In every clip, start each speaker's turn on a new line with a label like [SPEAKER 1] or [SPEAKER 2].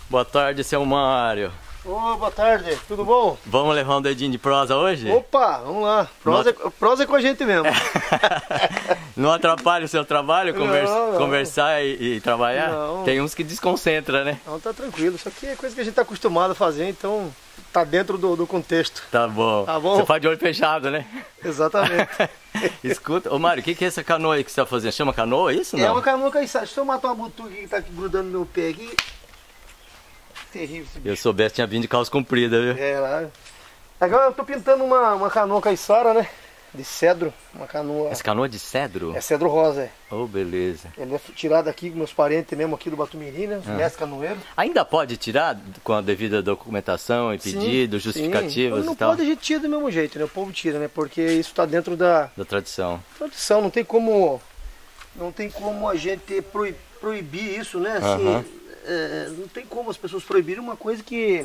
[SPEAKER 1] Boa tarde, seu Mário.
[SPEAKER 2] Ô, boa tarde, tudo bom?
[SPEAKER 1] Vamos levar um dedinho de prosa hoje?
[SPEAKER 2] Opa, vamos lá. Prosa é com a gente mesmo.
[SPEAKER 1] Não atrapalha o seu trabalho
[SPEAKER 2] Não.
[SPEAKER 1] conversar e trabalhar?
[SPEAKER 2] Não.
[SPEAKER 1] Tem uns que desconcentra, né?
[SPEAKER 2] Não, tá tranquilo. Isso aqui é coisa que a gente tá acostumado a fazer, então tá dentro do contexto.
[SPEAKER 1] Tá bom.
[SPEAKER 2] Tá bom?
[SPEAKER 1] Você faz de olho fechado, né?
[SPEAKER 2] Exatamente.
[SPEAKER 1] Escuta, ô Mário, o que é essa canoa aí que você tá fazendo? Chama canoa, isso não?
[SPEAKER 2] É uma canoa caiçara. Deixa eu matar uma butuca que tá aqui grudando no meu pé aqui. Terrível esse bicho.
[SPEAKER 1] Eu soubesse, tinha vindo de calça comprida, viu?
[SPEAKER 2] É, lá. Agora eu tô pintando uma canoa caiçara, né? De cedro. Uma canoa.
[SPEAKER 1] Essa canoa de cedro?
[SPEAKER 2] É cedro rosa, é.
[SPEAKER 1] Oh, beleza.
[SPEAKER 2] Ele é tirado aqui com meus parentes mesmo aqui do Batumirim, né? Os mestres canoeiros.
[SPEAKER 1] Ainda pode tirar com a devida documentação e pedido, justificativas
[SPEAKER 2] não
[SPEAKER 1] e tal?
[SPEAKER 2] pode, a gente tira do mesmo jeito, né? O povo tira, né? Porque isso tá dentro da
[SPEAKER 1] Da tradição.
[SPEAKER 2] tradição, não tem como a gente proibir isso, né? Assim, não tem como as pessoas proibirem uma coisa que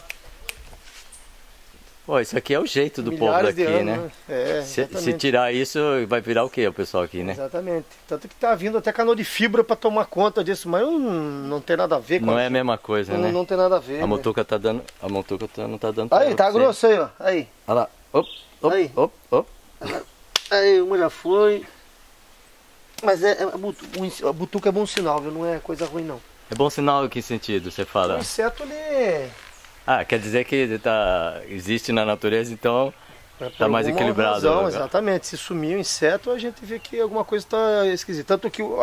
[SPEAKER 1] Pô, isso aqui é o jeito do povo
[SPEAKER 2] milhares de
[SPEAKER 1] daqui,
[SPEAKER 2] anos,
[SPEAKER 1] né?
[SPEAKER 2] É,
[SPEAKER 1] Se
[SPEAKER 2] exatamente.
[SPEAKER 1] tirar isso, vai virar o que o pessoal aqui, né?
[SPEAKER 2] Exatamente. Tanto que tá vindo até canoa de fibra para tomar conta disso, mas não tem nada a ver com
[SPEAKER 1] Não é a mesma coisa, né?
[SPEAKER 2] não tem nada a ver.
[SPEAKER 1] A
[SPEAKER 2] né?
[SPEAKER 1] motuca tá dando. A motuca não tá dando.
[SPEAKER 2] Aí,
[SPEAKER 1] pra
[SPEAKER 2] tá
[SPEAKER 1] você.
[SPEAKER 2] grosso aí, ó. Aí.
[SPEAKER 1] Olha lá. Op,
[SPEAKER 2] Aí.
[SPEAKER 1] op.
[SPEAKER 2] Aí, uma já foi. Mas a butuca é bom sinal, viu? Não é coisa ruim, não.
[SPEAKER 1] É bom sinal em que sentido você
[SPEAKER 2] O
[SPEAKER 1] fala?
[SPEAKER 2] inseto, ele...
[SPEAKER 1] Ah, quer dizer que existe na natureza, então tá mais
[SPEAKER 2] Por alguma
[SPEAKER 1] equilibrado.
[SPEAKER 2] razão,
[SPEAKER 1] agora.
[SPEAKER 2] exatamente. Se sumir o inseto, a gente vê que alguma coisa está esquisita. Tanto que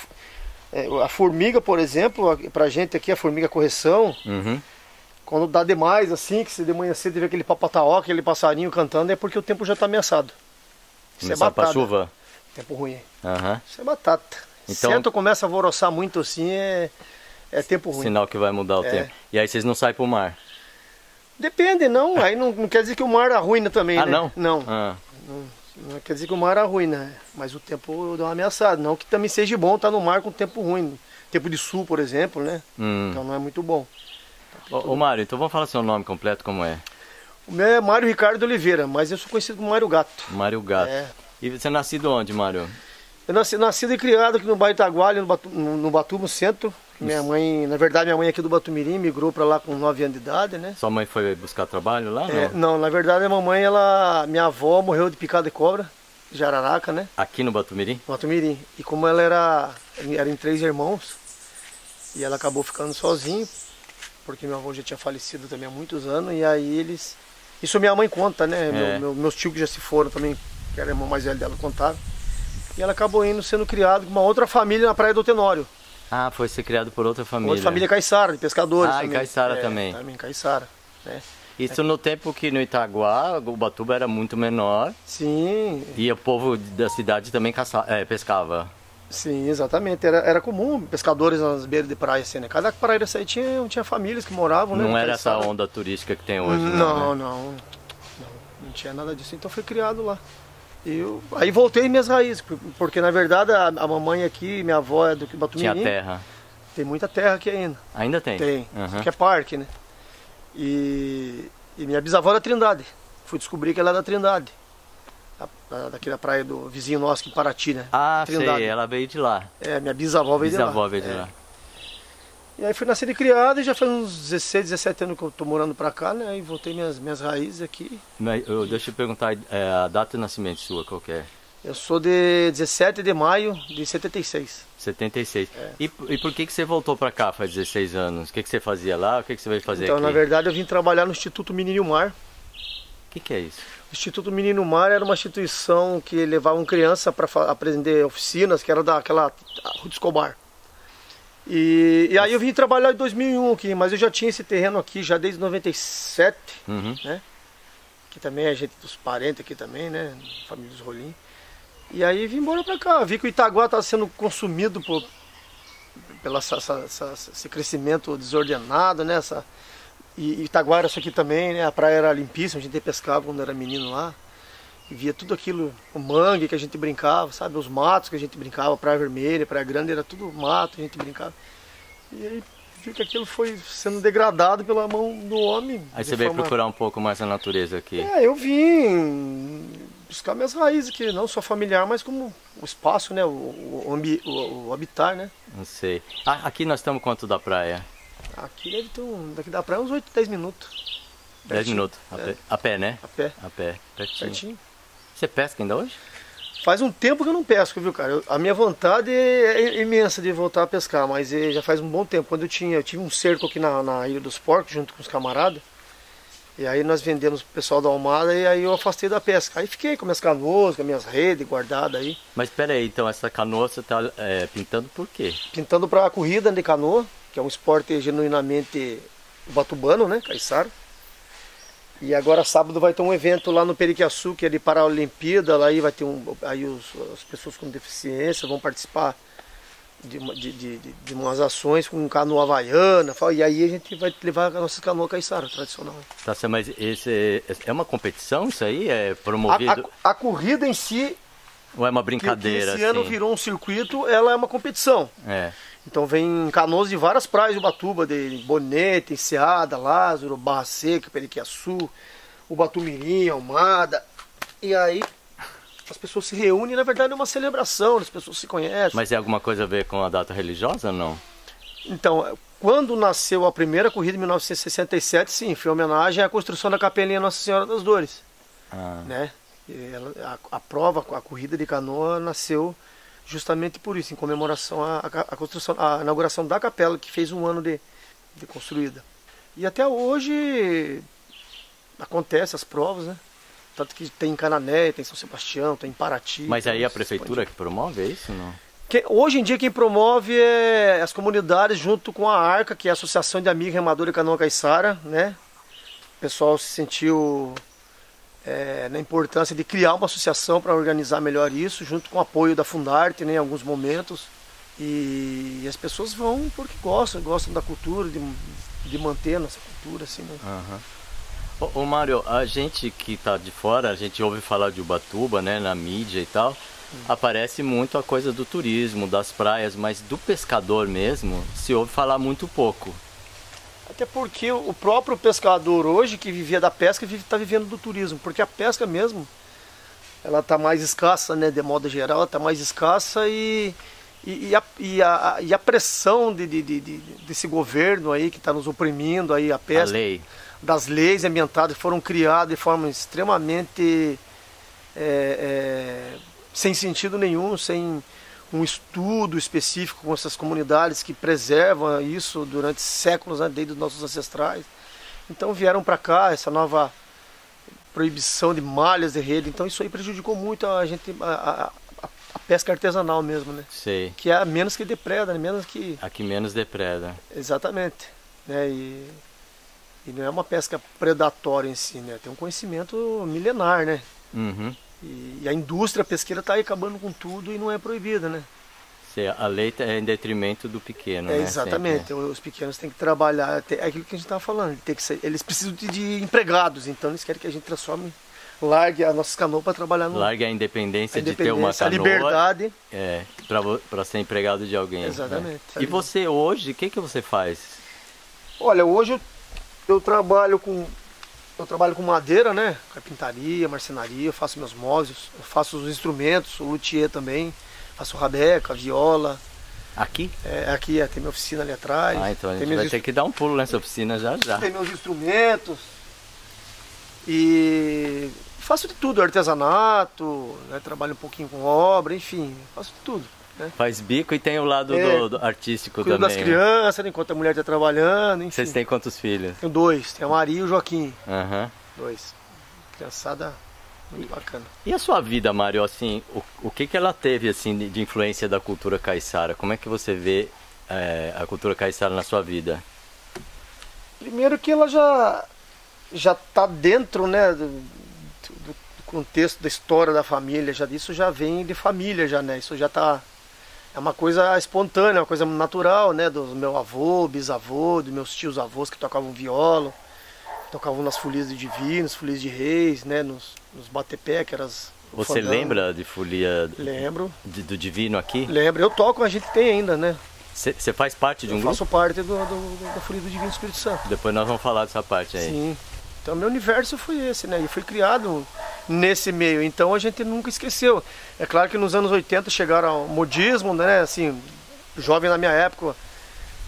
[SPEAKER 2] a formiga, por exemplo, pra gente aqui, a formiga correção,
[SPEAKER 1] Uhum.
[SPEAKER 2] quando dá demais, assim, que se de manhã cedo vê aquele papataó, aquele passarinho cantando, é porque o tempo já está ameaçado. Isso
[SPEAKER 1] Começar
[SPEAKER 2] é
[SPEAKER 1] pra
[SPEAKER 2] batata.
[SPEAKER 1] chuva.
[SPEAKER 2] Tempo ruim.
[SPEAKER 1] Aham.
[SPEAKER 2] Isso é batata.
[SPEAKER 1] Então-
[SPEAKER 2] Inseto começa a alvoroçar muito assim, é tempo ruim.
[SPEAKER 1] Sinal que vai mudar o
[SPEAKER 2] É.
[SPEAKER 1] tempo. E aí vocês não saem pro mar?
[SPEAKER 2] Depende, não. Aí não quer dizer que o mar arruina também,
[SPEAKER 1] Ah,
[SPEAKER 2] né?
[SPEAKER 1] não?
[SPEAKER 2] Não.
[SPEAKER 1] Ah.
[SPEAKER 2] Não quer dizer que o mar arruina, mas o tempo dá uma ameaçada. Não que também seja bom estar no mar com tempo ruim. Tempo de sul, por exemplo, né? Então não é muito bom.
[SPEAKER 1] Ô Mário, então vamos falar seu nome completo, como é?
[SPEAKER 2] O meu é Mário Ricardo Oliveira, mas eu sou conhecido como Mário Gato.
[SPEAKER 1] Mário Gato.
[SPEAKER 2] É.
[SPEAKER 1] E você é nascido onde, Mário?
[SPEAKER 2] Eu nascido e criado aqui no bairro Itaguaí, no Batumo Centro. Minha mãe, na verdade, minha mãe é aqui do Batumirim, migrou para lá com 9 anos de idade, né?
[SPEAKER 1] Sua mãe foi buscar trabalho lá?
[SPEAKER 2] Não, na verdade, a mamãe, minha avó morreu de picada de cobra, de jararaca, né?
[SPEAKER 1] Aqui no Batumirim?
[SPEAKER 2] No Batumirim. E como ela era em 3 irmãos, e ela acabou ficando sozinha, porque meu avô já tinha falecido também há muitos anos, e aí eles... Isso minha mãe conta, né? Meus tios que já se foram também, que era irmão mais velho dela, contaram. E ela acabou sendo criada com uma outra família na Praia do Tenório.
[SPEAKER 1] Ah, foi ser criado por outra família.
[SPEAKER 2] Outra família caiçara, de pescadores.
[SPEAKER 1] Ah, e
[SPEAKER 2] também.
[SPEAKER 1] caiçara também.
[SPEAKER 2] Também caiçara. Né?
[SPEAKER 1] Isso no tempo que no Itaguá, o Ubatuba era muito menor
[SPEAKER 2] Sim,
[SPEAKER 1] e o povo da cidade também pescava.
[SPEAKER 2] sim, exatamente. Era comum pescadores nas beiras de praia, assim, né? Cada praia dessa aí tinha famílias que moravam, né?
[SPEAKER 1] Não
[SPEAKER 2] na
[SPEAKER 1] era essa
[SPEAKER 2] caiçara.
[SPEAKER 1] onda turística que tem hoje,
[SPEAKER 2] Não,
[SPEAKER 1] né?
[SPEAKER 2] não tinha nada disso. Então foi criado lá. Aí voltei minhas raízes, porque na verdade a mamãe aqui, minha avó é do Batumirim.
[SPEAKER 1] Tinha terra.
[SPEAKER 2] Tem muita terra aqui ainda.
[SPEAKER 1] Ainda tem?
[SPEAKER 2] Tem,
[SPEAKER 1] Uhum.
[SPEAKER 2] isso aqui é parque, né? E minha bisavó era da Trindade. Fui descobrir que ela era da Trindade. Daqui da praia do vizinho nosso aqui em Paraty, né?
[SPEAKER 1] Ah,
[SPEAKER 2] Trindade.
[SPEAKER 1] sei, ela veio de lá.
[SPEAKER 2] Minha bisavó veio de lá.
[SPEAKER 1] Bisavó veio de lá.
[SPEAKER 2] E aí fui nascido e criado e já faz uns 16, 17 anos que eu tô morando pra cá, né? Aí voltei minhas raízes aqui.
[SPEAKER 1] Mas, deixa eu perguntar a data de nascimento sua, qual que é?
[SPEAKER 2] Eu sou de 17 de maio de 76.
[SPEAKER 1] 76. E por que você voltou pra cá faz 16 anos? O que você fazia lá? O que você veio fazer
[SPEAKER 2] Então,
[SPEAKER 1] aqui?
[SPEAKER 2] na verdade, eu vim trabalhar no Instituto Menino Mar.
[SPEAKER 1] O que é isso?
[SPEAKER 2] O Instituto Menino Mar era uma instituição que levava criança para aprender oficinas, que era daquela Ruth Escobar. E aí eu vim trabalhar em 2001 aqui, mas eu já tinha esse terreno aqui já desde 97,
[SPEAKER 1] Uhum.
[SPEAKER 2] né? Que também é gente dos parentes aqui também, né? Família dos Rolim. E aí vim embora pra cá. Vi que o Itaguá estava sendo consumido pelo esse crescimento desordenado, né? E Itaguá era isso aqui também, né? A praia era limpíssima, a gente pescava quando era menino lá. E via tudo aquilo, o mangue que a gente brincava, sabe? Os matos que a gente brincava, Praia Vermelha, Praia Grande, era tudo mato, a gente brincava. E aí vi que aquilo foi sendo degradado pela mão do homem.
[SPEAKER 1] Aí você veio procurar um pouco mais a natureza aqui.
[SPEAKER 2] Eu vim buscar minhas raízes aqui, não só familiar, mas como o espaço, né? O habitar, né?
[SPEAKER 1] Não sei. Aqui nós estamos quanto da praia?
[SPEAKER 2] Aqui deve ter daqui da praia uns 8, 10 minutos.
[SPEAKER 1] 10 minutos, a pé, né?
[SPEAKER 2] A pé.
[SPEAKER 1] A pé, pertinho.
[SPEAKER 2] Certinho.
[SPEAKER 1] Você pesca ainda hoje?
[SPEAKER 2] Faz um tempo que eu não pesco, viu, cara? A minha vontade é imensa de voltar a pescar, mas já faz um bom tempo. Quando eu tive um cerco aqui na Ilha dos Porcos, junto com os camaradas, e aí nós vendemos pro pessoal da Almada e aí eu afastei da pesca. Aí fiquei com minhas canoas, com as minhas redes guardadas aí.
[SPEAKER 1] Mas pera aí, então essa canoa você tá pintando por quê?
[SPEAKER 2] Pintando pra corrida de canoa, que é um esporte genuinamente batubano, né, caiçara. E agora sábado vai ter um evento lá no Periquiaçu, que é de Paralimpíada, lá aí vai ter aí as pessoas com deficiência vão participar de umas ações com canoa havaiana, e aí a gente vai levar a nossa canoa caiçara tradicional.
[SPEAKER 1] Tá, mas esse é uma competição isso aí? É promovido?
[SPEAKER 2] A corrida em si,
[SPEAKER 1] ou é uma brincadeira?
[SPEAKER 2] Que esse ano virou um circuito, ela é uma competição.
[SPEAKER 1] É.
[SPEAKER 2] Então vem canoas de várias praias de Ubatuba, de Bonete, Enseada, Lázaro, Barra Seca, Periquiaçu, Ubatumirim, Almada. E aí as pessoas se reúnem, na verdade é uma celebração, as pessoas se conhecem.
[SPEAKER 1] Mas tem alguma coisa a ver com a data religiosa ou não?
[SPEAKER 2] Então, quando nasceu a primeira corrida em 1967, sim, foi homenagem à construção da Capelinha Nossa Senhora das Dores. Né? A prova, a corrida de canoa nasceu justamente por isso, em comemoração à construção, à inauguração da capela, que fez um ano de construída. E até hoje acontece as provas, né? Tanto que tem em Canané, tem em São Sebastião, tem em Paraty.
[SPEAKER 1] Mas aí a prefeitura que promove, é isso não?
[SPEAKER 2] Hoje em dia quem promove é as comunidades junto com a ARCA, que é a Associação de Amigos Remadores de Canoa Caiçara, né? O pessoal se sentiu na importância de criar uma associação para organizar melhor isso, junto com o apoio da Fundarte, né, em alguns momentos. E as pessoas vão porque gostam da cultura, de manter a nossa cultura, assim, né?
[SPEAKER 1] Ô Mário, a gente que está de fora, a gente ouve falar de Ubatuba, né, na mídia e tal, aparece muito a coisa do turismo, das praias, mas do pescador mesmo se ouve falar muito pouco.
[SPEAKER 2] Até porque o próprio pescador hoje, que vivia da pesca, está vivendo do turismo, porque a pesca mesmo, ela está mais escassa, né, de modo geral, ela está mais escassa e a pressão desse governo aí que está nos oprimindo aí a pesca,
[SPEAKER 1] a lei.
[SPEAKER 2] Das leis ambientais que foram criadas de forma extremamente sem sentido nenhum, sem um estudo específico com essas comunidades que preservam isso durante séculos, né, desde os nossos ancestrais. Então vieram para cá essa nova proibição de malhas de rede, então isso aí prejudicou muito a gente, a pesca artesanal mesmo, né?
[SPEAKER 1] Sei.
[SPEAKER 2] Que é a menos que depreda, né? Menos que...
[SPEAKER 1] A que menos depreda.
[SPEAKER 2] Exatamente. Né? E não é uma pesca predatória em si, né? Tem um conhecimento milenar, né? E a indústria pesqueira está aí acabando com tudo e não é proibida, né?
[SPEAKER 1] A lei é em detrimento do pequeno, né?
[SPEAKER 2] Exatamente. Sempre. Os pequenos têm que trabalhar, é aquilo que a gente estava falando, eles precisam de empregados, então eles querem que a gente largue as nossas canoas para trabalhar no...
[SPEAKER 1] Largue a independência de ter uma canoa.
[SPEAKER 2] A liberdade.
[SPEAKER 1] Para ser empregado de alguém.
[SPEAKER 2] Exatamente.
[SPEAKER 1] Né? E você hoje, o que você faz?
[SPEAKER 2] Olha, hoje eu trabalho com madeira, né? Carpintaria, marcenaria, eu faço meus móveis, eu faço os instrumentos, sou luthier também, faço rabeca, viola.
[SPEAKER 1] Aqui?
[SPEAKER 2] Aqui tem minha oficina ali atrás.
[SPEAKER 1] Então a gente vai ter que dar um pulo nessa oficina já.
[SPEAKER 2] Tem meus instrumentos. E faço de tudo, artesanato, né? Trabalho um pouquinho com obra, enfim, faço de tudo. Né?
[SPEAKER 1] Faz bico e tem o lado do artístico
[SPEAKER 2] cuido
[SPEAKER 1] também.
[SPEAKER 2] Das crianças, né? Enquanto a mulher está trabalhando, enfim.
[SPEAKER 1] Vocês têm quantos filhos?
[SPEAKER 2] Tenho 2, tem a Maria e o Joaquim.
[SPEAKER 1] 2.
[SPEAKER 2] Criançada muito bacana.
[SPEAKER 1] E a sua vida, Mário, assim, o que ela teve assim de influência da cultura caiçara? Como é que você vê a cultura caiçara na sua vida?
[SPEAKER 2] Primeiro que ela já está dentro, né, do contexto da história da família, isso já vem de família já, né? Isso já tá é uma coisa espontânea, uma coisa natural, né, do meu avô, bisavô, dos meus tios avós que tocavam violão, tocavam nas folias de divinos, folias de reis, né, nos batepé, que eram as...
[SPEAKER 1] Você lembra de folia?
[SPEAKER 2] Lembro.
[SPEAKER 1] Do divino aqui?
[SPEAKER 2] Lembro, eu toco, a gente tem ainda, né?
[SPEAKER 1] Você faz parte de um grupo?
[SPEAKER 2] Eu faço parte da folia do Divino Espírito Santo.
[SPEAKER 1] Depois nós vamos falar dessa parte aí.
[SPEAKER 2] Sim. Então meu universo foi esse, né? E foi criado nesse meio, então a gente nunca esqueceu. É claro que nos anos 80 chegaram ao modismo, né? Assim, jovem na minha época,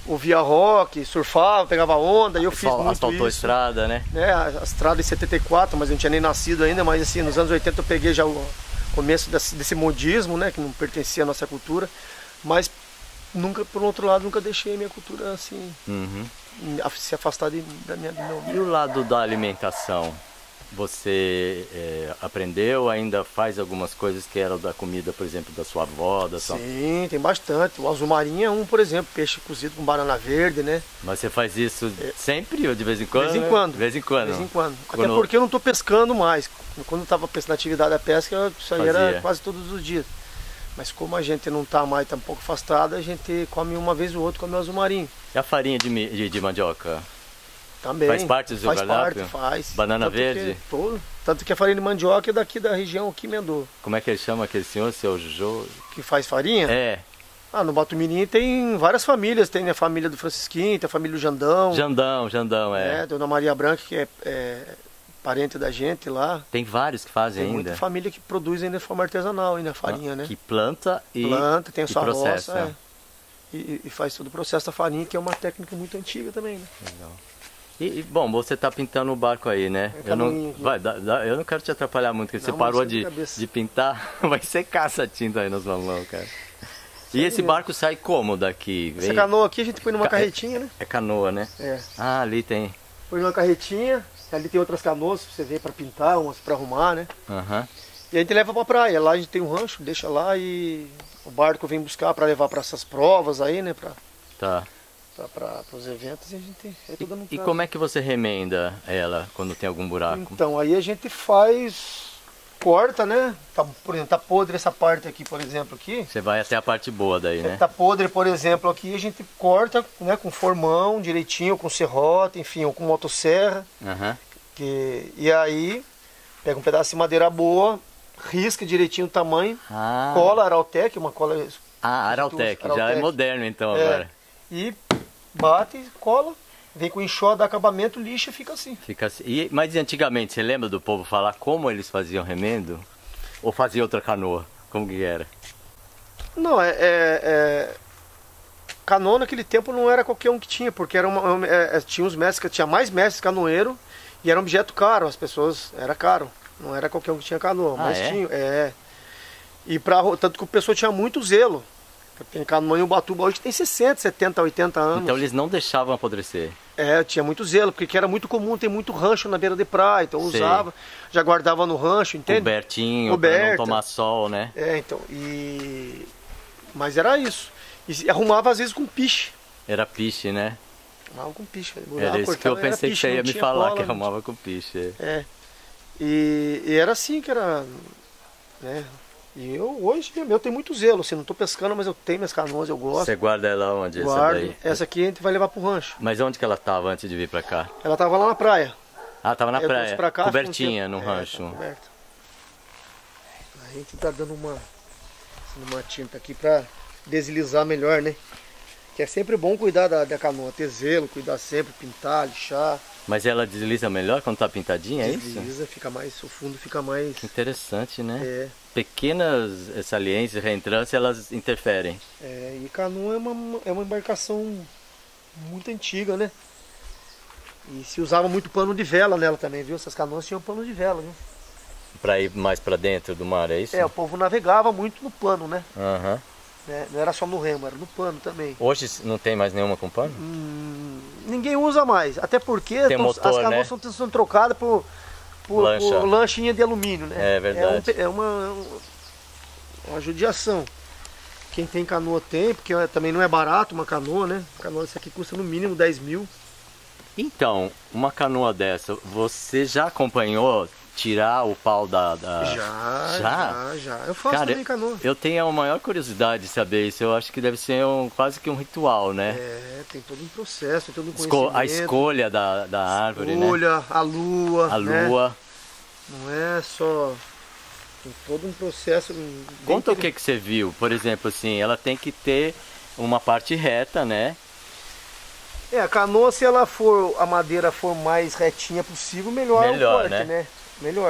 [SPEAKER 2] ouvia rock, surfava, pegava onda, e eu fiz muito
[SPEAKER 1] asfaltou a
[SPEAKER 2] isso.
[SPEAKER 1] estrada, né?
[SPEAKER 2] A estrada em 74, mas eu não tinha nem nascido ainda, mas assim, nos anos 80 eu peguei já o começo desse modismo, né, que não pertencia à nossa cultura, mas nunca, por outro lado, nunca deixei a minha cultura assim, se afastar do meu...
[SPEAKER 1] E o lado da alimentação? Você aprendeu, ainda faz algumas coisas que eram da comida, por exemplo, da sua avó, da sua...
[SPEAKER 2] Sim, tem bastante. O azul marinho é um, por exemplo, peixe cozido com banana verde, né?
[SPEAKER 1] Mas você faz isso sempre ou de vez em quando?
[SPEAKER 2] De vez em quando.
[SPEAKER 1] De vez em quando.
[SPEAKER 2] De vez em quando. Até porque eu não estou pescando mais. Quando eu estava na atividade da pesca, isso aí era quase todos os dias. Mas como a gente não está mais, está um pouco afastado, a gente come uma vez ou outra, come o azul marinho.
[SPEAKER 1] E a farinha de mandioca?
[SPEAKER 2] Também.
[SPEAKER 1] Faz parte do seu cardápio?
[SPEAKER 2] Faz.
[SPEAKER 1] Banana verde?
[SPEAKER 2] Tanto que a farinha de mandioca é daqui da região aqui, Mendô.
[SPEAKER 1] Como é que ele chama aquele senhor, seu Jô?
[SPEAKER 2] Que faz farinha?
[SPEAKER 1] É.
[SPEAKER 2] No Batumirim tem várias famílias. Tem a família do Francisquinho, tem a família do Jandão.
[SPEAKER 1] Jandão, é.
[SPEAKER 2] Dona Maria Branca, que é parente da gente lá.
[SPEAKER 1] Tem vários que fazem
[SPEAKER 2] tem
[SPEAKER 1] ainda.
[SPEAKER 2] Tem muita família que produz ainda de forma artesanal, ainda a farinha, né?
[SPEAKER 1] Que planta,
[SPEAKER 2] tem a sua
[SPEAKER 1] processa.
[SPEAKER 2] roça, e faz todo o processo da farinha, que é uma técnica muito antiga também, né?
[SPEAKER 1] Legal. Bom, você está pintando o barco aí, né? Eu não quero te atrapalhar muito, porque você parou de pintar, vai secar essa tinta aí nas mãos, cara. E esse barco sai como daqui?
[SPEAKER 2] Essa canoa aqui a gente põe numa carretinha, né?
[SPEAKER 1] É canoa, né?
[SPEAKER 2] É.
[SPEAKER 1] Ah, ali tem.
[SPEAKER 2] Põe numa carretinha, ali tem outras canoas pra você ver, para pintar, umas para arrumar, né? E a gente leva pra praia, lá a gente tem um rancho, deixa lá e o barco vem buscar para levar para essas provas aí, né? Para os eventos, e a gente
[SPEAKER 1] E como é que você remenda ela quando tem algum buraco?
[SPEAKER 2] Então, aí a gente corta, né? Por exemplo, tá podre essa parte aqui, por exemplo, aqui.
[SPEAKER 1] Você vai até a parte boa daí, né?
[SPEAKER 2] Tá podre, por exemplo, aqui a gente corta, né, com formão direitinho, com serrote, enfim, ou com motosserra. E aí pega um pedaço de madeira boa, risca direitinho o tamanho, cola Araltec, uma cola...
[SPEAKER 1] Araltec, já é moderno então agora.
[SPEAKER 2] E bate, cola, vem com enxó, dá acabamento, lixa e fica assim.
[SPEAKER 1] Mas antigamente, você lembra do povo falar como eles faziam remendo? Ou fazia outra canoa? Como que era?
[SPEAKER 2] Não, canoa naquele tempo não era qualquer um que tinha, porque tinha os mestres, tinha mais mestres canoeiro e era um objeto caro, as pessoas, era caro. Não era qualquer um que tinha canoa, mas tinha. E tanto que o pessoal tinha muito zelo. Tem canoa em Ubatuba hoje que tem 60, 70, 80 anos.
[SPEAKER 1] Então eles não deixavam apodrecer.
[SPEAKER 2] Tinha muito zelo, porque era muito comum, tem muito rancho na beira de praia, então usava, já guardava no rancho, entende?
[SPEAKER 1] Cobertinho, para não tomar sol, né?
[SPEAKER 2] Então, mas era isso. E arrumava às vezes com piche.
[SPEAKER 1] Era piche, né?
[SPEAKER 2] Arrumava com piche.
[SPEAKER 1] Era isso que eu pensei que você ia me falar, que arrumava com piche.
[SPEAKER 2] E era assim que era, né? E hoje eu tenho muito zelo, assim, não estou pescando, mas eu tenho minhas canoas, eu gosto.
[SPEAKER 1] Você guarda ela onde?
[SPEAKER 2] Guardo. Essa aqui a gente vai levar pro rancho.
[SPEAKER 1] Mas onde que ela estava antes de vir para cá?
[SPEAKER 2] Ela estava lá na praia.
[SPEAKER 1] Estava na praia,
[SPEAKER 2] pra cá,
[SPEAKER 1] cobertinha no rancho.
[SPEAKER 2] Coberta. A gente está dando uma tinta aqui para deslizar melhor, né? Que é sempre bom cuidar da canoa, ter zelo, cuidar sempre, pintar, lixar.
[SPEAKER 1] Mas ela desliza melhor quando está pintadinha, é isso?
[SPEAKER 2] Desliza, o fundo fica mais...
[SPEAKER 1] Que interessante, né? Pequenas saliências, reentrâncias, elas interferem.
[SPEAKER 2] E canoa é uma embarcação muito antiga, né? E se usava muito pano de vela nela também, viu? Essas canoas tinham pano de vela, viu?
[SPEAKER 1] Para ir mais para dentro do mar, é isso?
[SPEAKER 2] O povo navegava muito no pano, né? Não era só no remo, era no pano também.
[SPEAKER 1] Hoje não tem mais nenhuma com pano?
[SPEAKER 2] Ninguém usa mais, até porque
[SPEAKER 1] motor,
[SPEAKER 2] as canoas são trocadas por lanchinha de alumínio, né?
[SPEAKER 1] É verdade.
[SPEAKER 2] É uma judiação. Quem tem canoa tem, porque também não é barato uma canoa, né? A canoa essa aqui custa no mínimo 10 mil.
[SPEAKER 1] Então, uma canoa dessa, você já acompanhou tirar o pau da...
[SPEAKER 2] Já. Eu faço também canoa.
[SPEAKER 1] Eu tenho a maior curiosidade de saber isso. Eu acho que deve ser quase que um ritual, né?
[SPEAKER 2] Tem todo um processo, tem todo um conhecimento.
[SPEAKER 1] A escolha da árvore, né?
[SPEAKER 2] A lua.
[SPEAKER 1] A lua.
[SPEAKER 2] Não é só... Tem todo um processo...
[SPEAKER 1] Conta o que você viu. Por exemplo, assim, ela tem que ter uma parte reta, né?
[SPEAKER 2] A canoa, se a madeira for mais retinha possível, melhor o corte, né? Melhor.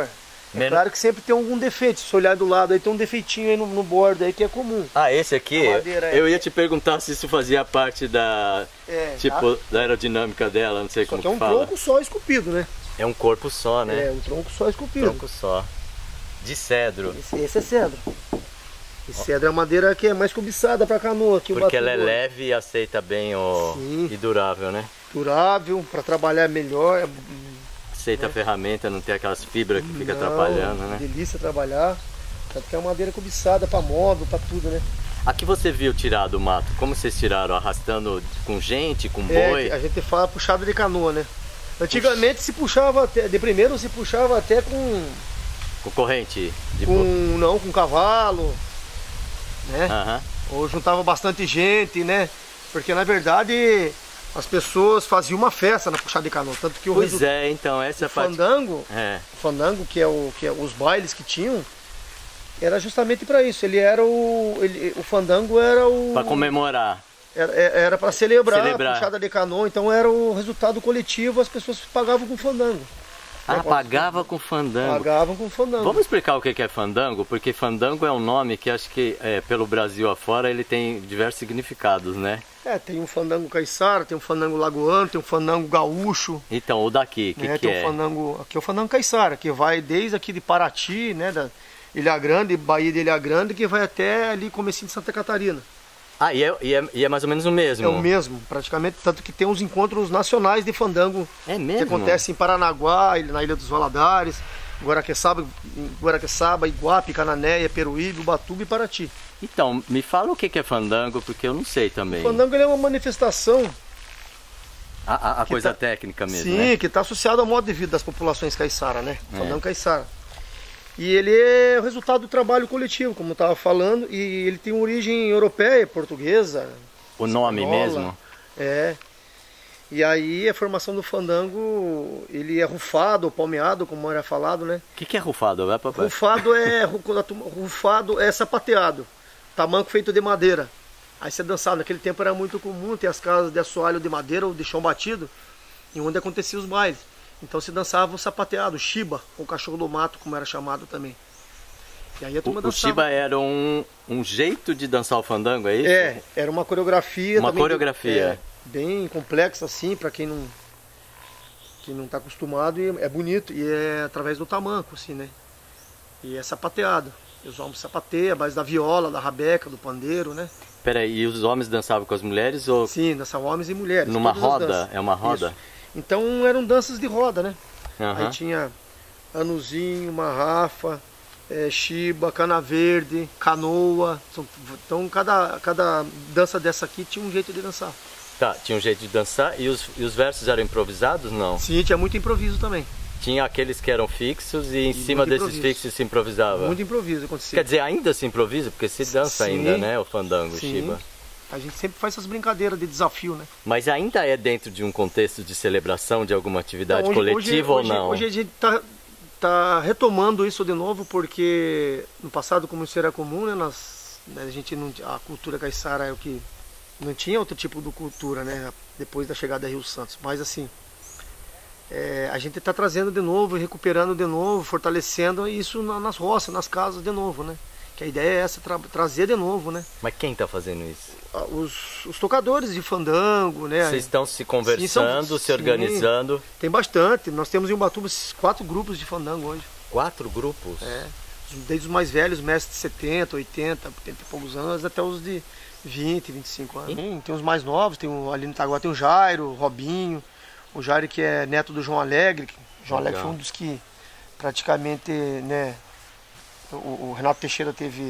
[SPEAKER 2] É claro que sempre tem algum defeito. Se olhar do lado aí tem um defeitinho aí no bordo aí que é comum.
[SPEAKER 1] Ah, esse aqui? Eu ia te perguntar se isso fazia parte da, da aerodinâmica dela, não sei como que fala.
[SPEAKER 2] Só que é um tronco só esculpido, né?
[SPEAKER 1] É um corpo só, né?
[SPEAKER 2] É, um tronco só esculpido.
[SPEAKER 1] Tronco só. De cedro.
[SPEAKER 2] Esse é cedro. Esse cedro é a madeira que é mais cobiçada para canoa.
[SPEAKER 1] Porque ela é leve e aceita bem e durável, né?
[SPEAKER 2] Durável, para trabalhar melhor.
[SPEAKER 1] Aceita a ferramenta, não tem aquelas fibras que fica atrapalhando, né?
[SPEAKER 2] Delícia trabalhar. Tanto que é uma madeira cobiçada para móvel, para tudo, né?
[SPEAKER 1] Aqui você viu tirar do mato, como vocês tiraram? Arrastando com gente, com boi?
[SPEAKER 2] A gente fala puxada de canoa, né? Antigamente se puxava até, de primeiro se puxava até com
[SPEAKER 1] corrente?
[SPEAKER 2] Não, com cavalo, né?
[SPEAKER 1] Uhum.
[SPEAKER 2] Ou juntava bastante gente, né? Porque na verdade as pessoas faziam uma festa na puxada de canoa, tanto que
[SPEAKER 1] então essa
[SPEAKER 2] o fandango,
[SPEAKER 1] o
[SPEAKER 2] fandango que é os bailes que tinham, era justamente para isso. O fandango era o
[SPEAKER 1] para comemorar.
[SPEAKER 2] Era para celebrar a puxada de canoa, então era o resultado coletivo, as pessoas pagavam com fandango.
[SPEAKER 1] Ah, pagava com fandango.
[SPEAKER 2] Pagavam com fandango.
[SPEAKER 1] Vamos explicar o que é fandango? Porque fandango é um nome que acho que pelo Brasil afora ele tem diversos significados, né?
[SPEAKER 2] Tem um fandango caiçara, tem um fandango lagoano, tem um fandango gaúcho.
[SPEAKER 1] Então, o daqui, que é?
[SPEAKER 2] Aqui é o fandango caiçara, que vai desde aqui de Paraty, né, da Ilha Grande, Bahia de Ilha Grande, que vai até ali comecinho de Santa Catarina.
[SPEAKER 1] Ah, e é mais ou menos o mesmo?
[SPEAKER 2] É o mesmo, praticamente, tanto que tem uns encontros nacionais de fandango.
[SPEAKER 1] É mesmo?
[SPEAKER 2] Que acontece em Paranaguá, na Ilha dos Valadares, Guaraqueçaba, Iguape, Cananéia, Peruíbe, Ubatuba e Paraty.
[SPEAKER 1] Então, me fala o que é fandango, porque eu não sei também.
[SPEAKER 2] O fandango é uma manifestação...
[SPEAKER 1] A coisa técnica mesmo,
[SPEAKER 2] sim,
[SPEAKER 1] né?
[SPEAKER 2] que está associada ao modo de vida das populações caiçara, né? Fandango caiçara. E ele é o resultado do trabalho coletivo, como eu estava falando, e ele tem origem europeia, portuguesa.
[SPEAKER 1] O nome mesmo?
[SPEAKER 2] E aí a formação do fandango, ele é rufado ou palmeado, como era falado, né?
[SPEAKER 1] O que é rufado?
[SPEAKER 2] Rufado é sapateado, tamanco feito de madeira. Aí você dançava, naquele tempo era muito comum ter as casas de assoalho de madeira ou de chão batido, e onde aconteciam os bailes. Então se dançava o sapateado, o chiba, ou o cachorro do mato, como era chamado também. E aí a turma dançava.
[SPEAKER 1] O chiba era um jeito de dançar o fandango, é isso?
[SPEAKER 2] Era uma coreografia.
[SPEAKER 1] Uma coreografia.
[SPEAKER 2] Bem complexa assim, para quem não está acostumado, e é bonito. E é através do tamanco, assim, né? E é sapateado. E os homens sapateiam, a base da viola, da rabeca, do pandeiro, né?
[SPEAKER 1] Peraí, e os homens dançavam com as mulheres? Ou...
[SPEAKER 2] Sim, dançavam homens e mulheres.
[SPEAKER 1] Numa roda? É uma roda?
[SPEAKER 2] Isso. Então eram danças de roda, né?
[SPEAKER 1] Uhum.
[SPEAKER 2] Aí tinha anuzinho, marrafa, chiba, cana verde, canoa. Então cada dança dessa aqui tinha um jeito de dançar.
[SPEAKER 1] Tá, tinha um jeito de dançar. E os versos eram improvisados, não?
[SPEAKER 2] Sim, tinha muito improviso também.
[SPEAKER 1] Tinha aqueles que eram fixos e em cima desses fixos se improvisava?
[SPEAKER 2] Muito improviso acontecia.
[SPEAKER 1] Quer dizer, ainda se improvisa? Porque se dança ainda, né? O fandango, o chiba.
[SPEAKER 2] A gente sempre faz essas brincadeiras de desafio, né?
[SPEAKER 1] Mas ainda é dentro de um contexto de celebração de alguma atividade coletiva ou não?
[SPEAKER 2] Hoje a gente tá retomando isso de novo, porque no passado, como isso era comum, né? A cultura caiçara é o que não tinha outro tipo de cultura, né? Depois da chegada a Rio Santos. Mas assim, a gente está trazendo de novo, recuperando de novo, fortalecendo isso nas roças, nas casas de novo, né? Que a ideia é essa, trazer de novo, né?
[SPEAKER 1] Mas quem está fazendo isso?
[SPEAKER 2] Os tocadores de fandango, né?
[SPEAKER 1] Vocês estão se conversando, se organizando?
[SPEAKER 2] Tem bastante. Nós temos em Ubatuba 4 grupos de fandango hoje.
[SPEAKER 1] 4 grupos?
[SPEAKER 2] Desde os mais velhos, mestres de 70, 80 e poucos anos, até os de 20, 25 anos. Tem os mais novos, ali no Itaguá tem o Jairo, o Robinho, o Jairo que é neto do João Alegre. O João Alegre foi um dos que praticamente, né? O Renato Teixeira teve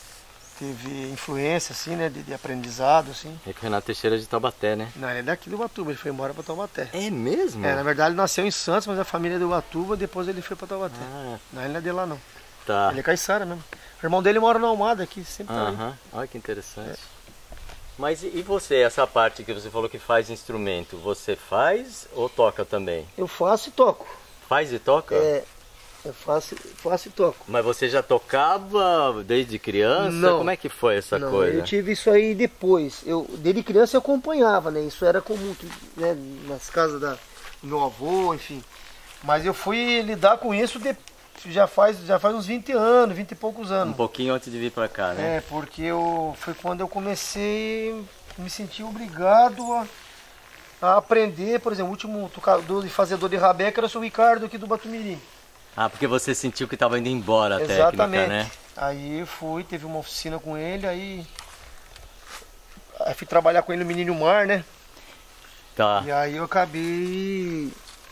[SPEAKER 2] influência, assim, né, de aprendizado, assim.
[SPEAKER 1] É que o Renato Teixeira é de Taubaté, né?
[SPEAKER 2] Não, ele é daqui do Ubatuba, ele foi embora para Taubaté.
[SPEAKER 1] É mesmo?
[SPEAKER 2] Na verdade ele nasceu em Santos, mas a família é do Ubatuba, depois ele foi para Taubaté. Não, ele não é de lá, não.
[SPEAKER 1] Tá.
[SPEAKER 2] Ele é caiçara mesmo. O irmão dele mora na Almada aqui, sempre tá aí.
[SPEAKER 1] Olha que interessante. Mas e você, essa parte que você falou que faz instrumento, você faz ou toca também?
[SPEAKER 2] Eu faço e toco.
[SPEAKER 1] Faz e toca?
[SPEAKER 2] Eu faço e toco.
[SPEAKER 1] Mas você já tocava desde criança?
[SPEAKER 2] Não.
[SPEAKER 1] Como é que foi essa coisa?
[SPEAKER 2] Eu tive isso aí depois. Desde criança eu acompanhava, né? Isso era comum, né? Nas casas do meu avô, enfim. Mas eu fui lidar com isso já faz uns 20 anos, 20 e poucos anos.
[SPEAKER 1] Um pouquinho antes de vir pra cá, né?
[SPEAKER 2] É, porque foi quando eu comecei, me senti obrigado a aprender. Por exemplo, o último tocador e fazedor de rabeca era o seu Ricardo aqui do Batumirim.
[SPEAKER 1] Ah, porque você sentiu que estava indo embora a
[SPEAKER 2] Exatamente.
[SPEAKER 1] técnica, né?
[SPEAKER 2] Aí teve uma oficina com ele, aí fui trabalhar com ele no Menino Mar, né?
[SPEAKER 1] Tá.
[SPEAKER 2] E aí eu acabei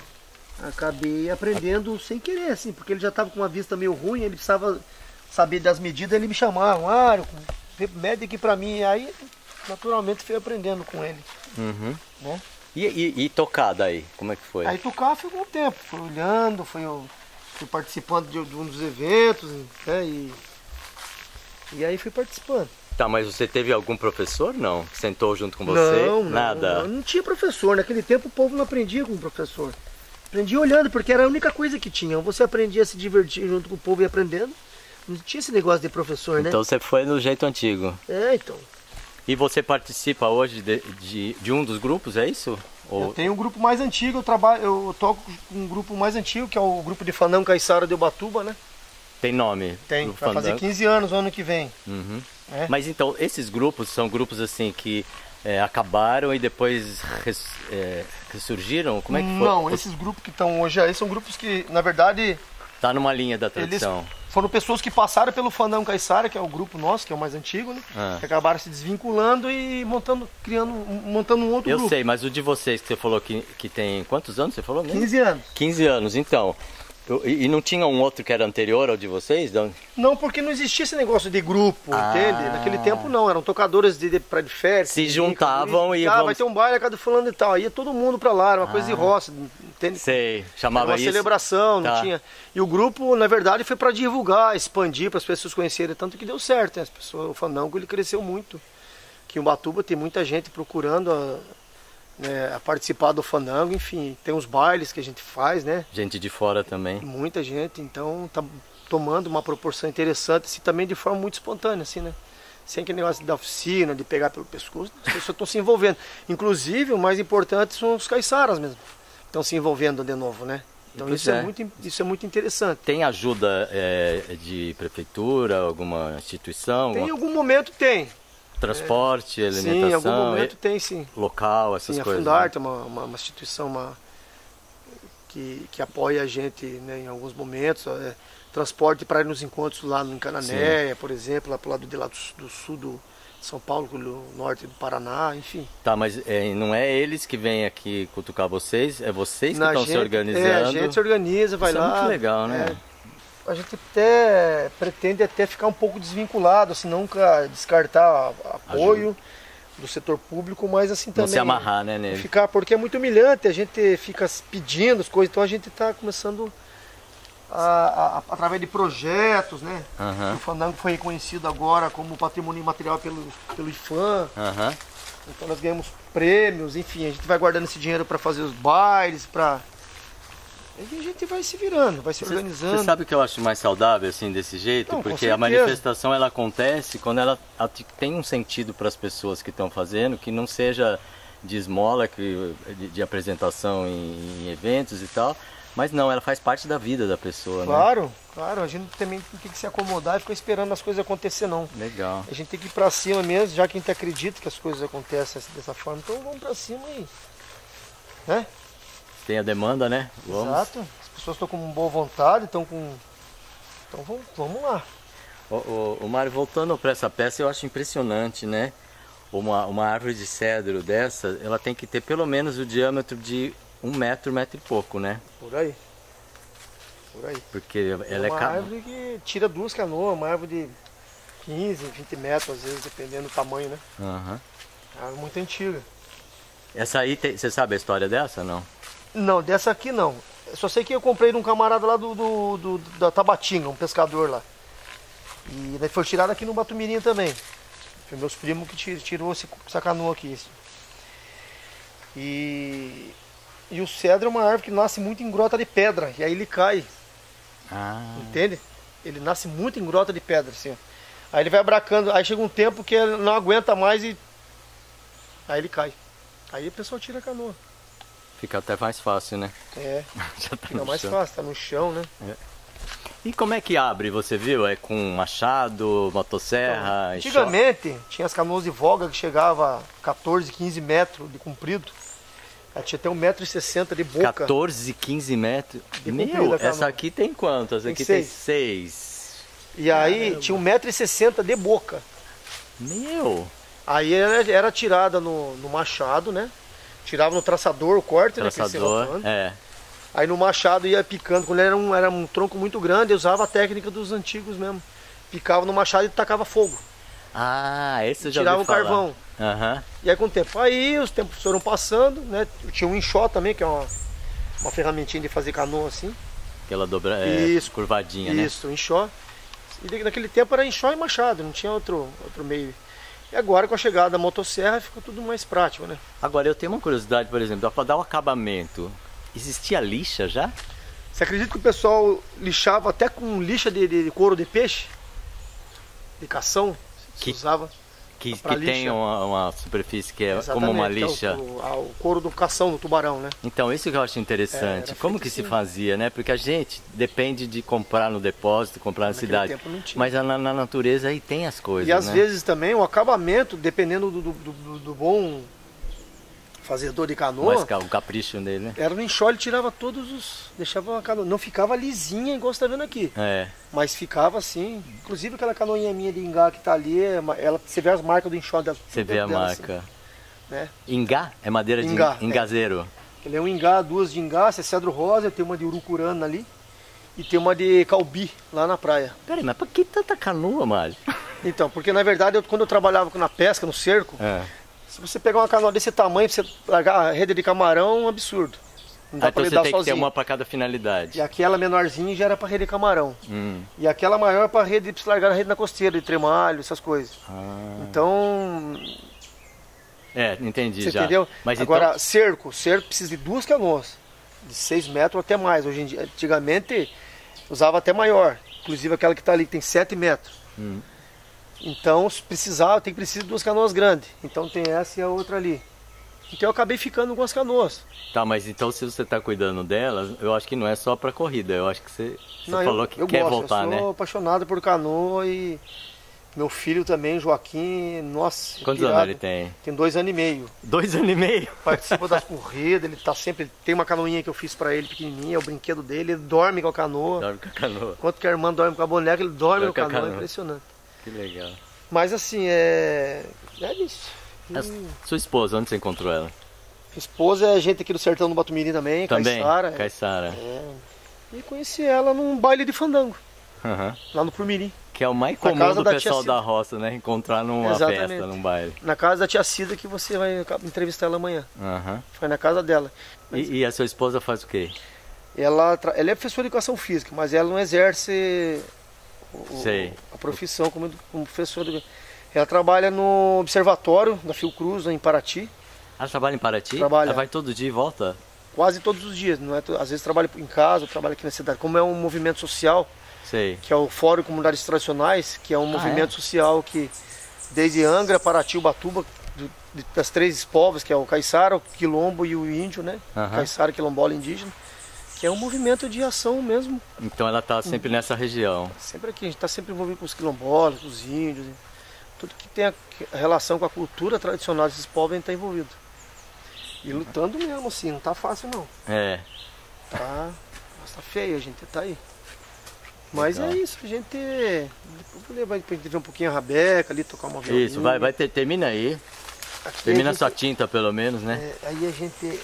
[SPEAKER 2] aprendendo sem querer, assim, porque ele já estava com uma vista meio ruim, ele precisava saber das medidas, ele me chamava, Mário, mede aqui pra mim, aí naturalmente fui aprendendo com ele.
[SPEAKER 1] Uhum.
[SPEAKER 2] Né?
[SPEAKER 1] E tocar daí, como é que foi?
[SPEAKER 2] Aí tocar ficou um tempo, fui olhando, fui participando de um dos eventos, né? E aí fui participando.
[SPEAKER 1] Tá, mas você teve algum professor, não? Que sentou junto com você?
[SPEAKER 2] Não,
[SPEAKER 1] Nada?
[SPEAKER 2] Não tinha professor, naquele tempo o povo não aprendia com o professor. Aprendia olhando, porque era a única coisa que tinha. Você aprendia a se divertir junto com o povo e aprendendo. Não tinha esse negócio de professor, né?
[SPEAKER 1] Então você foi no jeito antigo.
[SPEAKER 2] É, então.
[SPEAKER 1] E você participa hoje de um dos grupos, é isso?
[SPEAKER 2] Eu tenho um grupo mais antigo, eu toco com um grupo mais antigo, que é o grupo de Fandango Caiçara de Ubatuba, né?
[SPEAKER 1] Tem nome?
[SPEAKER 2] Tem, vai fazer 15 anos o ano que vem.
[SPEAKER 1] Uhum.
[SPEAKER 2] É.
[SPEAKER 1] Mas então, esses grupos são grupos assim que acabaram e depois ressurgiram? Como é que foi?
[SPEAKER 2] Não, esses grupos que estão hoje aí são grupos que, na verdade...
[SPEAKER 1] Tá numa linha da tradição.
[SPEAKER 2] Foram pessoas que passaram pelo Fandango Caiçara, que é o grupo nosso, que é o mais antigo, né? Que acabaram se desvinculando e montando um outro grupo.
[SPEAKER 1] Eu sei, mas o de vocês que você falou que tem... Quantos anos você falou mesmo?
[SPEAKER 2] 15 anos.
[SPEAKER 1] 15 anos, então... E não tinha um outro que era anterior ao de vocês?
[SPEAKER 2] Não, porque não existia esse negócio de grupo, entende? Naquele tempo não, eram tocadores de férias.
[SPEAKER 1] Se juntavam e...
[SPEAKER 2] vai ter um baile a cada fulano e tal, aí ia todo mundo pra lá, era uma coisa de roça, entende?
[SPEAKER 1] Sei, chamava
[SPEAKER 2] era uma
[SPEAKER 1] isso.
[SPEAKER 2] Celebração, não tinha... E o grupo, na verdade, foi pra divulgar, expandir, para as pessoas conhecerem, tanto que deu certo, né? As pessoas, o Fandango, ele cresceu muito. Aqui em Ubatuba tem muita gente procurando a participar do Fandango, enfim, tem os bailes que a gente faz, né?
[SPEAKER 1] Gente de fora também.
[SPEAKER 2] Muita gente, então tá tomando uma proporção interessante, assim, também de forma muito espontânea, assim, né? Sem aquele negócio da oficina, de pegar pelo pescoço, as pessoas estão se envolvendo. Inclusive, o mais importante são os caiçaras mesmo, estão se envolvendo de novo, né? Então isso é muito interessante.
[SPEAKER 1] Tem ajuda de prefeitura, alguma instituição?
[SPEAKER 2] Tem, em algum momento tem.
[SPEAKER 1] Transporte, alimentação?
[SPEAKER 2] Sim, em algum momento tem, sim.
[SPEAKER 1] Local, essas coisas?
[SPEAKER 2] Sim, a Fundarte é uma instituição que apoia a gente, né, em alguns momentos. Transporte para ir nos encontros lá no Cananéia, por exemplo, lá para o lado do sul do São Paulo, do norte do Paraná, enfim. Tá,
[SPEAKER 1] mas não é eles que vêm aqui cutucar vocês, é vocês que estão se organizando?
[SPEAKER 2] A gente se organiza, vai
[SPEAKER 1] lá.
[SPEAKER 2] Isso é
[SPEAKER 1] muito legal, né?
[SPEAKER 2] A gente até pretende ficar um pouco desvinculado, assim, nunca descartar apoio do setor público, mas assim também...
[SPEAKER 1] Não se amarrar, né, nele?
[SPEAKER 2] Porque é muito humilhante, a gente fica pedindo as coisas, então a gente está começando através de projetos, né? O Fandango foi reconhecido agora como patrimônio imaterial pelo IFAM, então nós ganhamos prêmios, enfim, a gente vai guardando esse dinheiro para fazer os bailes, E a gente vai se virando, vai se organizando.
[SPEAKER 1] Você sabe o que eu acho mais saudável assim desse jeito?
[SPEAKER 2] Não,
[SPEAKER 1] porque a manifestação ela acontece quando ela tem um sentido para as pessoas que estão fazendo, que não seja de esmola, de apresentação em eventos e tal, mas não, ela faz parte da vida da pessoa,
[SPEAKER 2] Claro, a gente também não tem que se acomodar e ficar esperando as coisas acontecer, não.
[SPEAKER 1] Legal.
[SPEAKER 2] A gente tem que ir para cima mesmo, já que a gente acredita que as coisas acontecem dessa forma, então vamos para cima aí, né?
[SPEAKER 1] Tem a demanda, né? Vamos.
[SPEAKER 2] Exato. As pessoas estão com boa vontade, Então vamos lá.
[SPEAKER 1] O Mário, voltando para essa peça, eu acho impressionante, né? Uma árvore de cedro dessa, ela tem que ter pelo menos o diâmetro de 1 metro, 1 metro e pouco, né?
[SPEAKER 2] Por aí.
[SPEAKER 1] Porque ela é
[SPEAKER 2] uma árvore que tira 2 canoas, uma árvore de 15, 20 metros, às vezes, dependendo do tamanho, né? É árvore muito antiga.
[SPEAKER 1] Essa aí, você sabe a história dessa, não?
[SPEAKER 2] Não, dessa aqui não. Eu só sei que eu comprei de um camarada lá da Tabatinga, um pescador lá. E daí foi tirado aqui no Batumirim também. Foi meus primos que tirou essa canoa aqui. E o cedro é uma árvore que nasce muito em grota de pedra, e aí ele cai. Entende? Ele nasce muito em grota de pedra, assim. Aí ele vai abracando, aí chega um tempo que ele não aguenta mais e aí ele cai. Aí a pessoa tira a canoa.
[SPEAKER 1] Fica até mais fácil, né?
[SPEAKER 2] Já tá fica mais fácil, tá no chão, né?
[SPEAKER 1] E como é que abre, você viu? É com machado, motosserra?
[SPEAKER 2] Antigamente tinha as canoas de voga que chegava a 14, 15 metros de comprido. Ela tinha até 1,60 m de boca.
[SPEAKER 1] 14, 15 metros?
[SPEAKER 2] De
[SPEAKER 1] Meu,
[SPEAKER 2] comprida,
[SPEAKER 1] essa aqui tem quanto? Essa aqui tem 6.
[SPEAKER 2] E aí tinha 1,60 m de boca.
[SPEAKER 1] Meu!
[SPEAKER 2] Aí ela era tirada no machado, né? Tirava no traçador o corte,
[SPEAKER 1] Traçador,
[SPEAKER 2] né? Aí no machado ia picando. Quando era um tronco muito grande, eu usava a técnica dos antigos mesmo. Picava no machado e tacava fogo.
[SPEAKER 1] Ah, esse eu já
[SPEAKER 2] tirava
[SPEAKER 1] ouvi
[SPEAKER 2] o
[SPEAKER 1] falar.
[SPEAKER 2] carvão.
[SPEAKER 1] Uhum.
[SPEAKER 2] E aí com o tempo, aí os tempos foram passando, né? Tinha um enxó também, que é uma ferramentinha de fazer canoa assim.
[SPEAKER 1] Aquela
[SPEAKER 2] Isso,
[SPEAKER 1] curvadinha, né?
[SPEAKER 2] Isso, enxó. E naquele tempo era enxó e machado, não tinha outro meio. E agora com a chegada da motosserra ficou tudo mais prático, né?
[SPEAKER 1] Agora eu tenho uma curiosidade, por exemplo, para dar o acabamento, existia lixa já?
[SPEAKER 2] Você acredita que o pessoal lixava até com lixa de couro de peixe? De cação? Se usava.
[SPEAKER 1] Que tem uma superfície que é
[SPEAKER 2] exatamente,
[SPEAKER 1] como uma lixa.
[SPEAKER 2] O couro do cação, do tubarão, né?
[SPEAKER 1] Então, isso que eu acho interessante. Como que se fazia, né? Porque a gente depende de comprar no depósito, comprar na cidade.
[SPEAKER 2] Tempo não tinha.
[SPEAKER 1] Mas na natureza aí tem as coisas,
[SPEAKER 2] e às
[SPEAKER 1] né?
[SPEAKER 2] vezes também o acabamento, dependendo do bom fazedor de canoa.
[SPEAKER 1] Mas o capricho dele, né?
[SPEAKER 2] Era no enxó, ele tirava todos os... Deixava a canoa. Não ficava lisinha, igual você tá vendo aqui. Mas ficava assim. Inclusive aquela canoinha minha de ingá que tá ali, você vê as marcas do enxó dela.
[SPEAKER 1] Você vê a marca.
[SPEAKER 2] Assim, né?
[SPEAKER 1] Ingá? É madeira de engazeiro?
[SPEAKER 2] Ele é um ingá, duas de ingá, essa é cedro rosa, tem uma de urucurana ali. E tem uma de calbi, lá na praia.
[SPEAKER 1] Peraí, mas por que tanta canoa, Mário?
[SPEAKER 2] Então, porque na verdade, quando eu trabalhava na pesca, no cerco... Se você pegar uma canoa desse tamanho, pra você largar a rede de camarão, é um absurdo. Não dá pra
[SPEAKER 1] então
[SPEAKER 2] lidar
[SPEAKER 1] você tem
[SPEAKER 2] sozinho.
[SPEAKER 1] que ter uma para cada finalidade.
[SPEAKER 2] E aquela menorzinha já era para rede de camarão. E aquela maior para rede, pra você largar a rede na costeira, de tremalho, essas coisas. Então...
[SPEAKER 1] entendi
[SPEAKER 2] você
[SPEAKER 1] já.
[SPEAKER 2] Entendeu?
[SPEAKER 1] Mas
[SPEAKER 2] agora,
[SPEAKER 1] então...
[SPEAKER 2] cerco precisa de 2 canoas. De 6 metros até mais. Hoje em dia, antigamente, usava até maior. Inclusive aquela que está ali, que tem 7 metros. Então, se precisar, precisa de 2 canoas grandes. Então tem essa e a outra ali. Então eu acabei ficando com as canoas.
[SPEAKER 1] Tá, mas então se você está cuidando delas, eu acho que não é só para corrida. Eu acho que você falou que quer voltar, né?
[SPEAKER 2] Eu sou apaixonado por canoa e meu filho também, Joaquim, nossa.
[SPEAKER 1] Quantos anos ele tem?
[SPEAKER 2] Tem 2 anos e meio.
[SPEAKER 1] 2 anos e meio?
[SPEAKER 2] Participa das corridas, ele tá sempre... Tem uma canoinha que eu fiz para ele pequenininha, é o brinquedo dele, ele dorme com a canoa.
[SPEAKER 1] Dorme com a canoa.
[SPEAKER 2] Enquanto que a irmã dorme com a boneca, ele dorme com a canoa, é impressionante.
[SPEAKER 1] Que legal.
[SPEAKER 2] Mas assim, é isso.
[SPEAKER 1] Sua esposa, onde você encontrou ela?
[SPEAKER 2] Esposa é gente aqui do sertão do Batumirim também, Caiçara.
[SPEAKER 1] Caiçara.
[SPEAKER 2] E conheci ela num baile de fandango, lá no Purmirim.
[SPEAKER 1] Que é o mais comum do pessoal da roça, né? Encontrar numa festa, num baile.
[SPEAKER 2] Na casa da tia Cida, que você vai entrevistar ela amanhã. Foi na casa dela.
[SPEAKER 1] E a sua esposa faz o quê?
[SPEAKER 2] Ela é professora de educação física, mas ela não exerce a profissão como professora. Ela trabalha no observatório da Fiocruz, em Paraty.
[SPEAKER 1] Ela trabalha em Paraty?
[SPEAKER 2] Trabalha.
[SPEAKER 1] Ela vai todo dia e volta?
[SPEAKER 2] Quase todos os dias. Não é, às vezes trabalha em casa, trabalha aqui na cidade. Como é um movimento social, que é o Fórum de Comunidades Tradicionais, que é um movimento social que, desde Angra, Paraty, Ubatuba, das 3 povos, que é o Caiçara, o Quilombo e o Índio, né? Caiçara, Quilombola indígena. Que é um movimento de ação mesmo.
[SPEAKER 1] Então ela está sempre nessa região?
[SPEAKER 2] Sempre aqui, a gente está sempre envolvido com os quilombolas, com os índios. Tudo que tem a relação com a cultura tradicional desses povos, a gente está envolvido. E lutando mesmo, assim, não tá fácil não. Tá feio, a gente tá aí. Mas é isso, a gente... Depois vai ver um pouquinho a rabeca ali, tocar uma violinha.
[SPEAKER 1] Isso, termina aí. Aqui termina sua tinta pelo menos, né?
[SPEAKER 2] Aí a gente...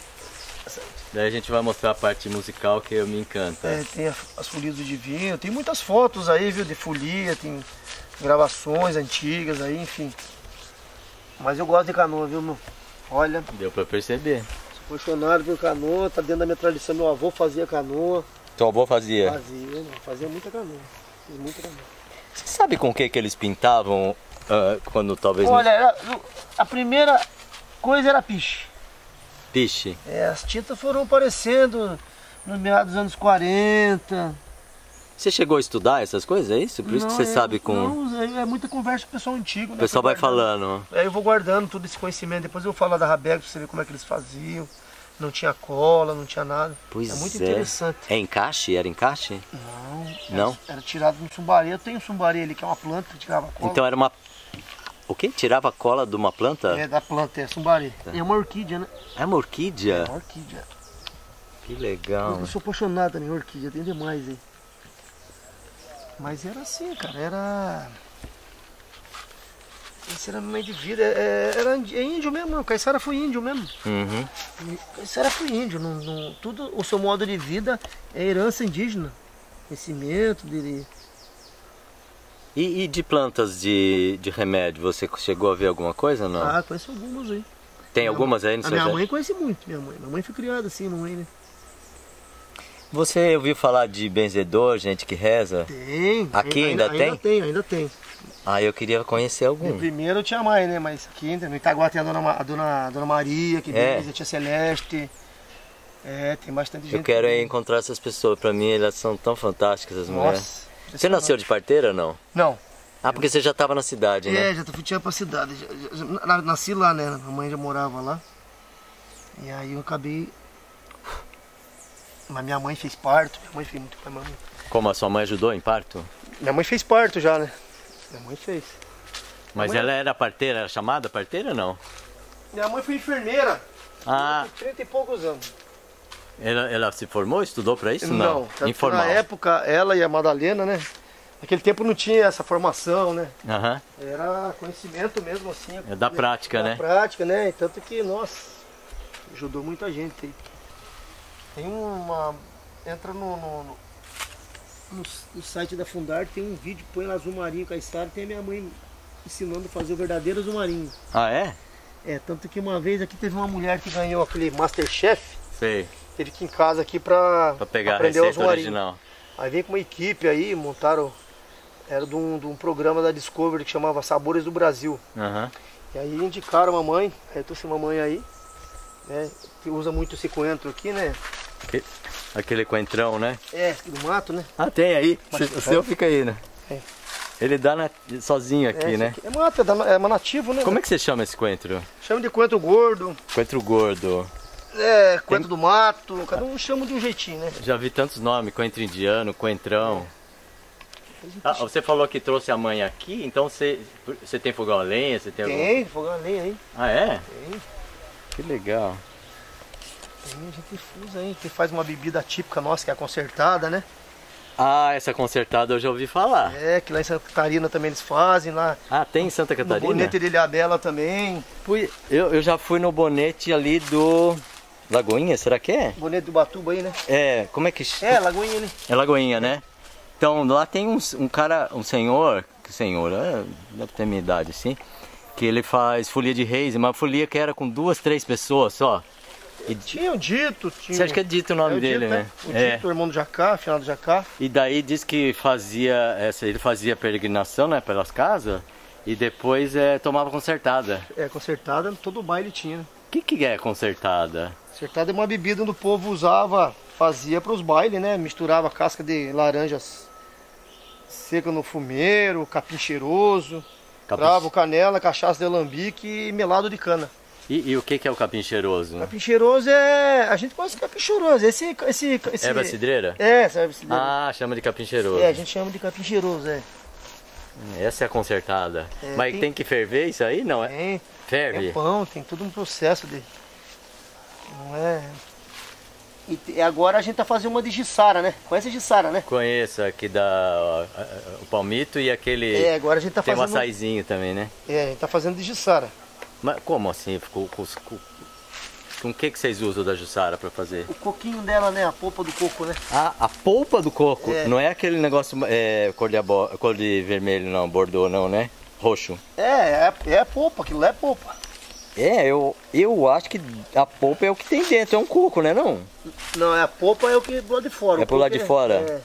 [SPEAKER 1] Daí a gente vai mostrar a parte musical que me encanta.
[SPEAKER 2] Tem as folias do divino, tem muitas fotos aí, viu, de folia, tem gravações antigas aí, enfim. Mas eu gosto de canoa, viu, meu? Olha.
[SPEAKER 1] Deu pra perceber.
[SPEAKER 2] Sou apaixonado por canoa, tá dentro da minha tradição, meu avô fazia canoa.
[SPEAKER 1] Teu avô fazia?
[SPEAKER 2] Fazia muita canoa. Fiz muita canoa.
[SPEAKER 1] Você sabe com o que eles pintavam quando talvez...
[SPEAKER 2] Olha, a primeira coisa era piche.
[SPEAKER 1] Piche?
[SPEAKER 2] As tintas foram aparecendo no meados dos anos 40.
[SPEAKER 1] Você chegou a estudar essas coisas, é isso? Por isso que você sabe com...
[SPEAKER 2] Não, é muita conversa com o pessoal antigo.
[SPEAKER 1] O pessoal vai falando.
[SPEAKER 2] Aí eu vou guardando todo esse conhecimento, depois eu vou falar da rabeca pra você ver como é que eles faziam. Não tinha cola, não tinha nada.
[SPEAKER 1] Pois
[SPEAKER 2] é muito interessante.
[SPEAKER 1] É encaixe? Era encaixe?
[SPEAKER 2] Não. Era tirado no sumbari. Eu tenho um sumbari ali, que é uma planta que tirava cola.
[SPEAKER 1] Então era uma... O quê? Tirava cola de uma planta?
[SPEAKER 2] É, da planta, é sumbari. É uma orquídea, né?
[SPEAKER 1] É uma orquídea?
[SPEAKER 2] É uma orquídea.
[SPEAKER 1] Que legal.
[SPEAKER 2] Eu sou apaixonado também, orquídea, tem demais aí. Mas era assim, cara, era... Esse era meio de vida, era índio mesmo, o Caiçara foi índio mesmo.
[SPEAKER 1] Uhum.
[SPEAKER 2] O Caiçara foi índio, tudo, o seu modo de vida é herança indígena. Conhecimento dele.
[SPEAKER 1] E de plantas de remédio, você chegou a ver alguma coisa ou não?
[SPEAKER 2] Ah, conheço algumas aí.
[SPEAKER 1] Tem algumas aí no seu
[SPEAKER 2] Minha mãe conhece muito, minha mãe foi criada assim, mamãe, né?
[SPEAKER 1] Você ouviu falar de benzedor, gente que reza?
[SPEAKER 2] Tem.
[SPEAKER 1] Aqui ainda tem?
[SPEAKER 2] Ainda tem.
[SPEAKER 1] Ah, eu queria conhecer algum.
[SPEAKER 2] Primeiro eu tinha mais, né? Mas aqui no Itaguá tem a dona Maria, que vem, a tia Celeste. É, tem bastante gente.
[SPEAKER 1] Eu quero encontrar essas pessoas, pra mim elas são tão fantásticas, as mulheres. Você nasceu de parteira ou não?
[SPEAKER 2] Não.
[SPEAKER 1] Ah, porque você já estava na cidade, né?
[SPEAKER 2] É, já tinha pra cidade. Nasci lá, né? A mãe já morava lá. E aí eu acabei... Mas minha mãe fez parto, minha mãe fez muito pra mamãe.
[SPEAKER 1] Como a sua mãe ajudou em parto?
[SPEAKER 2] Minha mãe fez parto já, né? Minha mãe fez.
[SPEAKER 1] Mas ela era parteira, era chamada parteira ou não?
[SPEAKER 2] Minha mãe foi enfermeira.
[SPEAKER 1] Ah.
[SPEAKER 2] 30 e poucos anos.
[SPEAKER 1] Ela se formou, estudou pra isso?
[SPEAKER 2] Não.
[SPEAKER 1] Informal.
[SPEAKER 2] Na época, ela e a Madalena, né? Naquele tempo não tinha essa formação, né?
[SPEAKER 1] Aham.
[SPEAKER 2] Era conhecimento mesmo, assim.
[SPEAKER 1] É da prática, né?
[SPEAKER 2] Da prática, né? E tanto que, nossa, ajudou muita gente aí. Tem uma... Entra no site da Fundar, tem um vídeo, põe lá azul marinho Caiçara, tem a minha mãe ensinando a fazer o verdadeiro azul marinho.
[SPEAKER 1] Ah, é?
[SPEAKER 2] É, tanto que uma vez aqui teve uma mulher que ganhou aquele Masterchef.
[SPEAKER 1] Sei.
[SPEAKER 2] Teve que ir em casa aqui pra
[SPEAKER 1] pegar
[SPEAKER 2] aprender
[SPEAKER 1] a
[SPEAKER 2] o
[SPEAKER 1] receita
[SPEAKER 2] azul marinho.
[SPEAKER 1] original.
[SPEAKER 2] Aí veio com uma equipe aí, montaram... Era de um programa da Discovery que chamava Sabores do Brasil.
[SPEAKER 1] Aham.
[SPEAKER 2] E aí indicaram a mamãe, aí eu trouxe a mamãe aí, né? Que usa muito esse coentro aqui, né?
[SPEAKER 1] Aquele coentrão, né?
[SPEAKER 2] É, do mato, né?
[SPEAKER 1] Ah, tem aí.
[SPEAKER 2] Mas,
[SPEAKER 1] O seu fica aí, né?
[SPEAKER 2] É.
[SPEAKER 1] Ele dá sozinho aqui, né?
[SPEAKER 2] Aqui é mato, é nativo, né?
[SPEAKER 1] Como é que você chama esse coentro?
[SPEAKER 2] Chama de coentro gordo.
[SPEAKER 1] Coentro gordo.
[SPEAKER 2] É, coentro do mato, cada um chama de um jeitinho, né?
[SPEAKER 1] Já vi tantos nomes, coentro indiano, coentrão. Ah, você falou que trouxe a mãe aqui, então você tem fogão a lenha? Você tem
[SPEAKER 2] fogão a lenha aí.
[SPEAKER 1] Ah, é?
[SPEAKER 2] Tem.
[SPEAKER 1] Que legal.
[SPEAKER 2] Tem gente fusa aí, que faz uma bebida típica nossa, que é a concertada, né?
[SPEAKER 1] Ah, essa concertada eu já ouvi falar.
[SPEAKER 2] É, que lá em Santa Catarina também eles fazem lá.
[SPEAKER 1] Ah, tem em Santa Catarina?
[SPEAKER 2] No Bonete de Ilhabela também.
[SPEAKER 1] Eu já fui no bonete ali do... Lagoinha, será que é?
[SPEAKER 2] Bonete do Ubatuba aí, né?
[SPEAKER 1] É, como é que...
[SPEAKER 2] É, Lagoinha ali.
[SPEAKER 1] É Lagoinha, né? Então, lá tem um cara, um senhor, deve ter minha idade assim, que ele faz folia de reis, uma folia que era com 2, 3 pessoas só.
[SPEAKER 2] E tinha o Dito.
[SPEAKER 1] Você acha que é Dito o nome dele, né?
[SPEAKER 2] O Dito, o irmão do Jacá, final do Jacá.
[SPEAKER 1] E daí diz que ele fazia peregrinação, né, pelas casas, e depois tomava concertada.
[SPEAKER 2] É, concertada, todo baile tinha, né?
[SPEAKER 1] O que é concertada?
[SPEAKER 2] Concertada é uma bebida que o povo usava, fazia para os bailes, né? Misturava casca de laranjas seca no fumeiro, capim cheiroso, cravo, canela, cachaça de alambique e melado de cana.
[SPEAKER 1] E o que é o capim cheiroso?
[SPEAKER 2] Capim cheiroso a gente conhece capim cheiroso,
[SPEAKER 1] Erva cidreira?
[SPEAKER 2] É, essa erva cidreira.
[SPEAKER 1] Ah, chama de capim cheiroso.
[SPEAKER 2] É, a gente chama de capim cheiroso,
[SPEAKER 1] Essa é a concertada. Mas tem que ferver isso aí, não é?
[SPEAKER 2] Tem.
[SPEAKER 1] Ferve?
[SPEAKER 2] É pão, tem todo um processo de... Não é... E agora a gente tá fazendo uma de Jiçara, né? Conhece a Jiçara, né?
[SPEAKER 1] Conheço, aqui da o palmito e aquele...
[SPEAKER 2] É, agora a gente tá
[SPEAKER 1] tem
[SPEAKER 2] fazendo...
[SPEAKER 1] um açaizinho também, né?
[SPEAKER 2] É, a gente tá fazendo de Jiçara.
[SPEAKER 1] Mas como assim? Com o que vocês usam da Jussara para fazer?
[SPEAKER 2] O coquinho dela, né? A polpa do coco, né?
[SPEAKER 1] Ah, a polpa do coco?
[SPEAKER 2] É.
[SPEAKER 1] Não é aquele negócio cor de vermelho, não, bordô, não, né? Roxo.
[SPEAKER 2] É polpa, aquilo lá é polpa.
[SPEAKER 1] Eu acho que a polpa é o que tem dentro, é um coco, né, não?
[SPEAKER 2] Não, a polpa é o que é pro lado de fora.
[SPEAKER 1] É pro lado de fora?
[SPEAKER 2] É.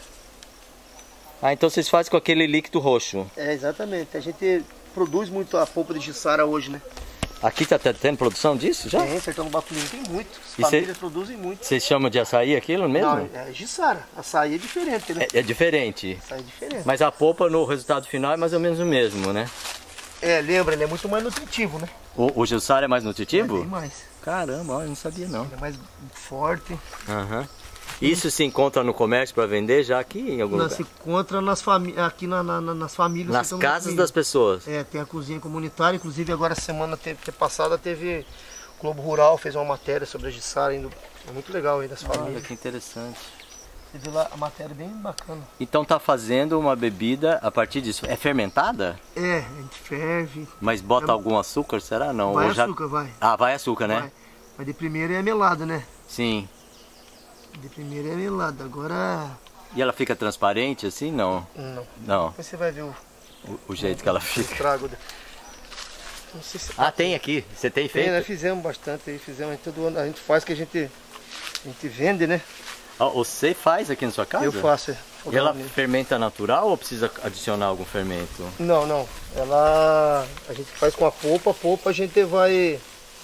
[SPEAKER 1] Ah, então vocês fazem com aquele líquido roxo.
[SPEAKER 2] É, exatamente. A gente produz muito a polpa de Jiçara hoje, né?
[SPEAKER 1] Aqui tá tendo produção disso já?
[SPEAKER 2] Tem, Sertão do Batulinho tem muito. As
[SPEAKER 1] E
[SPEAKER 2] famílias produzem muito.
[SPEAKER 1] Vocês chamam de açaí aquilo mesmo?
[SPEAKER 2] Não, é Jiçara. Açaí é diferente, né?
[SPEAKER 1] É diferente.
[SPEAKER 2] Açaí é diferente.
[SPEAKER 1] Mas a polpa no resultado final é mais ou menos o mesmo, né?
[SPEAKER 2] lembra, ele é muito mais nutritivo, né?
[SPEAKER 1] O Jussara é mais nutritivo?
[SPEAKER 2] Bem mais.
[SPEAKER 1] Caramba, eu não sabia não.
[SPEAKER 2] Ele é mais forte.
[SPEAKER 1] Aham. Isso se encontra no comércio para vender já aqui em algum lugar?
[SPEAKER 2] Se encontra aqui nas famílias.
[SPEAKER 1] Nas casas das pessoas?
[SPEAKER 2] Tem a cozinha comunitária. Inclusive agora semana passada teve o Globo Rural, fez uma matéria sobre a Jussara. É muito legal aí das famílias.
[SPEAKER 1] Olha que interessante.
[SPEAKER 2] Você viu lá a matéria bem bacana.
[SPEAKER 1] Então tá fazendo uma bebida a partir disso. É fermentada?
[SPEAKER 2] A gente ferve.
[SPEAKER 1] Mas bota algum açúcar, será? Não.
[SPEAKER 2] Vai açúcar, vai.
[SPEAKER 1] Ah, vai açúcar, né?
[SPEAKER 2] Vai. Mas de primeiro é melada, né?
[SPEAKER 1] Sim.
[SPEAKER 2] De primeiro é melada, agora...
[SPEAKER 1] E ela fica transparente assim? Não. Não.
[SPEAKER 2] Depois você vai ver
[SPEAKER 1] o jeito que ela fica.
[SPEAKER 2] Estrago. Não sei se...
[SPEAKER 1] Tem aqui? Você tem feito?
[SPEAKER 2] Nós fizemos bastante aí, todo ano. A gente faz que a gente vende, né?
[SPEAKER 1] Você faz aqui na sua casa?
[SPEAKER 2] Eu faço,
[SPEAKER 1] E ela fermenta natural ou precisa adicionar algum fermento?
[SPEAKER 2] Não. A gente faz com a polpa a gente vai...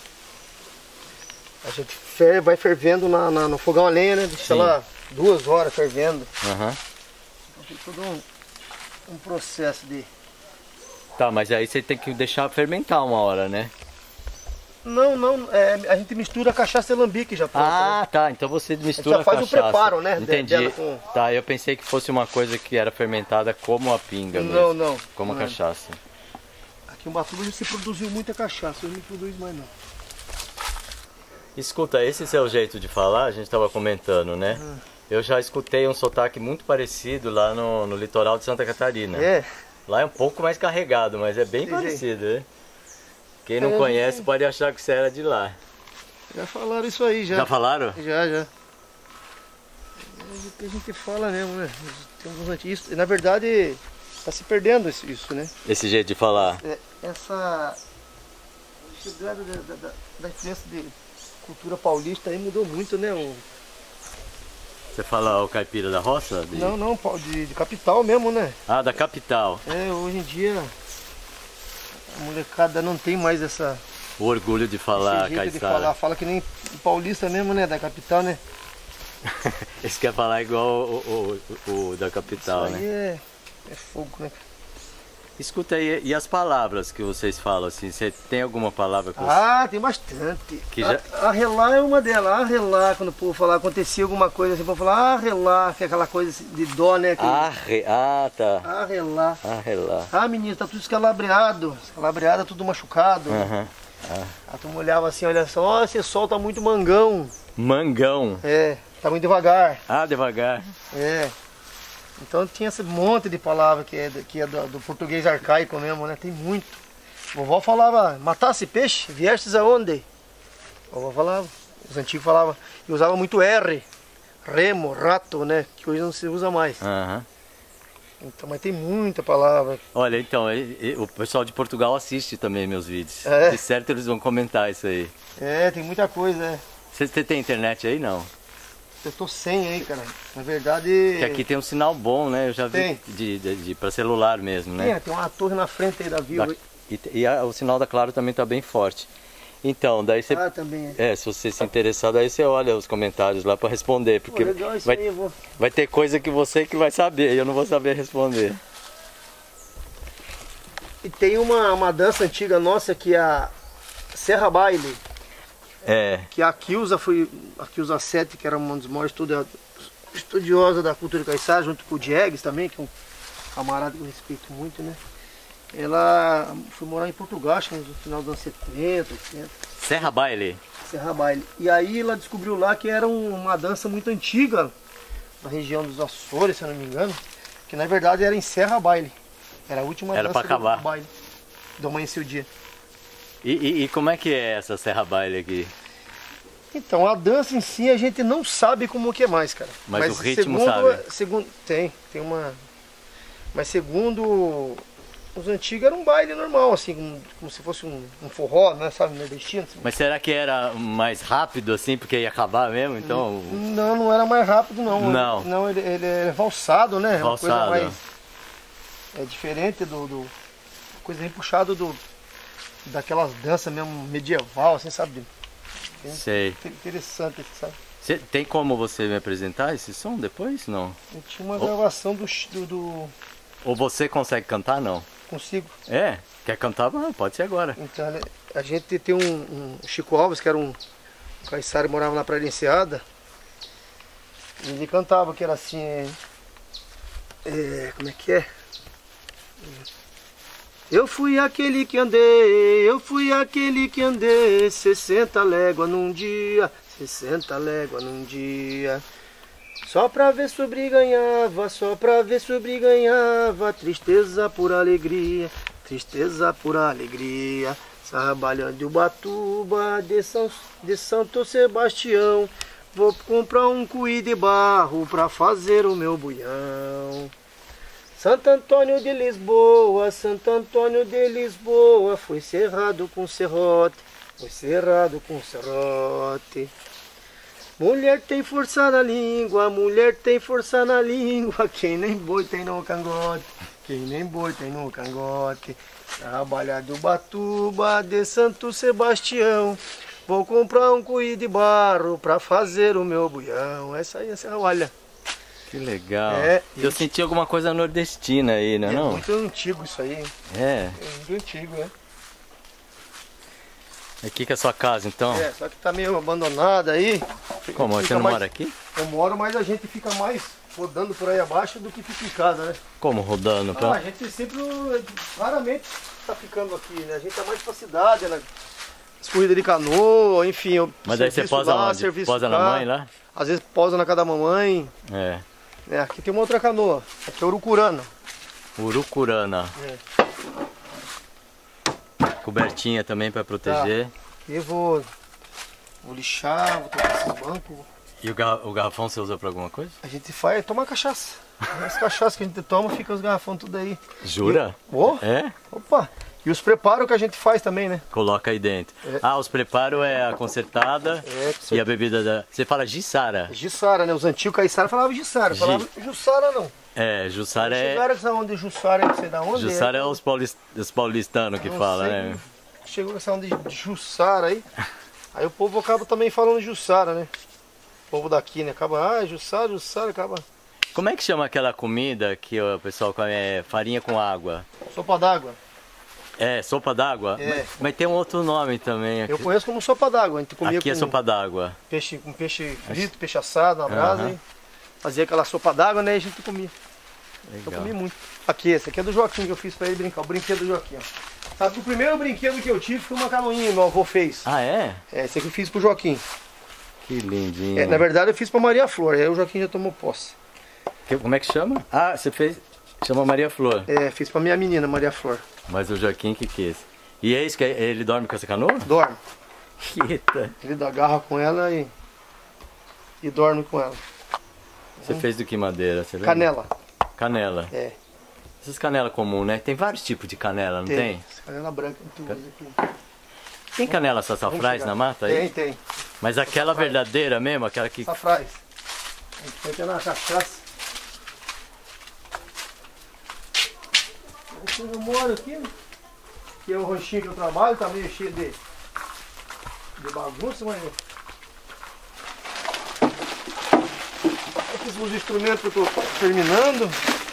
[SPEAKER 2] A gente vai fervendo no fogão a lenha, né? Deixa lá 2 horas fervendo.
[SPEAKER 1] Aham.
[SPEAKER 2] Então tem todo um processo de...
[SPEAKER 1] Tá, mas aí você tem que deixar fermentar 1 hora, né?
[SPEAKER 2] Não, a gente mistura a cachaça e alambique já pronto.
[SPEAKER 1] Ah, né? Tá, então você mistura a
[SPEAKER 2] já faz
[SPEAKER 1] cachaça.
[SPEAKER 2] o preparo, né?
[SPEAKER 1] Entendi. Tá, eu pensei que fosse uma coisa que era fermentada como a pinga mesmo.
[SPEAKER 2] Não.
[SPEAKER 1] Como a cachaça.
[SPEAKER 2] Aqui em Ubatuba já se produziu muita cachaça, hoje não produz mais não.
[SPEAKER 1] Escuta, esse seu jeito de falar, a gente estava comentando, né? Eu já escutei um sotaque muito parecido lá no litoral de Santa Catarina. Lá é um pouco mais carregado, mas é bem parecido, né? Quem não conhece pode achar que você era de lá.
[SPEAKER 2] Já falaram isso aí, já.
[SPEAKER 1] Já falaram?
[SPEAKER 2] Já. É o que a gente fala mesmo, né? Isso, na verdade, está se perdendo isso, né?
[SPEAKER 1] Esse jeito de falar.
[SPEAKER 2] Essa chegada da influência de cultura paulista aí mudou muito, né?
[SPEAKER 1] Você fala o caipira da roça?
[SPEAKER 2] Não, de capital mesmo, né?
[SPEAKER 1] Ah, da capital.
[SPEAKER 2] Hoje em dia a molecada não tem mais
[SPEAKER 1] o orgulho de falar
[SPEAKER 2] caiçara. Fala que nem paulista mesmo, né? Da capital, né?
[SPEAKER 1] Esse quer falar igual o da capital,
[SPEAKER 2] isso aí,
[SPEAKER 1] né?
[SPEAKER 2] É fogo, né?
[SPEAKER 1] Escuta aí, e as palavras que vocês falam, assim, você tem alguma palavra que você...
[SPEAKER 2] tem bastante.
[SPEAKER 1] Que já...
[SPEAKER 2] Arrelar é uma delas. Arrelar, quando o povo falar, acontecia alguma coisa, assim, o povo falar arrelar, que é aquela coisa de dó, né?
[SPEAKER 1] Tá.
[SPEAKER 2] Arrelar.
[SPEAKER 1] Arrelar.
[SPEAKER 2] Menino, tá tudo escalabreado. Escalabreado, tudo machucado. A turma olhava assim, olha só, você solta muito mangão.
[SPEAKER 1] Mangão?
[SPEAKER 2] Tá muito devagar.
[SPEAKER 1] Devagar.
[SPEAKER 2] Então tinha esse monte de palavra que é do português arcaico mesmo, né? Tem muito. Vovó falava, matasse peixe, viestes aonde? Vovó falava, os antigos falavam, e usava muito R, remo, rato, né? Que hoje não se usa mais. Então, mas tem muita palavra.
[SPEAKER 1] Olha, então, o pessoal de Portugal assiste também meus vídeos. De certo eles vão comentar isso aí.
[SPEAKER 2] Tem muita coisa,
[SPEAKER 1] Você tem internet aí, não?
[SPEAKER 2] Eu tô sem aí, cara. Na verdade...
[SPEAKER 1] Que aqui tem um sinal bom, né? Eu já vi para celular mesmo, né?
[SPEAKER 2] Tem uma torre na frente aí da Vivo.
[SPEAKER 1] O sinal da Claro também tá bem forte. Então, daí você...
[SPEAKER 2] também
[SPEAKER 1] se você se interessar, daí você olha os comentários lá para responder. Porque
[SPEAKER 2] legal, isso aí,
[SPEAKER 1] vai ter coisa que você que vai saber e eu não vou saber responder.
[SPEAKER 2] E tem uma dança antiga nossa que é a Serra Baile. Que a Kilza Sete, que era uma dos maiores estudiosa da cultura caiçara, junto com o Diegues também, que é um camarada que eu respeito muito, né? Ela foi morar em Portugal, acho que no final dos anos 70, 80.
[SPEAKER 1] Serra Baile?
[SPEAKER 2] Serra Baile. E aí ela descobriu lá que era uma dança muito antiga, na região dos Açores, se eu não me engano, que na verdade era em Serra Baile. Era a última dança do baile, do amanhecer o dia.
[SPEAKER 1] E como é que é essa Serra Baile aqui?
[SPEAKER 2] Então, a dança em si a gente não sabe como que é mais, cara.
[SPEAKER 1] Mas o ritmo sabe?
[SPEAKER 2] Tem uma... Mas segundo os antigos era um baile normal, assim, como se fosse um forró, né, sabe, nordestino. Assim.
[SPEAKER 1] Mas será que era mais rápido assim, porque ia acabar mesmo, então?
[SPEAKER 2] Não era mais rápido não.
[SPEAKER 1] Não,
[SPEAKER 2] ele é valsado, né?
[SPEAKER 1] Valsado.
[SPEAKER 2] Uma coisa mais... É diferente coisa bem puxada daquelas danças mesmo medieval, assim, sabe?
[SPEAKER 1] Sei.
[SPEAKER 2] Interessante, sabe?
[SPEAKER 1] Tem como você me apresentar esse som depois? Não?
[SPEAKER 2] Eu tinha uma gravação do...
[SPEAKER 1] Ou você consegue cantar, não?
[SPEAKER 2] consigo.
[SPEAKER 1] É? Quer cantar? Ah, pode ser agora.
[SPEAKER 2] Então, né, a gente tem um Chico Alves, que era um caiçara, morava na Praia da Enseada. E ele cantava, que era assim... como é que é? Eu fui aquele que andei 60 léguas num dia, 60 léguas num dia. Só pra ver sobre ganhava, tristeza por alegria, tristeza por alegria. Trabalhando de Ubatuba, de Santo Sebastião, vou comprar um cuí de barro pra fazer o meu buião. Santo Antônio de Lisboa, foi cerrado com serrote, Mulher tem força na língua, quem nem boi tem no cangote, Trabalhar de Ubatuba, de Santo Sebastião, vou comprar um cuí de barro pra fazer o meu buião. Essa aí, olha.
[SPEAKER 1] Que legal.
[SPEAKER 2] Eu
[SPEAKER 1] senti alguma coisa nordestina aí, não é não?
[SPEAKER 2] Muito antigo isso aí.
[SPEAKER 1] É
[SPEAKER 2] muito antigo, né?
[SPEAKER 1] Aqui que é a sua casa, então?
[SPEAKER 2] Só que tá meio abandonada aí.
[SPEAKER 1] Como? Você não mora aqui?
[SPEAKER 2] Eu moro, mas a gente fica mais rodando por aí abaixo do que fica em casa, né?
[SPEAKER 1] Como rodando?
[SPEAKER 2] A gente sempre, raramente tá ficando aqui, né? A gente tá mais pra cidade, né? As corridas de canoa, enfim.
[SPEAKER 1] Mas daí você posa lá, onde? Posa na mãe lá?
[SPEAKER 2] Às vezes posa na casa da mamãe. Aqui tem uma outra canoa, aqui é Urucurana.
[SPEAKER 1] Urucurana. Cobertinha também para proteger.
[SPEAKER 2] Tá. Eu vou lixar, vou trocar esses bancos.
[SPEAKER 1] E o garrafão você usa para alguma coisa?
[SPEAKER 2] A gente faz, toma cachaça. As cachaças que a gente toma, fica os garrafão tudo aí.
[SPEAKER 1] Jura?
[SPEAKER 2] É? Opa! E os preparos que a gente faz também, né?
[SPEAKER 1] Coloca aí dentro. Os preparos é a consertada e a bebida da... Você fala Jussara?
[SPEAKER 2] Jussara, né? Os antigos caiçara falavam Jussara, falavam Jussara não.
[SPEAKER 1] Jussara é...
[SPEAKER 2] Chegaram essa onda de Jussara, não sei da onde.
[SPEAKER 1] Jussara é os paulistanos que falam, né?
[SPEAKER 2] Chegou essa onda de Jussara aí. Aí o povo acaba também falando Jussara, né? O povo daqui, né? Acaba, Jussara, acaba...
[SPEAKER 1] Como é que chama aquela comida que o pessoal come? Farinha com água?
[SPEAKER 2] Sopa d'água.
[SPEAKER 1] Sopa d'água? Mas tem um outro nome também aqui.
[SPEAKER 2] Eu conheço como sopa d'água.
[SPEAKER 1] Aqui é sopa d'água.
[SPEAKER 2] Com peixe frito, peixe assado na brasa. E fazia aquela sopa d'água, né? E a gente comia.
[SPEAKER 1] Legal.
[SPEAKER 2] Eu comi muito. Aqui, esse aqui é do Joaquim que eu fiz pra ele brincar. O brinquedo do Joaquim, ó. Sabe que o primeiro brinquedo que eu tive foi uma canoinha que meu avô fez.
[SPEAKER 1] Ah, é?
[SPEAKER 2] Esse aqui eu fiz pro Joaquim.
[SPEAKER 1] Que lindinho.
[SPEAKER 2] Na verdade eu fiz pra Maria Flor. Aí o Joaquim já tomou posse.
[SPEAKER 1] Como é que chama? Você fez... Chama Maria Flor.
[SPEAKER 2] Fiz pra minha menina, Maria Flor.
[SPEAKER 1] Mas o Joaquim que quis. E é isso que ele dorme com essa canoa?
[SPEAKER 2] Dorme.
[SPEAKER 1] Eita.
[SPEAKER 2] Ele agarra com ela e dorme com ela.
[SPEAKER 1] Você fez do que madeira? Você
[SPEAKER 2] Canela.
[SPEAKER 1] Canela? Essas canelas comuns, né? Tem vários tipos de canela, não tem?
[SPEAKER 2] Canela branca, tudo aqui.
[SPEAKER 1] Tem canela sassafrás na mata aí?
[SPEAKER 2] Tem.
[SPEAKER 1] Mas aquela verdadeira mesmo, aquela que...
[SPEAKER 2] Sassafrás. A gente põe até na cachaça. Eu moro aqui, né? Que é o ranchinho que eu trabalho, tá meio cheio de bagunça, mas... Esses os instrumentos que eu tô terminando.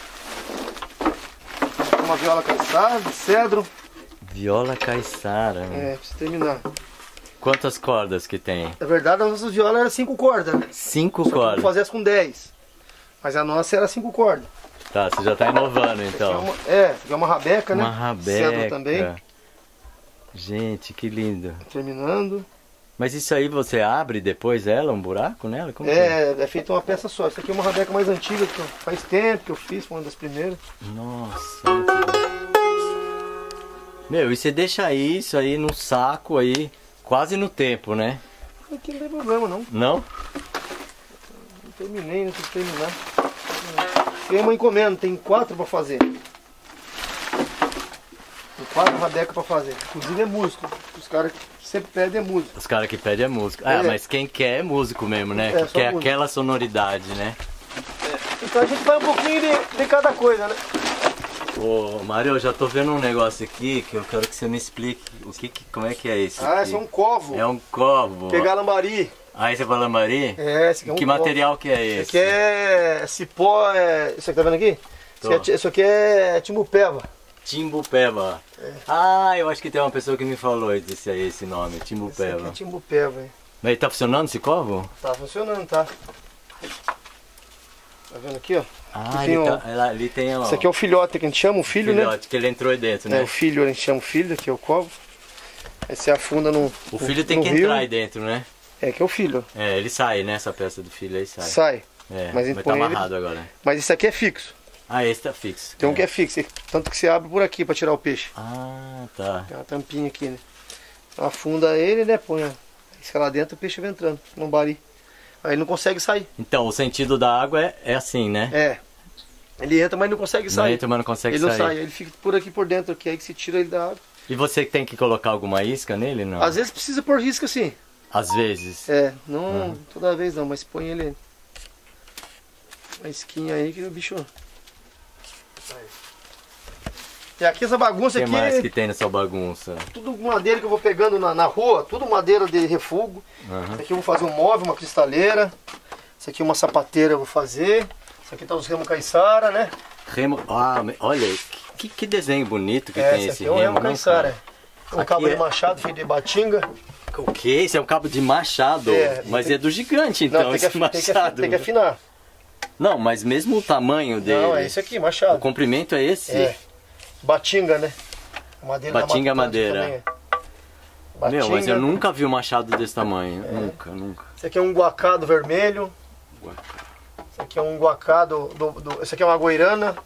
[SPEAKER 2] Uma viola caiçara, de cedro.
[SPEAKER 1] Viola caiçara.
[SPEAKER 2] Preciso terminar.
[SPEAKER 1] Quantas cordas que tem?
[SPEAKER 2] Na verdade, as nossas violas eram 5 cordas, né?
[SPEAKER 1] 5
[SPEAKER 2] cordas?
[SPEAKER 1] Vamos
[SPEAKER 2] fazer as com 10. Mas a nossa era 5 cordas.
[SPEAKER 1] Tá, você já tá inovando então.
[SPEAKER 2] Essa aqui é uma rabeca, né?
[SPEAKER 1] Uma rabeca.
[SPEAKER 2] Cedro também.
[SPEAKER 1] Gente, que lindo.
[SPEAKER 2] Terminando.
[SPEAKER 1] Mas isso aí você abre depois ela, um buraco nela? Como
[SPEAKER 2] é feita uma peça só. Isso aqui é uma rabeca mais antiga, que faz tempo que eu fiz, foi uma das primeiras.
[SPEAKER 1] Nossa. Meu, e você deixa isso aí no saco aí, quase no tempo, né?
[SPEAKER 2] Aqui não tem problema não.
[SPEAKER 1] Não?
[SPEAKER 2] Não terminei, não tem que terminar. Tem uma encomenda, tem 4 para fazer. Tem 4 rabecas para fazer. Inclusive é músico. Os caras sempre pedem é música.
[SPEAKER 1] Os caras que pedem é música. Mas quem quer é músico mesmo, né? Que quer música. Aquela sonoridade, né?
[SPEAKER 2] Então a gente vai um pouquinho de cada coisa, né?
[SPEAKER 1] Ô, Mário, eu já tô vendo um negócio aqui que eu quero que você me explique como é que é esse.
[SPEAKER 2] Esse é um covo.
[SPEAKER 1] É um covo.
[SPEAKER 2] Pegar lambari.
[SPEAKER 1] Esse é pra lambari?
[SPEAKER 2] Esse aqui é um
[SPEAKER 1] que
[SPEAKER 2] covo.
[SPEAKER 1] Material que é esse?
[SPEAKER 2] Esse aqui é cipó, isso aqui tá vendo aqui? Isso aqui é timupeba.
[SPEAKER 1] Timbupeba.
[SPEAKER 2] É.
[SPEAKER 1] Ah, eu acho que tem uma pessoa que me falou esse nome,
[SPEAKER 2] Esse aqui
[SPEAKER 1] Timbupeba.
[SPEAKER 2] é Timbupeba, hein?
[SPEAKER 1] Mas ele tá funcionando esse covo?
[SPEAKER 2] Tá funcionando, tá? Tá vendo aqui, ó?
[SPEAKER 1] Ah,
[SPEAKER 2] Aqui tem
[SPEAKER 1] ali tem ó,
[SPEAKER 2] Esse aqui é o filhote que a gente chama, o filho,
[SPEAKER 1] filhote,
[SPEAKER 2] né?
[SPEAKER 1] que ele entrou aí dentro, né?
[SPEAKER 2] É, o filho, a gente chama o filho, aqui é o covo. Aí você afunda no
[SPEAKER 1] O filho tem
[SPEAKER 2] no
[SPEAKER 1] que
[SPEAKER 2] rio.
[SPEAKER 1] entrar aí dentro, né?
[SPEAKER 2] É, que é o filho.
[SPEAKER 1] É, ele sai, né? Essa peça do filho aí sai.
[SPEAKER 2] Sai.
[SPEAKER 1] É,
[SPEAKER 2] Mas
[SPEAKER 1] mas tá
[SPEAKER 2] põe ele-
[SPEAKER 1] amarrado agora.
[SPEAKER 2] Mas esse aqui é fixo.
[SPEAKER 1] Ah, esse tá fixo.
[SPEAKER 2] Tem um que é fixo, tanto que você abre por aqui pra tirar o peixe.
[SPEAKER 1] Ah, tá.
[SPEAKER 2] Tem uma tampinha aqui, né? Afunda ele, né? Põe a isca lá dentro, o peixe vai entrando no bari. Aí ele não consegue sair.
[SPEAKER 1] Então, o sentido da água é assim, né?
[SPEAKER 2] É. Ele entra, mas não consegue
[SPEAKER 1] Não
[SPEAKER 2] sair.
[SPEAKER 1] entra, mas não consegue
[SPEAKER 2] Ele não
[SPEAKER 1] sair.
[SPEAKER 2] sai, ele fica por aqui por dentro, aqui, aí que se tira ele da água.
[SPEAKER 1] E você tem que colocar alguma isca nele, não?
[SPEAKER 2] Às vezes precisa pôr risca assim.
[SPEAKER 1] Às vezes.
[SPEAKER 2] É, não toda vez não, mas põe ele. Uma isquinha aí que o bicho. Aí. E aqui essa bagunça
[SPEAKER 1] O que
[SPEAKER 2] aqui
[SPEAKER 1] mais
[SPEAKER 2] é
[SPEAKER 1] que tem nessa bagunça?
[SPEAKER 2] tudo madeira que eu vou pegando na rua, tudo madeira de refúgio.
[SPEAKER 1] Aham.
[SPEAKER 2] Isso aqui eu vou fazer um móvel, uma cristaleira. Isso aqui uma sapateira eu vou fazer. Isso aqui tá os remos caiçara, né?
[SPEAKER 1] Remo. Ah, olha, que desenho bonito que
[SPEAKER 2] É,
[SPEAKER 1] tem
[SPEAKER 2] esse
[SPEAKER 1] esse
[SPEAKER 2] aqui é um
[SPEAKER 1] remo,
[SPEAKER 2] remo
[SPEAKER 1] não,
[SPEAKER 2] caiçara.
[SPEAKER 1] cara?
[SPEAKER 2] Um
[SPEAKER 1] Aqui
[SPEAKER 2] cabo
[SPEAKER 1] é-
[SPEAKER 2] de machado feito de batinga.
[SPEAKER 1] O quê? Isso é um cabo de machado?
[SPEAKER 2] É,
[SPEAKER 1] Mas
[SPEAKER 2] tem-
[SPEAKER 1] é do gigante, então,
[SPEAKER 2] Não, tem
[SPEAKER 1] esse
[SPEAKER 2] que,
[SPEAKER 1] machado.
[SPEAKER 2] tem que afinar.
[SPEAKER 1] Não, mas mesmo o tamanho dele.
[SPEAKER 2] Não, é esse aqui,
[SPEAKER 1] O
[SPEAKER 2] machado.
[SPEAKER 1] comprimento é esse?
[SPEAKER 2] É. Batinga, né? Madeira da
[SPEAKER 1] Batinga é
[SPEAKER 2] Mata Atlântica
[SPEAKER 1] madeira.
[SPEAKER 2] também, é.
[SPEAKER 1] Meu, mas eu
[SPEAKER 2] Batinga.
[SPEAKER 1] nunca vi um machado desse tamanho.
[SPEAKER 2] É.
[SPEAKER 1] Nunca.
[SPEAKER 2] Esse aqui é um guacado vermelho. Esse aqui é um guacado. Esse aqui é uma goirana.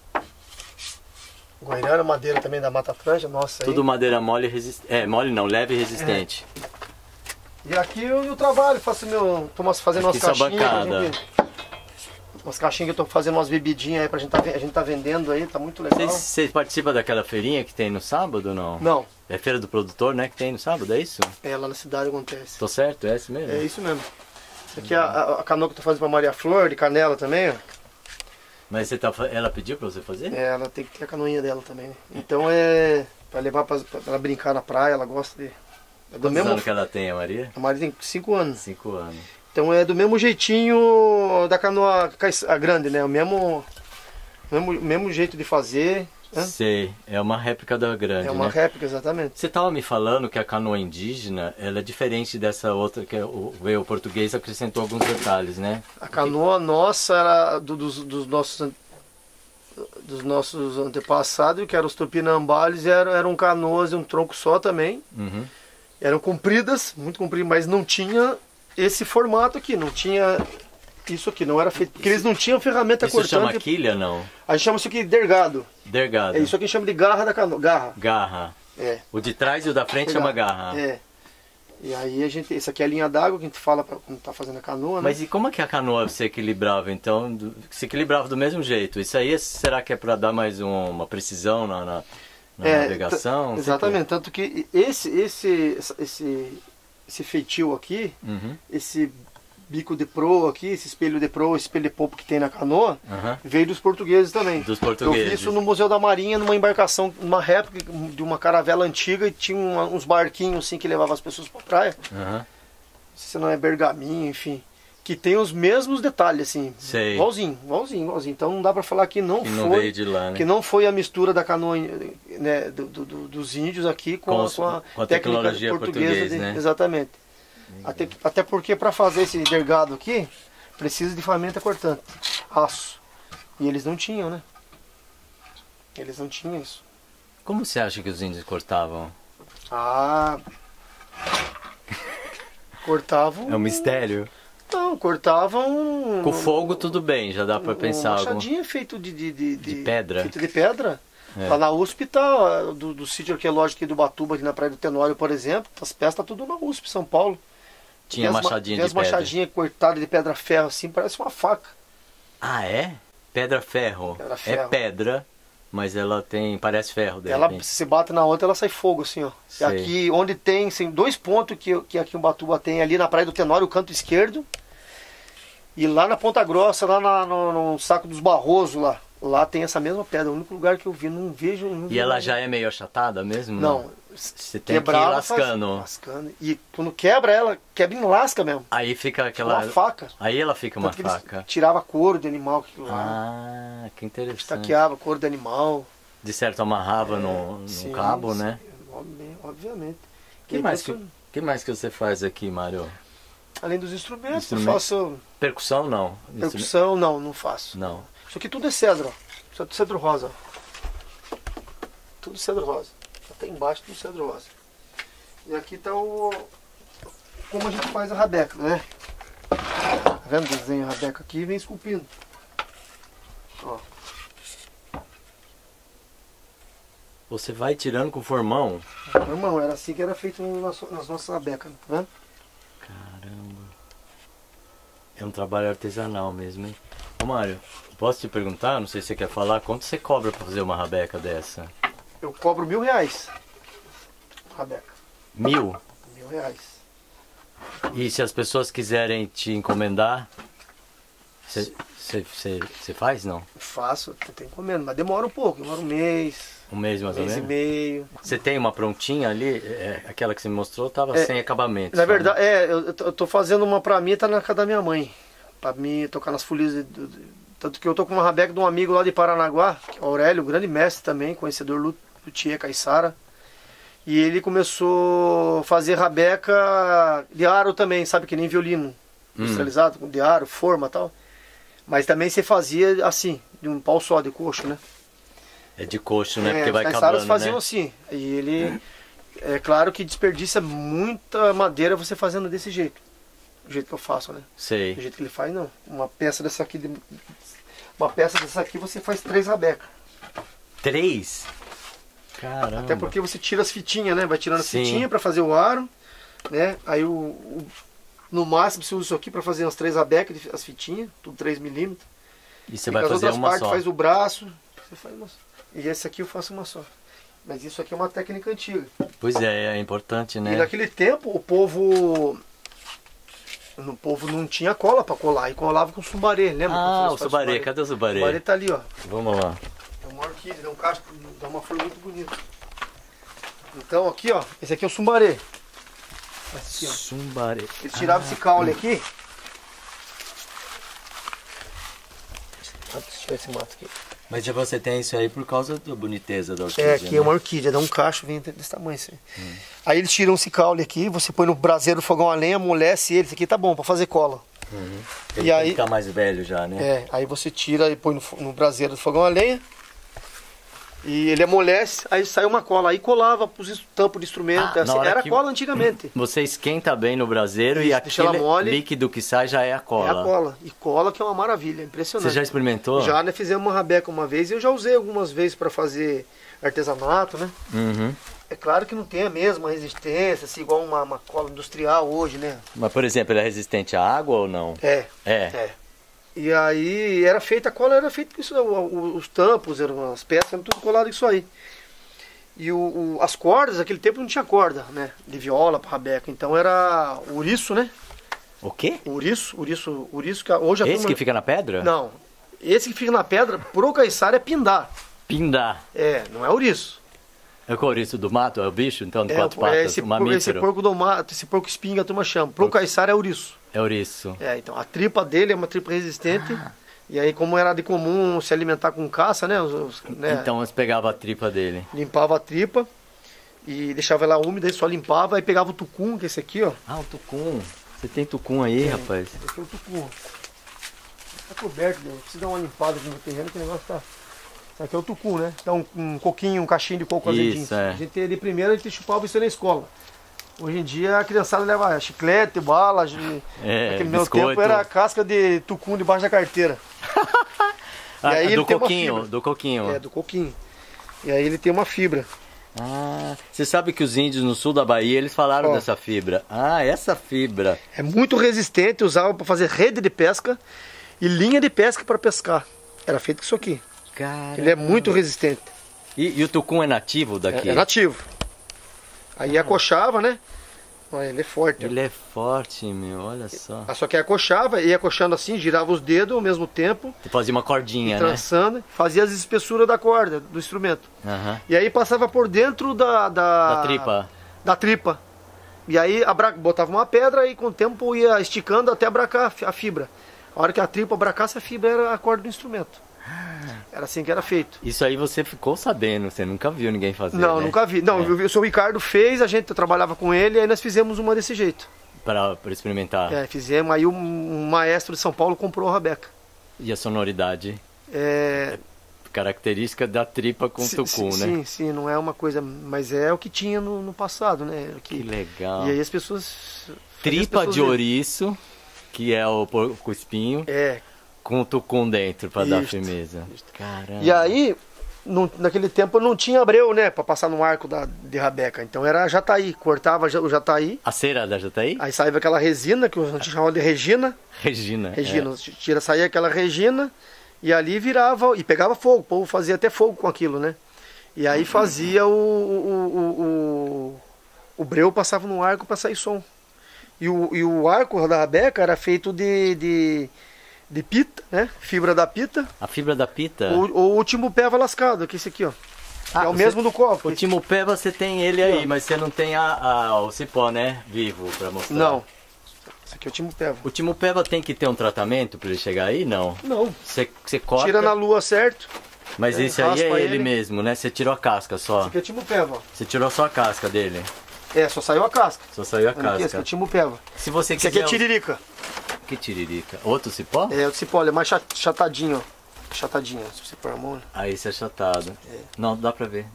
[SPEAKER 2] Goirana, madeira também da Mata Atlântica. Nossa, aí.
[SPEAKER 1] Tudo madeira mole e resistente. É, mole não, leve e resistente.
[SPEAKER 2] E aqui eu trabalho, faço tô fazendo umas
[SPEAKER 1] Aqui sua
[SPEAKER 2] caixinhas. pra
[SPEAKER 1] bancada.
[SPEAKER 2] gente- Umas caixinhas que eu tô fazendo umas bebidinhas aí pra gente a gente tá vendendo aí, tá muito legal.
[SPEAKER 1] Você participa daquela feirinha que tem no sábado ou não?
[SPEAKER 2] Não,
[SPEAKER 1] É feira do produtor, né? Que tem no sábado, é isso?
[SPEAKER 2] é lá na cidade acontece.
[SPEAKER 1] Tô certo? É esse mesmo?
[SPEAKER 2] É isso mesmo. Isso aqui é a canoa que eu tô fazendo pra Maria Flor, de canela também, ó.
[SPEAKER 1] Mas ela pediu pra você fazer?
[SPEAKER 2] É, ela tem que ter a canoinha dela também, né? Então é pra levar pra ela brincar na praia, ela gosta de. É do
[SPEAKER 1] Quantos
[SPEAKER 2] mesmo.
[SPEAKER 1] anos que ela tem, a Maria?
[SPEAKER 2] A Maria tem 5 anos.
[SPEAKER 1] 5 anos.
[SPEAKER 2] Então é do mesmo jeitinho da canoa a grande, né? O mesmo jeito de fazer. Hã?
[SPEAKER 1] Sei, é uma réplica da grande,
[SPEAKER 2] É uma
[SPEAKER 1] né?
[SPEAKER 2] réplica, exatamente.
[SPEAKER 1] Você estava me falando que a canoa indígena, ela é diferente dessa outra que veio o português, acrescentou alguns detalhes, né?
[SPEAKER 2] A canoa nossa era dos nossos antepassados, que eram os tupinambás, eram canoas de um tronco só também.
[SPEAKER 1] Uhum.
[SPEAKER 2] Eram compridas, muito compridas, mas não tinha esse formato aqui, não tinha isso aqui, não era feito, porque eles não tinham ferramenta
[SPEAKER 1] Isso chama
[SPEAKER 2] cortante.
[SPEAKER 1] quilha, não?
[SPEAKER 2] A gente chama isso aqui de dergado.
[SPEAKER 1] Dergado.
[SPEAKER 2] É isso aqui a gente chama de garra da canoa, garra.
[SPEAKER 1] Garra.
[SPEAKER 2] É.
[SPEAKER 1] O de trás e o da frente chama garra.
[SPEAKER 2] É. E aí esse aqui é a linha d'água que a gente fala pra quando tá fazendo a canoa, né?
[SPEAKER 1] Mas e como é que a canoa se equilibrava, então? Se equilibrava do mesmo jeito. Isso aí, será que é para dar mais uma precisão na navegação? Não sei
[SPEAKER 2] Exatamente, tanto que esse feitio aqui,
[SPEAKER 1] Uhum.
[SPEAKER 2] esse bico de proa aqui, esse espelho de proa, esse espelho de popa que tem na canoa,
[SPEAKER 1] Aham.
[SPEAKER 2] veio dos portugueses também.
[SPEAKER 1] Dos
[SPEAKER 2] Eu
[SPEAKER 1] portugueses.
[SPEAKER 2] vi isso no Museu da Marinha, numa embarcação, numa réplica de uma caravela antiga, e tinha uns barquinhos assim que levavam as pessoas pra praia.
[SPEAKER 1] Aham.
[SPEAKER 2] Não sei se não é bergaminho, enfim. Que tem os mesmos detalhes, assim.
[SPEAKER 1] Sei.
[SPEAKER 2] Igualzinho. Então não dá pra falar que não
[SPEAKER 1] Que
[SPEAKER 2] foi.
[SPEAKER 1] não veio de lá, né?
[SPEAKER 2] Que não foi a mistura da canoa, né, dos índios aqui com a
[SPEAKER 1] com a
[SPEAKER 2] técnica
[SPEAKER 1] tecnologia
[SPEAKER 2] portuguesa.
[SPEAKER 1] portuguesa, né?
[SPEAKER 2] Exatamente. Até porque para fazer esse dergado aqui, precisa de ferramenta cortante. Aço. E eles não tinham, né? Eles não tinham isso.
[SPEAKER 1] Como você acha que os índios cortavam?
[SPEAKER 2] Ah. Cortavam.
[SPEAKER 1] É um mistério?
[SPEAKER 2] Não, cortavam.
[SPEAKER 1] Com fogo tudo bem, já dá pra pensar.
[SPEAKER 2] Um
[SPEAKER 1] Algum...
[SPEAKER 2] machadinho feito de
[SPEAKER 1] pedra?
[SPEAKER 2] Feito de pedra.
[SPEAKER 1] É.
[SPEAKER 2] Lá na USP tá, do sítio arqueológico aqui do Batuba, aqui na Praia do Tenório, por exemplo, as peças tá tudo na USP, São Paulo.
[SPEAKER 1] Tinha machadinha
[SPEAKER 2] tem
[SPEAKER 1] de
[SPEAKER 2] as
[SPEAKER 1] pedra.
[SPEAKER 2] machadinhas cortadas de pedra ferro assim, parece uma faca.
[SPEAKER 1] Ah, é? Pedra ferro.
[SPEAKER 2] Pedra
[SPEAKER 1] É
[SPEAKER 2] ferro.
[SPEAKER 1] pedra, mas ela tem. Parece ferro, de
[SPEAKER 2] Ela
[SPEAKER 1] repente.
[SPEAKER 2] se bate na outra, ela sai fogo assim, ó. E
[SPEAKER 1] Sei.
[SPEAKER 2] aqui onde tem, assim, 2 pontos que aqui o Batuba tem, ali na Praia do Tenório, o canto esquerdo. E lá na Ponta Grossa, lá no Saco dos Barroso lá. Lá tem essa mesma pedra, o único lugar que eu vi, não vejo.
[SPEAKER 1] E ela já é meio achatada mesmo?
[SPEAKER 2] Não,
[SPEAKER 1] Você tem que ir
[SPEAKER 2] quebrava,
[SPEAKER 1] lascando.
[SPEAKER 2] lascando. E quando quebra ela, quebra em lasca mesmo.
[SPEAKER 1] Aí fica aquela.
[SPEAKER 2] Uma faca.
[SPEAKER 1] Aí ela fica uma
[SPEAKER 2] Tanto que eles
[SPEAKER 1] faca.
[SPEAKER 2] tirava couro de animal, aquilo lá.
[SPEAKER 1] Ah, que interessante.
[SPEAKER 2] Estaqueava couro de animal.
[SPEAKER 1] de certo amarrava no
[SPEAKER 2] sim,
[SPEAKER 1] cabo,
[SPEAKER 2] sim,
[SPEAKER 1] né?
[SPEAKER 2] Obviamente.
[SPEAKER 1] Que mais que você faz aqui, Mário?
[SPEAKER 2] Além dos instrumentos, eu faço...
[SPEAKER 1] Percussão, não?
[SPEAKER 2] Percussão, não faço.
[SPEAKER 1] Não.
[SPEAKER 2] Isso aqui tudo é cedro, ó. Isso é tudo cedro rosa, ó. Tudo cedro rosa. Até embaixo tudo cedro rosa. E aqui tá como a gente faz a rabeca, né? Tá vendo? Desenho a rabeca aqui e vem esculpindo. Ó.
[SPEAKER 1] Você vai tirando com o formão?
[SPEAKER 2] Irmão, era assim que era feito nas nossas rabecas, tá vendo?
[SPEAKER 1] Caramba. É um trabalho artesanal mesmo, hein? Ô Mário, posso te perguntar? Não sei se você quer falar. Quanto você cobra pra fazer uma rabeca dessa?
[SPEAKER 2] Eu cobro R$1.000. Rabeca.
[SPEAKER 1] 1.000?
[SPEAKER 2] R$1.000.
[SPEAKER 1] E se as pessoas quiserem te encomendar, você faz, não?
[SPEAKER 2] Faço, tem encomenda, mas demora um pouco, demora um mês.
[SPEAKER 1] Um mês mais ou menos?
[SPEAKER 2] Mês e meio.
[SPEAKER 1] Você tem uma prontinha ali? Aquela que você me mostrou estava sem acabamento.
[SPEAKER 2] Na
[SPEAKER 1] só,
[SPEAKER 2] verdade,
[SPEAKER 1] né?
[SPEAKER 2] eu tô fazendo uma pra mim, tá na casa da minha mãe. Pra mim tocar nas folias. Tanto que eu tô com uma rabeca de um amigo lá de Paranaguá, que é o Aurélio, grande mestre também, conhecedor luthier Caiçara. E ele começou a fazer rabeca de aro também, sabe? Que nem violino industrializado, de aro, forma e tal. Mas também você fazia assim, de um pau só, de coxo, né?
[SPEAKER 1] É de coxo, né? Porque vai
[SPEAKER 2] os
[SPEAKER 1] acabando,
[SPEAKER 2] caras faziam
[SPEAKER 1] né?
[SPEAKER 2] assim. E ele... É claro que desperdiça muita madeira você fazendo desse jeito. Do jeito que eu faço, né?
[SPEAKER 1] Sei.
[SPEAKER 2] Do jeito que ele faz, não. Uma peça dessa aqui... Uma peça dessa aqui você faz 3 rabecas.
[SPEAKER 1] 3? Caramba.
[SPEAKER 2] Até porque você tira as fitinhas, né? Vai tirando as
[SPEAKER 1] Sim.
[SPEAKER 2] fitinhas para fazer o aro, né? Aí no máximo você usa isso aqui para fazer umas 3 rabecas, as fitinhas, tudo 3 milímetros.
[SPEAKER 1] E você
[SPEAKER 2] E
[SPEAKER 1] vai
[SPEAKER 2] as
[SPEAKER 1] fazer
[SPEAKER 2] outras
[SPEAKER 1] uma
[SPEAKER 2] partes
[SPEAKER 1] só.
[SPEAKER 2] faz o braço, você faz uma só. E esse aqui eu faço uma só. Mas isso aqui é uma técnica antiga.
[SPEAKER 1] Pois é importante, né?
[SPEAKER 2] E naquele tempo o povo não tinha cola para colar, e colava com subaré, lembra?
[SPEAKER 1] Ah,
[SPEAKER 2] Quando
[SPEAKER 1] o
[SPEAKER 2] você faz
[SPEAKER 1] subaré, cadê o
[SPEAKER 2] O
[SPEAKER 1] subaré?
[SPEAKER 2] subaré tá ali, ó.
[SPEAKER 1] Vamos lá.
[SPEAKER 2] É uma orquídea, dá um cacho, dá uma flor muito bonita. Então aqui, ó, esse aqui é o sumbaré. Aqui, ó.
[SPEAKER 1] Subaré.
[SPEAKER 2] Eles tiravam esse caule aqui. Deixa eu tirar esse mato aqui.
[SPEAKER 1] Mas você tem isso aí por causa da boniteza da orquídea,
[SPEAKER 2] É, aqui
[SPEAKER 1] né?
[SPEAKER 2] é uma orquídea, dá um cacho, vem desse tamanho assim. Aí eles tiram esse caule aqui, você põe no braseiro do fogão a lenha, amolece ele, isso aqui tá bom pra fazer cola.
[SPEAKER 1] Ele
[SPEAKER 2] E aí,
[SPEAKER 1] fica mais velho já, né?
[SPEAKER 2] é, aí você tira e põe no braseiro do fogão a lenha. E ele amolece, aí sai uma cola. Aí colava pros tampos de instrumento.
[SPEAKER 1] Ah, na hora
[SPEAKER 2] era
[SPEAKER 1] que-
[SPEAKER 2] cola antigamente.
[SPEAKER 1] Você esquenta bem no braseiro e
[SPEAKER 2] Isso, deixa ela
[SPEAKER 1] aquele
[SPEAKER 2] mole.
[SPEAKER 1] líquido que sai já é a
[SPEAKER 2] É
[SPEAKER 1] cola.
[SPEAKER 2] a cola. E cola que é uma maravilha, impressionante.
[SPEAKER 1] Você já experimentou?
[SPEAKER 2] Já, né? Fizemos uma rabeca uma vez e eu já usei algumas vezes para fazer artesanato, né?
[SPEAKER 1] Uhum.
[SPEAKER 2] É claro que não tem a mesma resistência, assim, igual uma cola industrial hoje, né?
[SPEAKER 1] Mas, por exemplo, ele é resistente à água ou não?
[SPEAKER 2] É. E aí a cola era feita com isso, os tampos, as peças, eram tudo colado isso aí. E as cordas, naquele tempo não tinha corda, né? De viola para rabeca, então era ouriço, né?
[SPEAKER 1] O quê?
[SPEAKER 2] Ouriço, que hoje a
[SPEAKER 1] Esse
[SPEAKER 2] turma...
[SPEAKER 1] que fica na pedra?
[SPEAKER 2] Não, esse que fica na pedra, pro caiçara é pindar.
[SPEAKER 1] Pindar.
[SPEAKER 2] É, não é ouriço.
[SPEAKER 1] É o couriço do mato? É o bicho, então, de quatro
[SPEAKER 2] É
[SPEAKER 1] patas?
[SPEAKER 2] esse,
[SPEAKER 1] O mamífero?
[SPEAKER 2] esse porco do mato, esse porco espinho a turma chama. Pro caiçara é ouriço.
[SPEAKER 1] É ouriço.
[SPEAKER 2] É, então a tripa dele é uma tripa resistente. E aí, como era de comum se alimentar com caça, né? Né,
[SPEAKER 1] Então você pegava a tripa dele.
[SPEAKER 2] limpava a tripa e deixava ela úmida, aí só limpava, aí pegava o tucum, que é esse aqui, ó.
[SPEAKER 1] Ah, o tucum. Você tem tucum aí, rapaz?
[SPEAKER 2] Esse aqui é o tucum. Tá coberto, né? Preciso dar uma limpada aqui no terreno, que o negócio tá. Isso aqui é o tucum, né? Então um coquinho, um cachinho de coco azedinho.
[SPEAKER 1] Isso, é.
[SPEAKER 2] A gente, de primeiro, a gente chupava isso na escola. Hoje em dia a criançada leva chiclete, bala. Naquele meu
[SPEAKER 1] biscoito.
[SPEAKER 2] tempo era casca de tucum debaixo da carteira.
[SPEAKER 1] Ah,
[SPEAKER 2] aí ele
[SPEAKER 1] do
[SPEAKER 2] tem uma
[SPEAKER 1] coquinho,
[SPEAKER 2] fibra.
[SPEAKER 1] do coquinho.
[SPEAKER 2] É, do coquinho. E aí ele tem uma fibra.
[SPEAKER 1] Ah, você sabe que os índios no sul da Bahia, eles falaram
[SPEAKER 2] Ó.
[SPEAKER 1] dessa fibra. Ah, essa fibra.
[SPEAKER 2] É muito resistente, usava para fazer rede de pesca e linha de pesca para pescar. Era feito com isso aqui.
[SPEAKER 1] Cara.
[SPEAKER 2] Ele é muito resistente.
[SPEAKER 1] E o tucum é nativo daqui?
[SPEAKER 2] É nativo. Aí acochava, né? Olha, ele é forte. ó.
[SPEAKER 1] Ele é forte, meu, olha só.
[SPEAKER 2] Só que acochava, ia acochando assim, girava os dedos ao mesmo tempo,
[SPEAKER 1] Você fazia uma cordinha, né?
[SPEAKER 2] trançando, fazia as espessuras da corda, do instrumento.
[SPEAKER 1] Aham.
[SPEAKER 2] E aí passava por dentro
[SPEAKER 1] Da tripa.
[SPEAKER 2] Da tripa. E aí botava uma pedra e com o tempo ia esticando até abracar a fibra. A hora que a tripa abracasse a fibra era a corda do instrumento. Era assim que era feito.
[SPEAKER 1] Isso aí você ficou sabendo, você nunca viu ninguém fazer,
[SPEAKER 2] Não,
[SPEAKER 1] né?
[SPEAKER 2] nunca vi. Não, o seu Ricardo fez, a gente trabalhava com ele, aí nós fizemos uma desse jeito.
[SPEAKER 1] Pra experimentar.
[SPEAKER 2] Fizemos, aí um maestro de São Paulo comprou a rabeca.
[SPEAKER 1] E a sonoridade?
[SPEAKER 2] É...
[SPEAKER 1] Característica da tripa com tucum, né?
[SPEAKER 2] Sim, não é uma coisa, mas é o que tinha no passado, né?
[SPEAKER 1] Que legal.
[SPEAKER 2] E aí as pessoas...
[SPEAKER 1] Tripa de ouriço, que é o porco espinho, com o tucum dentro para dar firmeza. Caramba.
[SPEAKER 2] E aí, naquele tempo não tinha abreu, né? Para passar no arco de rabeca. Então era jataí, cortava o jataí.
[SPEAKER 1] A cera da jataí?
[SPEAKER 2] Aí saía aquela resina, que a gente chamava de regina.
[SPEAKER 1] Regina.
[SPEAKER 2] Saía aquela regina... E ali virava, e pegava fogo, o povo fazia até fogo com aquilo, né? E aí fazia o breu, passava no arco para sair som. E o arco da rabeca era feito de pita, né? Fibra da pita.
[SPEAKER 1] A fibra da pita?
[SPEAKER 2] Ou o timbupeva lascado, que é esse aqui, ó. É o mesmo do copo.
[SPEAKER 1] O timbupeva você tem ele aí, mas você não tem o cipó, né? Vivo para mostrar.
[SPEAKER 2] Não. Esse aqui é o timbupeva.
[SPEAKER 1] O timbupeva tem que ter um tratamento para ele chegar aí? Não.
[SPEAKER 2] Não.
[SPEAKER 1] Você corta.
[SPEAKER 2] Tira na lua certo.
[SPEAKER 1] Mas esse aí é ele mesmo, né? Você tirou a casca só.
[SPEAKER 2] Esse aqui é timbupeva, ó.
[SPEAKER 1] Você tirou só a casca dele.
[SPEAKER 2] Só saiu a casca.
[SPEAKER 1] Só saiu a casca.
[SPEAKER 2] Esse aqui é timbupeva.
[SPEAKER 1] Se você quiser...
[SPEAKER 2] Esse aqui é tiririca.
[SPEAKER 1] Que tiririca? Outro cipó?
[SPEAKER 2] O cipó, ele é mais chatadinho, ó. Chatadinho, se você pôr a mão.
[SPEAKER 1] Ah, esse é achatado. Não, dá pra ver,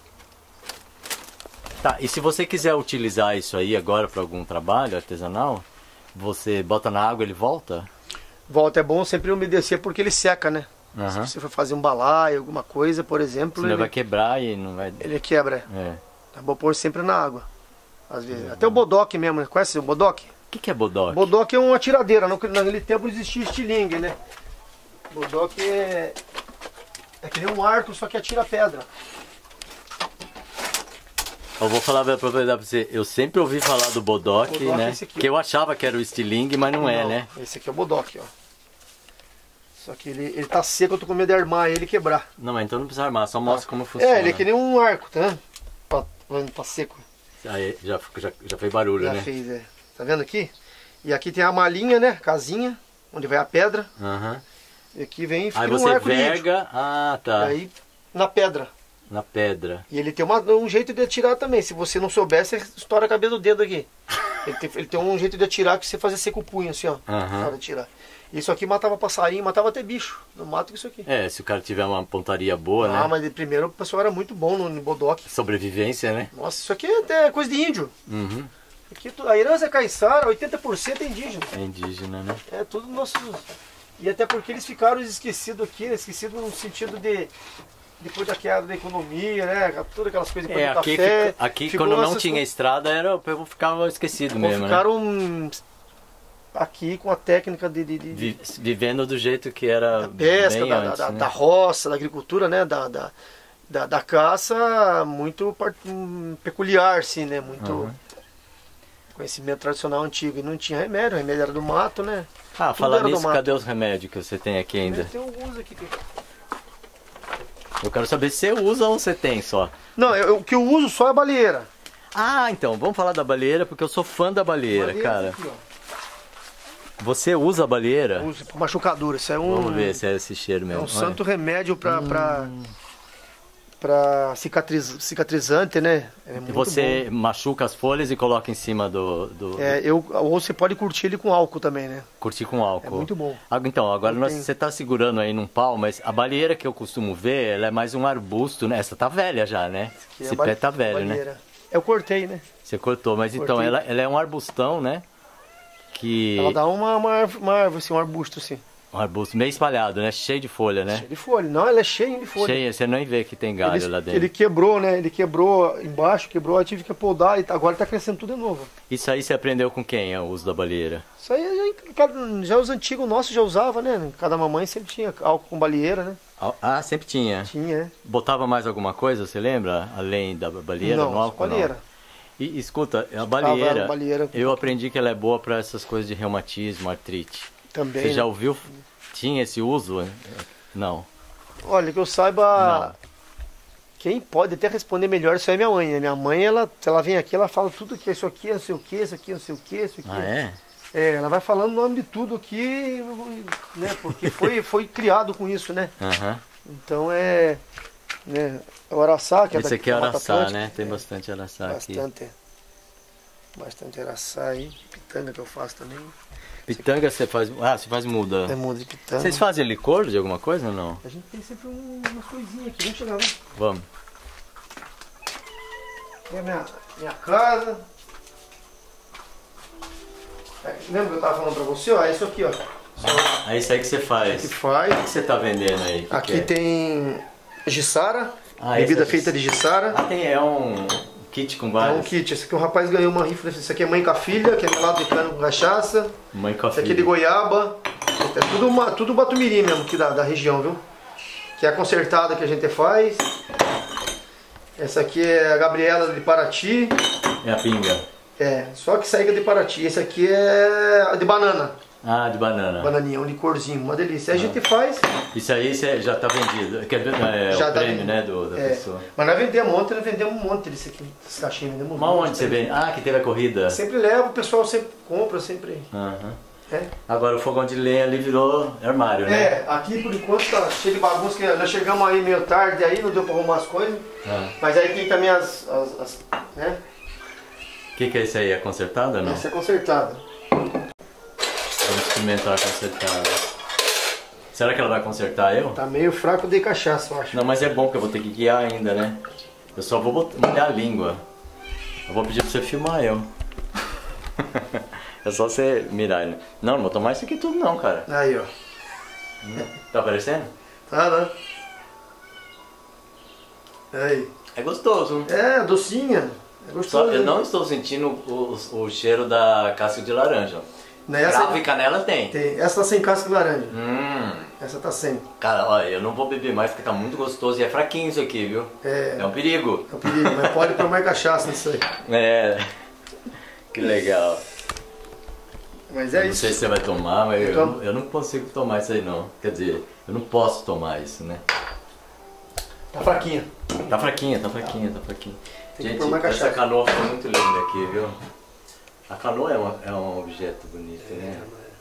[SPEAKER 1] Tá, e se você quiser utilizar isso aí agora para algum trabalho artesanal, você bota na água e ele volta?
[SPEAKER 2] Volta, é bom sempre umedecer porque ele seca, né? Se você for fazer um balaio, alguma coisa, por exemplo...
[SPEAKER 1] Senão ele vai quebrar e não vai...
[SPEAKER 2] Ele quebra, É bom pôr sempre na água. Às vezes. Até o bodoque mesmo, né? Conhece o bodoque?
[SPEAKER 1] O que é bodoque?
[SPEAKER 2] Bodoque é uma tiradeira. Naquele tempo existia estilingue, né? Bodoque é que nem um arco, só que atira pedra.
[SPEAKER 1] Eu vou falar a propriedade pra você. Eu sempre ouvi falar do bodoque, né? Que eu achava que era o estilingue, mas não é, né?
[SPEAKER 2] Esse aqui é o bodoque, ó. Só que ele tá seco, eu tô com medo de armar ele e quebrar.
[SPEAKER 1] Não, mas então não precisa armar, só mostra como funciona.
[SPEAKER 2] Ele é que nem um arco, tá vendo? Tá seco.
[SPEAKER 1] Aí já fez barulho, né?
[SPEAKER 2] Já fez, Tá vendo aqui? E aqui tem a malinha, né? Casinha, onde vai a pedra. E aqui vem
[SPEAKER 1] aí você
[SPEAKER 2] arco
[SPEAKER 1] verga, tá.
[SPEAKER 2] E aí na pedra.
[SPEAKER 1] Na pedra.
[SPEAKER 2] E ele tem um jeito de atirar também. Se você não souber, você estoura a cabeça do dedo aqui. Ele tem um jeito de atirar que você fazia seco o punho, assim, ó. Na hora de tirar. Isso aqui matava passarinho, matava até bicho. Não mata isso aqui.
[SPEAKER 1] Se o cara tiver uma pontaria boa, né?
[SPEAKER 2] Mas primeiro o pessoal era muito bom no bodoque.
[SPEAKER 1] Sobrevivência, né?
[SPEAKER 2] Nossa, isso aqui é até coisa de índio. Aqui, a herança é caiçara, 80% é indígena.
[SPEAKER 1] É indígena, né?
[SPEAKER 2] É tudo nosso. E até porque eles ficaram esquecidos aqui, esquecidos no sentido de... Depois da queda da economia, né? Todas aquelas coisas depois do café.
[SPEAKER 1] Aqui quando não tinha estrada, o povo ficava esquecido mesmo,
[SPEAKER 2] ficaram aqui com a técnica
[SPEAKER 1] vivendo do jeito que era
[SPEAKER 2] da pesca,
[SPEAKER 1] bem antes, né?
[SPEAKER 2] da roça, da agricultura, né? Da caça, muito peculiar, assim, né? Muito conhecimento tradicional antigo. E não tinha remédio, o remédio era do mato, né?
[SPEAKER 1] Falar nisso, cadê os remédios que você tem aqui ainda?
[SPEAKER 2] Tem alguns aqui.
[SPEAKER 1] Eu quero saber se você usa ou você tem só.
[SPEAKER 2] Não, o que eu uso só é a baleeira.
[SPEAKER 1] Então, vamos falar da baleeira, porque eu sou fã da baleeira, cara.
[SPEAKER 2] Aqui,
[SPEAKER 1] você usa a baleeira?
[SPEAKER 2] Uso para machucadura, isso é
[SPEAKER 1] Vamos ver se é esse cheiro mesmo.
[SPEAKER 2] É um santo remédio para cicatrizante, né? É muito
[SPEAKER 1] você
[SPEAKER 2] bom.
[SPEAKER 1] machuca as folhas e coloca em cima do...
[SPEAKER 2] Ou você pode curtir ele com álcool também, né?
[SPEAKER 1] Curtir com álcool.
[SPEAKER 2] É muito bom.
[SPEAKER 1] Então, agora você está segurando aí num pau, mas a baleeira que eu costumo ver, ela é mais um arbusto, né? Essa tá velha já, né? Esse pé tá velho, né?
[SPEAKER 2] Eu cortei, né?
[SPEAKER 1] Você cortou, mas então ela é um arbustão, né?
[SPEAKER 2] Ela dá uma árvore, assim, um arbusto, assim.
[SPEAKER 1] Um arbusto meio espalhado, né? Cheio de folha, né?
[SPEAKER 2] Cheio de folha. Não, ela é cheia de folha.
[SPEAKER 1] Cheia, você não vê que tem galho lá dentro.
[SPEAKER 2] Ele quebrou, né? Ele quebrou embaixo, eu tive que podar e agora está crescendo tudo de novo.
[SPEAKER 1] Isso aí você aprendeu com quem, o uso da baleeira?
[SPEAKER 2] Isso aí já os antigos nossos já usavam, né? Cada mamãe sempre tinha álcool com baleeira, né?
[SPEAKER 1] Sempre tinha?
[SPEAKER 2] Tinha,
[SPEAKER 1] Botava mais alguma coisa, você lembra? Além da baleeira no álcool?
[SPEAKER 2] Baleeira.
[SPEAKER 1] E escuta, a baleeira, eu aprendi que ela é boa para essas coisas de reumatismo, artrite.
[SPEAKER 2] Também.
[SPEAKER 1] Você já ouviu? Tinha esse uso? Não.
[SPEAKER 2] Olha, que eu saiba, quem pode até responder melhor isso é minha mãe. Né? Minha mãe, se ela vem aqui, ela fala tudo que isso aqui, não sei o que, isso aqui, não sei o que, isso aqui. Ela vai falando o nome de tudo aqui, né? Porque foi criado com isso, né? Então né, é o araçá, que é
[SPEAKER 1] Esse aqui é
[SPEAKER 2] da Mata
[SPEAKER 1] araçá,
[SPEAKER 2] Atlântica.
[SPEAKER 1] né? Tem bastante araçá aqui.
[SPEAKER 2] Bastante araçá aí. Pitanga que eu faço também.
[SPEAKER 1] Pitanga você faz... Ah, você faz muda.
[SPEAKER 2] É muda de pitanga.
[SPEAKER 1] Vocês fazem licor de alguma coisa ou não?
[SPEAKER 2] A gente tem sempre uma coisinha aqui. Vamos chegar lá.
[SPEAKER 1] Vamos.
[SPEAKER 2] Aqui é a minha casa. Lembra que eu tava falando pra você? Ó, é isso aqui, ó.
[SPEAKER 1] É isso aí que você faz.
[SPEAKER 2] Que faz.
[SPEAKER 1] O que você tá vendendo aí? Que
[SPEAKER 2] Aqui
[SPEAKER 1] que é?
[SPEAKER 2] tem Gissara,
[SPEAKER 1] Ah,
[SPEAKER 2] bebida
[SPEAKER 1] esse é
[SPEAKER 2] feita de Gissara.
[SPEAKER 1] Ah, é um kit com
[SPEAKER 2] É um
[SPEAKER 1] vários.
[SPEAKER 2] kit. Esse aqui o rapaz ganhou uma rifa. Esse aqui é mãe com a filha, que é melado de cana com cachaça.
[SPEAKER 1] Mãe com a
[SPEAKER 2] Esse aqui é
[SPEAKER 1] filha.
[SPEAKER 2] de goiaba. É tudo Batumiri mesmo, aqui da região, viu? Que é a consertada que a gente faz. Essa aqui é a Gabriela de Paraty.
[SPEAKER 1] É a pinga.
[SPEAKER 2] É, só que saída de Paraty. Esse aqui é de banana.
[SPEAKER 1] Ah, de banana.
[SPEAKER 2] Bananinha, um licorzinho, uma delícia. Aí a gente faz.
[SPEAKER 1] Isso aí já tá vendido. É
[SPEAKER 2] Já
[SPEAKER 1] o
[SPEAKER 2] tá
[SPEAKER 1] prêmio,
[SPEAKER 2] vendido.
[SPEAKER 1] né, da
[SPEAKER 2] É.
[SPEAKER 1] pessoa.
[SPEAKER 2] Mas nós vendemos ontem, nós vendemos um monte desse aqui, desse caixinho, vendemos um
[SPEAKER 1] Mas
[SPEAKER 2] monte.
[SPEAKER 1] onde você vende? Ah, que teve a corrida.
[SPEAKER 2] Sempre leva, o pessoal sempre compra, sempre.
[SPEAKER 1] Aham.
[SPEAKER 2] É.
[SPEAKER 1] Agora o fogão de lenha ali virou armário, né?
[SPEAKER 2] É, aqui por enquanto tá cheio de bagunça, que nós chegamos aí meio tarde, aí não deu pra arrumar as coisas.
[SPEAKER 1] Ah.
[SPEAKER 2] Mas aí tem também né?
[SPEAKER 1] O que é isso aí? É consertada ou não?
[SPEAKER 2] Essa é consertada.
[SPEAKER 1] Vamos experimentar a consertada. Será que ela vai consertar eu?
[SPEAKER 2] Tá meio fraco de cachaça, eu acho.
[SPEAKER 1] Não, mas é bom que eu vou ter que guiar ainda, né? Eu só vou molhar a língua. Eu vou pedir pra você filmar eu. É só você mirar, né? Não, não vou tomar isso aqui tudo não, cara.
[SPEAKER 2] Aí, ó.
[SPEAKER 1] Tá aparecendo?
[SPEAKER 2] Tá, né? Aí.
[SPEAKER 1] É gostoso.
[SPEAKER 2] É, docinha. É
[SPEAKER 1] Só,
[SPEAKER 2] gostoso.
[SPEAKER 1] eu
[SPEAKER 2] né?
[SPEAKER 1] não estou sentindo o cheiro da casca de laranja.
[SPEAKER 2] Essa,
[SPEAKER 1] Cravo e canela tem.
[SPEAKER 2] essa tá sem casca de laranja.
[SPEAKER 1] Hum.
[SPEAKER 2] Essa tá sem.
[SPEAKER 1] Cara, olha, eu não vou beber mais porque tá muito gostoso e é fraquinho isso aqui, viu?
[SPEAKER 2] É.
[SPEAKER 1] É um perigo.
[SPEAKER 2] É um perigo, mas pode pôr mais cachaça nisso aí.
[SPEAKER 1] É. Que legal.
[SPEAKER 2] Mas
[SPEAKER 1] Eu
[SPEAKER 2] é
[SPEAKER 1] não
[SPEAKER 2] isso.
[SPEAKER 1] sei se você vai tomar, mas
[SPEAKER 2] Então-
[SPEAKER 1] eu não consigo tomar isso aí não. Quer dizer, eu não posso tomar isso, né?
[SPEAKER 2] Tá fraquinha.
[SPEAKER 1] Tá fraquinha, tá fraquinha, tá fraquinha.
[SPEAKER 2] Tem que
[SPEAKER 1] Gente,
[SPEAKER 2] pôr mais
[SPEAKER 1] essa
[SPEAKER 2] cachaça.
[SPEAKER 1] canoa ficou muito linda aqui, viu? A canoa é um objeto bonito, né?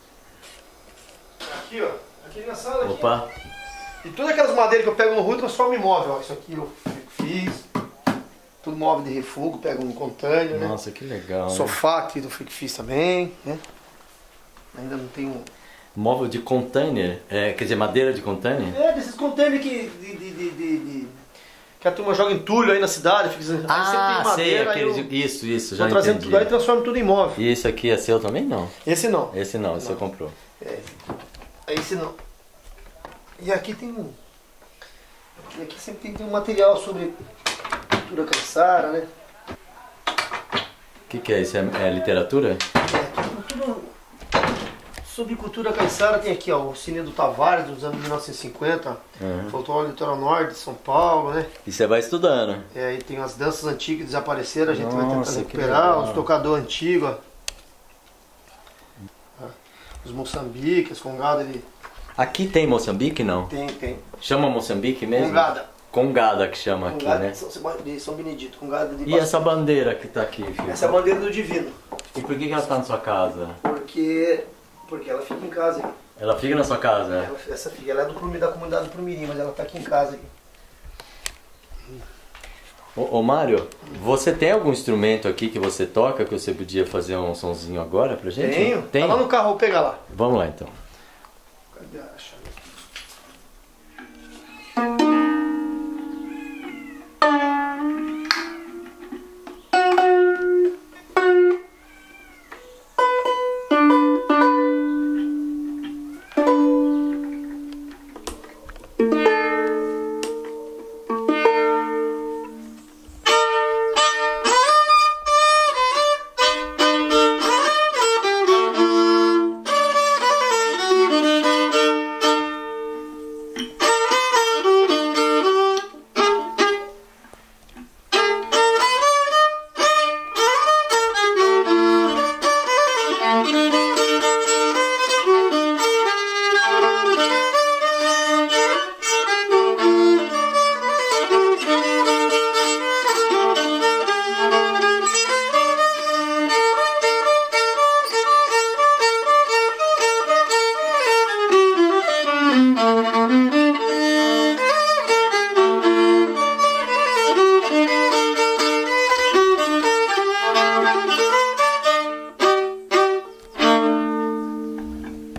[SPEAKER 2] Aqui, ó. Aqui na sala. Aqui.
[SPEAKER 1] Opa,
[SPEAKER 2] E todas aquelas madeiras que eu pego no rua, eu transformo em móvel. Ó. Isso aqui eu fiz. Tudo móvel de refugo, pego um container, né?
[SPEAKER 1] nossa, que legal. Né?
[SPEAKER 2] Sofá aqui do fiz também, né? Ainda não tenho.
[SPEAKER 1] Móvel de container, quer dizer, madeira de container?
[SPEAKER 2] É, desses containers que a turma joga entulho aí na cidade. Fica, aí sempre
[SPEAKER 1] Ah,
[SPEAKER 2] tem
[SPEAKER 1] sei,
[SPEAKER 2] madeira, aí
[SPEAKER 1] aqueles, isso, já
[SPEAKER 2] vou trazendo
[SPEAKER 1] entendi.
[SPEAKER 2] tudo aí e transformo tudo em móvel.
[SPEAKER 1] E esse aqui é seu também? Não.
[SPEAKER 2] Esse não.
[SPEAKER 1] Esse não, esse você comprou.
[SPEAKER 2] É. Esse não. E aqui tem um. E aqui sempre tem um material sobre cultura caiçara, né?
[SPEAKER 1] O que é isso? É literatura?
[SPEAKER 2] Aqui tem tudo sobre cultura caiçara. Tem aqui ó, o Cine do Tavares dos anos 1950,
[SPEAKER 1] Uhum.
[SPEAKER 2] folclore do litoral norte de São Paulo, né?
[SPEAKER 1] E você vai estudando.
[SPEAKER 2] É, aí tem as danças antigas que desapareceram, a gente vai
[SPEAKER 1] Nossa,
[SPEAKER 2] tentando
[SPEAKER 1] que
[SPEAKER 2] recuperar,
[SPEAKER 1] legal.
[SPEAKER 2] os tocadores antigos, ó. Os Moçambique, as congadas ali.
[SPEAKER 1] Aqui tem Moçambique, não?
[SPEAKER 2] Tem.
[SPEAKER 1] Chama Moçambique mesmo?
[SPEAKER 2] Congada.
[SPEAKER 1] Congada que chama aqui,
[SPEAKER 2] Congada
[SPEAKER 1] né?
[SPEAKER 2] de São Benedito, congada de
[SPEAKER 1] E essa bandeira que tá aqui, filho?
[SPEAKER 2] Essa é a bandeira do Divino.
[SPEAKER 1] E por que ela tá na sua casa?
[SPEAKER 2] Porque ela fica em casa aqui.
[SPEAKER 1] Ela fica na sua casa, né?
[SPEAKER 2] Essa filha, ela é da comunidade do Prumirim, mas ela tá aqui em casa. Aqui.
[SPEAKER 1] Ô Mário, você tem algum instrumento aqui que você toca que você podia fazer um sonzinho agora pra gente?
[SPEAKER 2] Tenho.
[SPEAKER 1] Tem?
[SPEAKER 2] Tá lá no carro, vou pegar lá.
[SPEAKER 1] Vamos lá então.
[SPEAKER 2] Cadê a chave?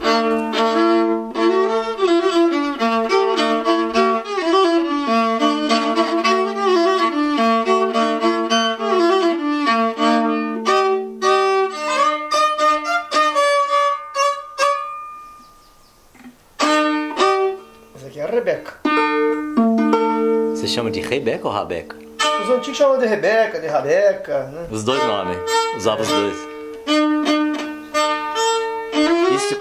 [SPEAKER 2] Essa aqui é a Rebeca.
[SPEAKER 1] Você chama de Rebeca ou Rabeca?
[SPEAKER 2] Os antigos chamam de Rebeca, de Rabeca, né?
[SPEAKER 1] Os dois nomes. Usava os dois. Isso.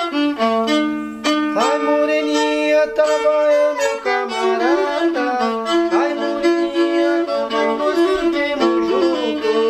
[SPEAKER 2] Ai, moreninha, tava eu, meu camarada. Ai, moreninha, quando nós vivemos juntos.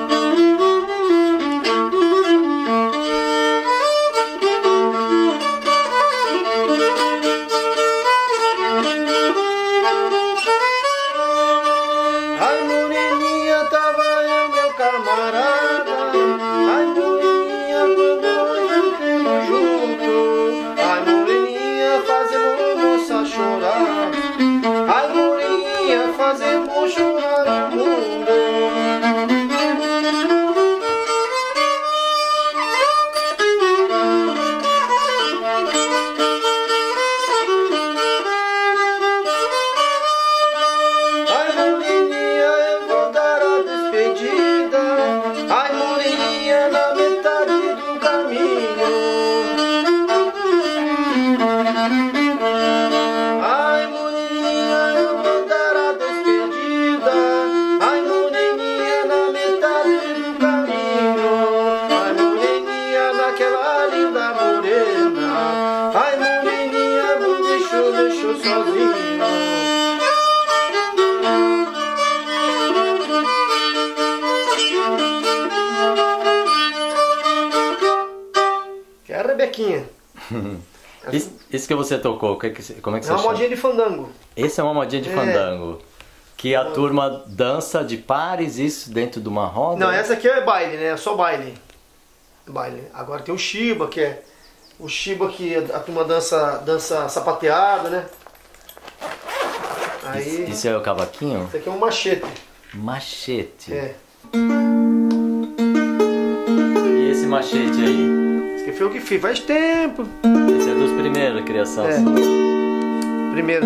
[SPEAKER 2] Ai, moreninha, tava eu, meu camarada. Ai, moreninha, quando nós vivemos juntos. Ai, moreninha, fazemos moça chorar. Ai, moreninha, fazemos chorar o mundo. Ai, moreninha, eu vou dar a despedida. Ai, moreninha, na metade do caminho. Ai, moreninha, eu vou dar a despedida. Ai, moreninha, na metade do caminho. Ai, moreninha, naquela linda morena. Ai, moreninha, me deixou sozinho. Que é a Rebequinha.
[SPEAKER 1] Isso que você tocou, como é que
[SPEAKER 2] É
[SPEAKER 1] você
[SPEAKER 2] uma
[SPEAKER 1] chama?
[SPEAKER 2] modinha de fandango.
[SPEAKER 1] Esse é uma modinha de
[SPEAKER 2] É.
[SPEAKER 1] fandango. Que a turma dança de pares, isso dentro de uma roda?
[SPEAKER 2] Não, essa aqui é baile, né? É só baile. Baile. Agora tem o Shiba, que é o Shiba que a turma dança sapateada, né? Aí.
[SPEAKER 1] Isso é o cavaquinho?
[SPEAKER 2] Esse aqui é um machete.
[SPEAKER 1] Machete.
[SPEAKER 2] É.
[SPEAKER 1] E esse machete aí?
[SPEAKER 2] Esse aqui foi o que fiz. Faz tempo.
[SPEAKER 1] Esse é dos primeiros, a criação
[SPEAKER 2] É.
[SPEAKER 1] sua.
[SPEAKER 2] Primeiro.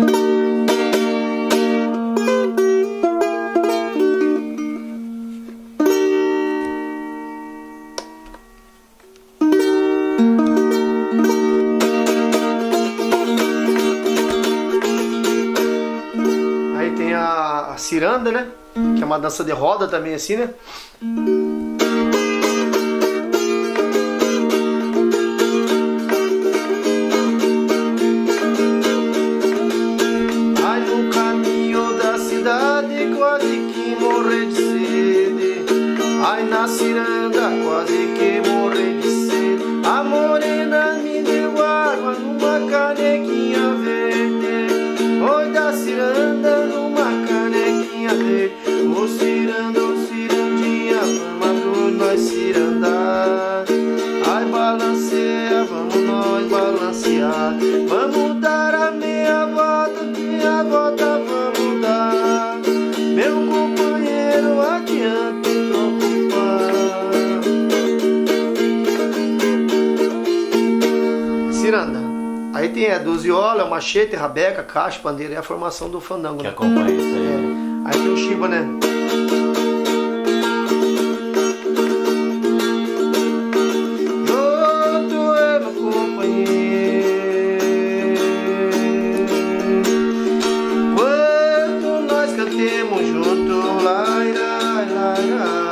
[SPEAKER 2] Aí tem a ciranda, né? Que é uma dança de roda também assim, né? Ai, no caminho da cidade quase que morri de sede. Ai, na ciranda quase que morri de sede. A morena me deu água numa canequinha verde. Oi, da ciranda numa canequinha verde. Ô ciranda, ô cirandinha, vamos nós cirandar. Ai, balanceia, vamos nós balancear. Vamos dar a meia volta vamos dar. Meu companheiro, adiante preocupar. Ciranda. Aí tem a duziola, o machete, rabeca, caixa, pandeira, é a formação do fandango,
[SPEAKER 1] Que
[SPEAKER 2] né?
[SPEAKER 1] acompanha isso aí.
[SPEAKER 2] Aí tem o Shiba, né? Junto é meu companheiro. Quando nós cantemos junto, lai, lai, lai,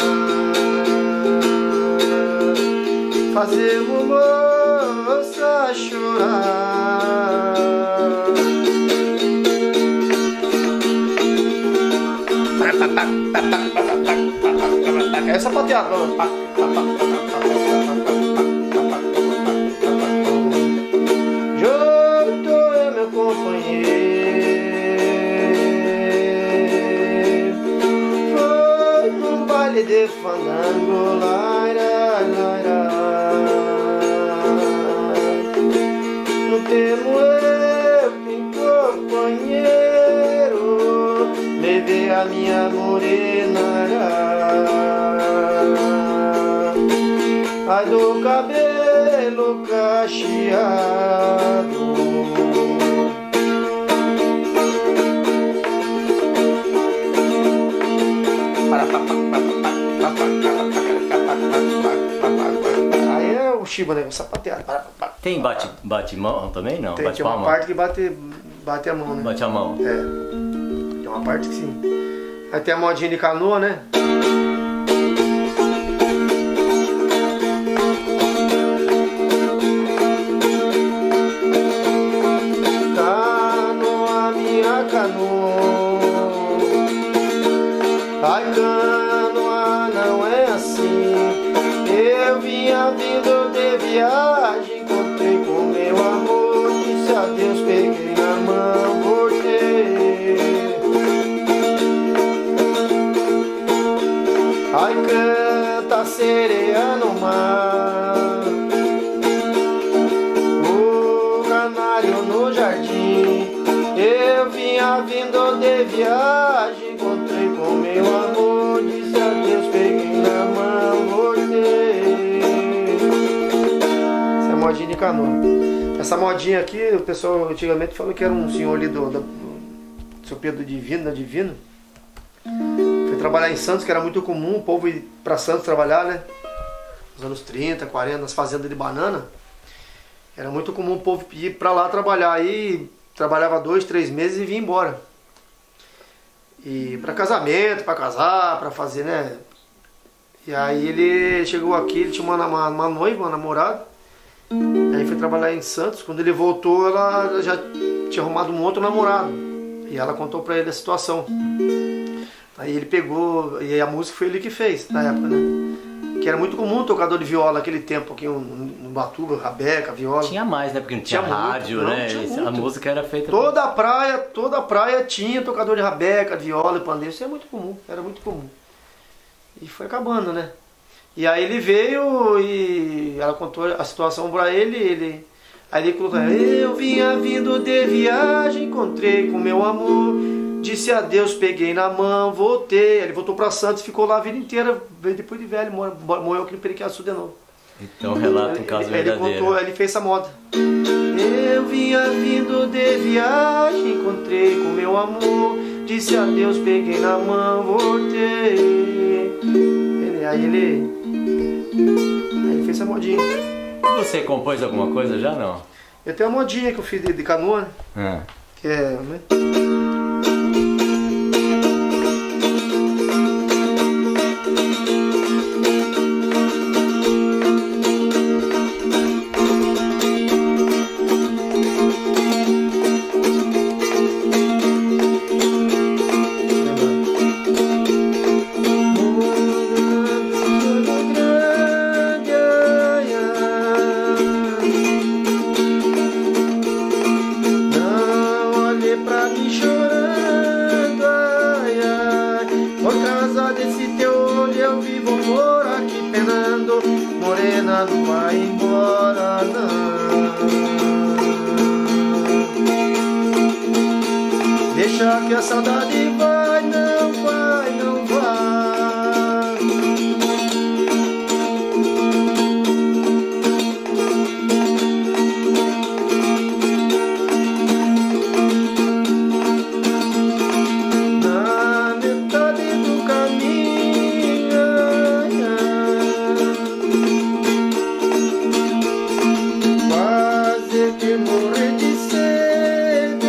[SPEAKER 2] lai, fazemos moça chorar. É sapateado. Junto é meu companheiro. Foi num baile de fandango. Laira, laira. Não temo eu nem companheiro. Levei a minha morena. Ai, do cabelo cacheado. Aí é o Shiba, né? O sapateado.
[SPEAKER 1] Tem bate mão também? Não?
[SPEAKER 2] Tem uma parte que bate a mão, né?
[SPEAKER 1] Bate a mão.
[SPEAKER 2] É. Tem uma parte que sim. Aí tem a modinha de canoa, né? Canoa, minha canoa. Ai, canoa, não é assim. Eu vinha vindo de viagem, encontrei com meu amor, disse adeus, peguei na mão, voltei. Ai, canta a sereia no mar, o canário no jardim. Eu vinha vindo de viagem, encontrei com meu amor, disse adeus, peguei na mão, voltei. Essa é a modinha de canoa. Essa modinha aqui, o pessoal antigamente falou que era um senhor ali do seu Pedro Divino, da Divina. Foi trabalhar em Santos, que era muito comum o povo ir pra Santos trabalhar, né? Nos anos 30, 40, nas fazendas de banana. Era muito comum o povo ir pra lá trabalhar. Aí trabalhava 2, 3 meses e vinha embora. E para casamento, para casar, para fazer, né? E aí ele chegou aqui, ele tinha uma noiva, uma namorada. Aí foi trabalhar em Santos. Quando ele voltou, ela já tinha arrumado um outro namorado. E ela contou para ele a situação. Aí ele pegou, e a música foi ele que fez na época, né? Que era muito comum tocador de viola naquele tempo aqui no Batuba, rabeca, viola.
[SPEAKER 1] Tinha mais, né? Porque não tinha rádio,
[SPEAKER 2] muito,
[SPEAKER 1] né?
[SPEAKER 2] Não,
[SPEAKER 1] a música era feita...
[SPEAKER 2] Toda a praia tinha tocador de rabeca, de viola e pandeiro. Isso é muito comum, era muito comum. E foi acabando, né? E aí ele veio e ela contou a situação pra ele, aí ele colocou: eu vinha vindo de viagem, encontrei com meu amor, disse adeus, peguei na mão, voltei. Ele voltou pra Santos, ficou lá a vida inteira, veio depois de velho, morreu aqui no Periquiaçu de novo.
[SPEAKER 1] Então relata um caso verdadeiro.
[SPEAKER 2] Ele contou, ele fez essa moda. Eu vinha vindo de viagem, encontrei com meu amor, disse adeus, peguei na mão, voltei. Aí ele fez essa modinha.
[SPEAKER 1] Você compôs alguma coisa já, não?
[SPEAKER 2] Eu tenho uma modinha que eu fiz de canoa, né? Que é... né? Morena, não vai embora, não. Deixa que a saudade vai, não vai, não vai. Na metade do caminho, quase que morrer de sede.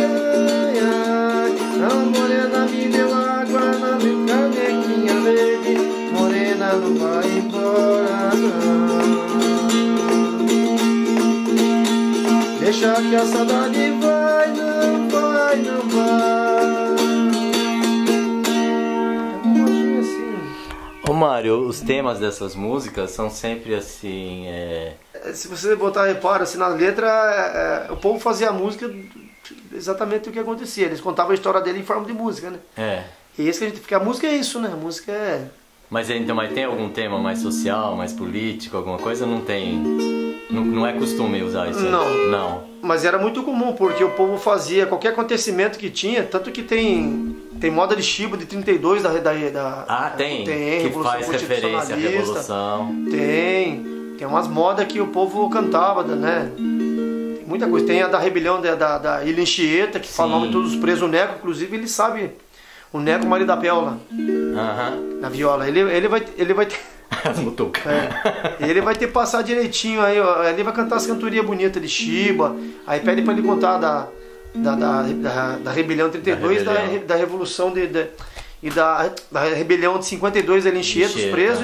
[SPEAKER 2] A morena me deu água na minha canequinha verde. Morena, não vai embora, não. Deixa que a saudade vai, não vai, não vai. É uma modinha assim.
[SPEAKER 1] Ô Mário, os temas dessas músicas são sempre assim...
[SPEAKER 2] Se você botar reparo assim na letra, o povo fazia a música exatamente o que acontecia. Eles contavam a história dele em forma de música, né? E isso que a gente fica. A música é isso, né? A música é...
[SPEAKER 1] Mas então, tem algum tema mais social, mais político, alguma coisa? Não tem... Não é costume usar isso aí?
[SPEAKER 2] Não. Mas era muito comum, porque o povo fazia qualquer acontecimento que tinha, tanto que tem moda de Shiba de 32 da
[SPEAKER 1] tem que faz referência à Revolução.
[SPEAKER 2] Tem. Tem umas modas que o povo cantava, né? Tem muita coisa. Tem a da rebelião da Ilha Anchieta, que fala o nome de todos os presos. O Neco, inclusive, ele sabe. O Neco, marido da Péola. Na viola. Ele vai ter... ele vai ter que passar direitinho aí, ó. Ele vai cantar as cantorias bonitas de Chiba. Aí pede pra ele contar da rebelião 32, da revolução e da rebelião de 52, ele enchia os presos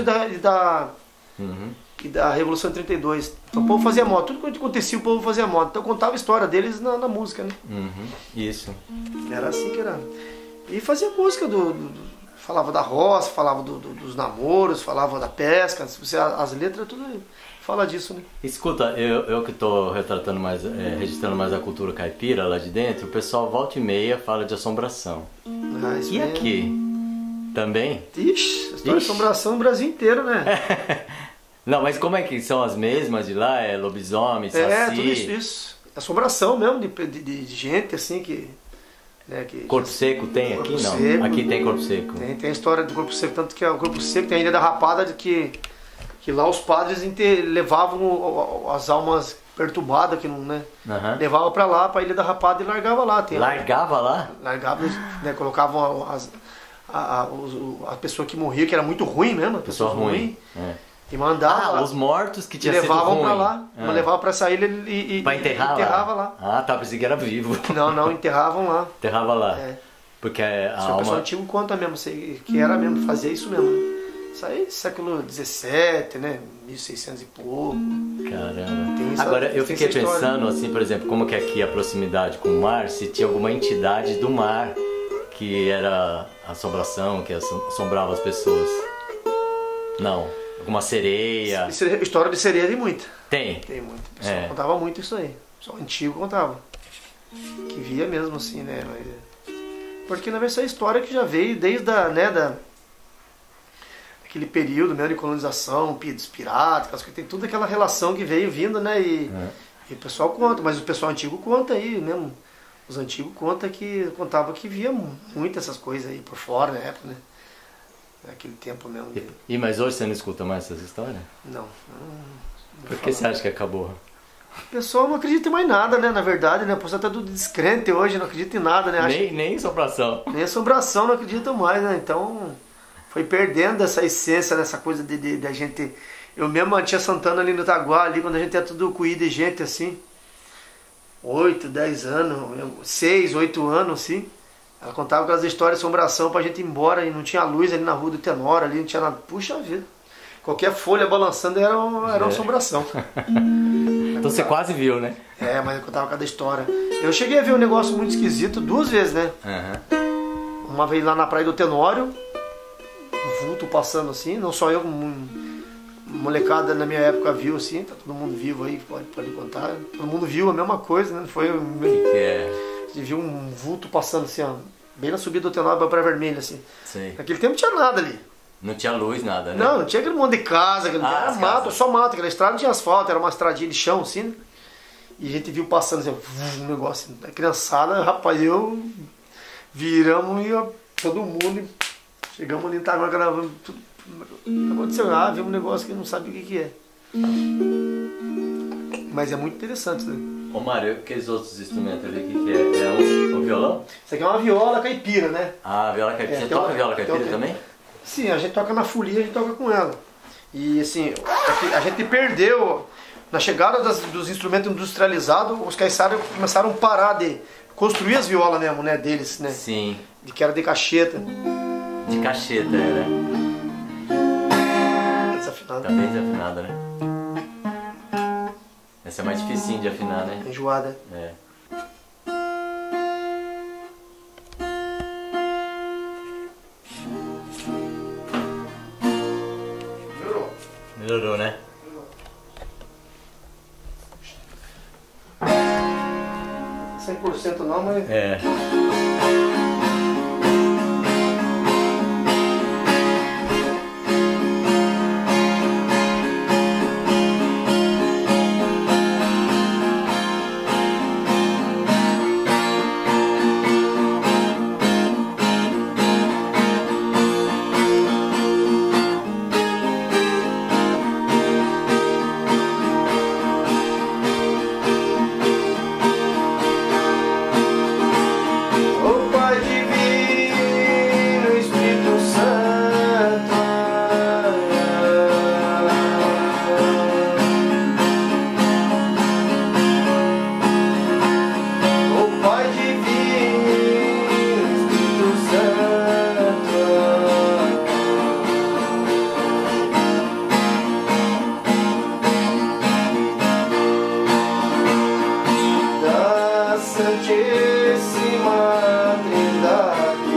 [SPEAKER 2] e da revolução de 32. Então o povo fazia moda, tudo que acontecia o povo fazia moda. Então contava a história deles na música, né?
[SPEAKER 1] Isso.
[SPEAKER 2] Era assim que era. E fazia música falava da roça, falava dos namoros, falava da pesca, as letras, tudo fala disso, né?
[SPEAKER 1] Escuta, eu que estou retratando mais, registrando mais a cultura caipira lá de dentro, o pessoal volta e meia fala de assombração.
[SPEAKER 2] Isso
[SPEAKER 1] e
[SPEAKER 2] mesmo.
[SPEAKER 1] Aqui? Também?
[SPEAKER 2] Ixi, a história de assombração no Brasil inteiro, né?
[SPEAKER 1] Não, mas como é que são as mesmas de lá? É lobisomem, saci?
[SPEAKER 2] Tudo isso. Assombração mesmo de gente assim que... Né,
[SPEAKER 1] corpo seco tem aqui? Não,
[SPEAKER 2] seco.
[SPEAKER 1] Aqui tem corpo seco.
[SPEAKER 2] Tem a história do corpo seco, tanto que o corpo seco tem a Ilha da Rapada, que lá os padres levavam as almas perturbadas, que não, né? Levava pra lá, pra Ilha da Rapada e largava lá.
[SPEAKER 1] Largava lá?
[SPEAKER 2] Largava, né, colocavam a pessoa que morria, que era muito ruim mesmo, a pessoa ruim. E mandava
[SPEAKER 1] os mortos que tinham
[SPEAKER 2] levavam pra lá, levavam pra essa ilha e
[SPEAKER 1] pra enterrava
[SPEAKER 2] lá.
[SPEAKER 1] Ah, tá, pensei que era vivo.
[SPEAKER 2] Não, enterravam lá.
[SPEAKER 1] Enterrava lá. Porque a alma... O pessoal antigo
[SPEAKER 2] conta mesmo, que era mesmo, fazia isso mesmo. Né? Isso aí século XVII, né? 1600 e pouco.
[SPEAKER 1] Caramba. Agora, eu fiquei pensando, assim, por exemplo, como que aqui a proximidade com o mar, se tinha alguma entidade do mar que era assombração, que assombrava as pessoas. Não. Alguma sereia.
[SPEAKER 2] História de sereia tem muita.
[SPEAKER 1] Tem
[SPEAKER 2] muita. O pessoal contava muito isso aí. O pessoal antigo contava. Que via mesmo assim, né? Porque na verdade essa história que já veio desde aquele período mesmo de colonização, dos piratas, tem toda aquela relação que veio vindo, né? E o pessoal conta, mas o pessoal antigo conta aí mesmo. Os antigos contavam que via muito essas coisas aí por fora na época, né? Naquele tempo mesmo.
[SPEAKER 1] E mas hoje você não escuta mais essas histórias?
[SPEAKER 2] Não.
[SPEAKER 1] Por que você acha que acabou?
[SPEAKER 2] O pessoal não acredita em mais nada, né? Na verdade, né? O pessoal tá tudo descrente hoje, não acredita em nada, né?
[SPEAKER 1] Nem assombração.
[SPEAKER 2] Nem assombração não acredita mais, né? Então foi perdendo essa essência, dessa coisa da gente... Eu mesmo, a tia Santana ali no Itaguá, ali, quando a gente é tudo cuído de gente assim, 8, 10 anos, 6, 8 anos, assim. Ela contava aquelas histórias de assombração pra gente ir embora e não tinha luz ali na rua do Tenório, ali não tinha nada. Puxa vida. Qualquer folha balançando era uma assombração.
[SPEAKER 1] Então você quase viu, né?
[SPEAKER 2] Mas eu contava cada história. Eu cheguei a ver um negócio muito esquisito 2 vezes, né? Uma vez lá na praia do Tenório, um vulto passando assim, não só eu, molecada na minha época viu assim, tá todo mundo vivo aí, pode contar. Todo mundo viu a mesma coisa, né? Foi Você viu um vulto passando assim, ó, bem na subida do Tenório, pra Vermelha, assim.
[SPEAKER 1] Sim.
[SPEAKER 2] Naquele tempo não tinha nada ali.
[SPEAKER 1] Não tinha luz, nada, né?
[SPEAKER 2] Não tinha aquele monte de casa, era mato, só mato, aquela estrada não tinha asfalto, era uma estradinha de chão, assim, né? E a gente viu passando assim, um negócio, a criançada, rapaz, viramos e todo mundo, chegamos ali, tá agora gravando tudo. Aconteceu, vimos um negócio que não sabe o que é. Mas é muito interessante, né?
[SPEAKER 1] Ô Mário, aqueles outros instrumentos ali, o que é? É um violão?
[SPEAKER 2] Isso aqui é uma viola caipira, né?
[SPEAKER 1] Viola caipira. Você toca viola caipira também?
[SPEAKER 2] Sim, a gente toca na folia, a gente toca com ela. E assim, a gente perdeu, na chegada dos instrumentos industrializados, os caiçaras começaram a parar de construir as violas mesmo, né, deles, né?
[SPEAKER 1] Sim.
[SPEAKER 2] Que era de cacheta.
[SPEAKER 1] De cacheta, né?
[SPEAKER 2] Desafinada.
[SPEAKER 1] Tá bem desafinada, né? Essa é mais dificinho de afinar, né?
[SPEAKER 2] Enjoada.
[SPEAKER 1] Melhorou, né?
[SPEAKER 2] 100% não, mas... Santíssima Trindade.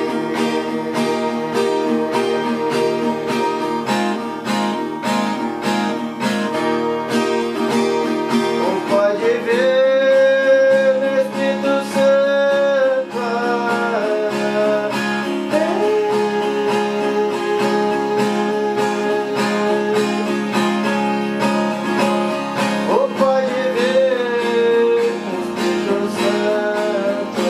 [SPEAKER 2] Como pode ver no Espírito Santo, ou pode ver no Espírito Santo,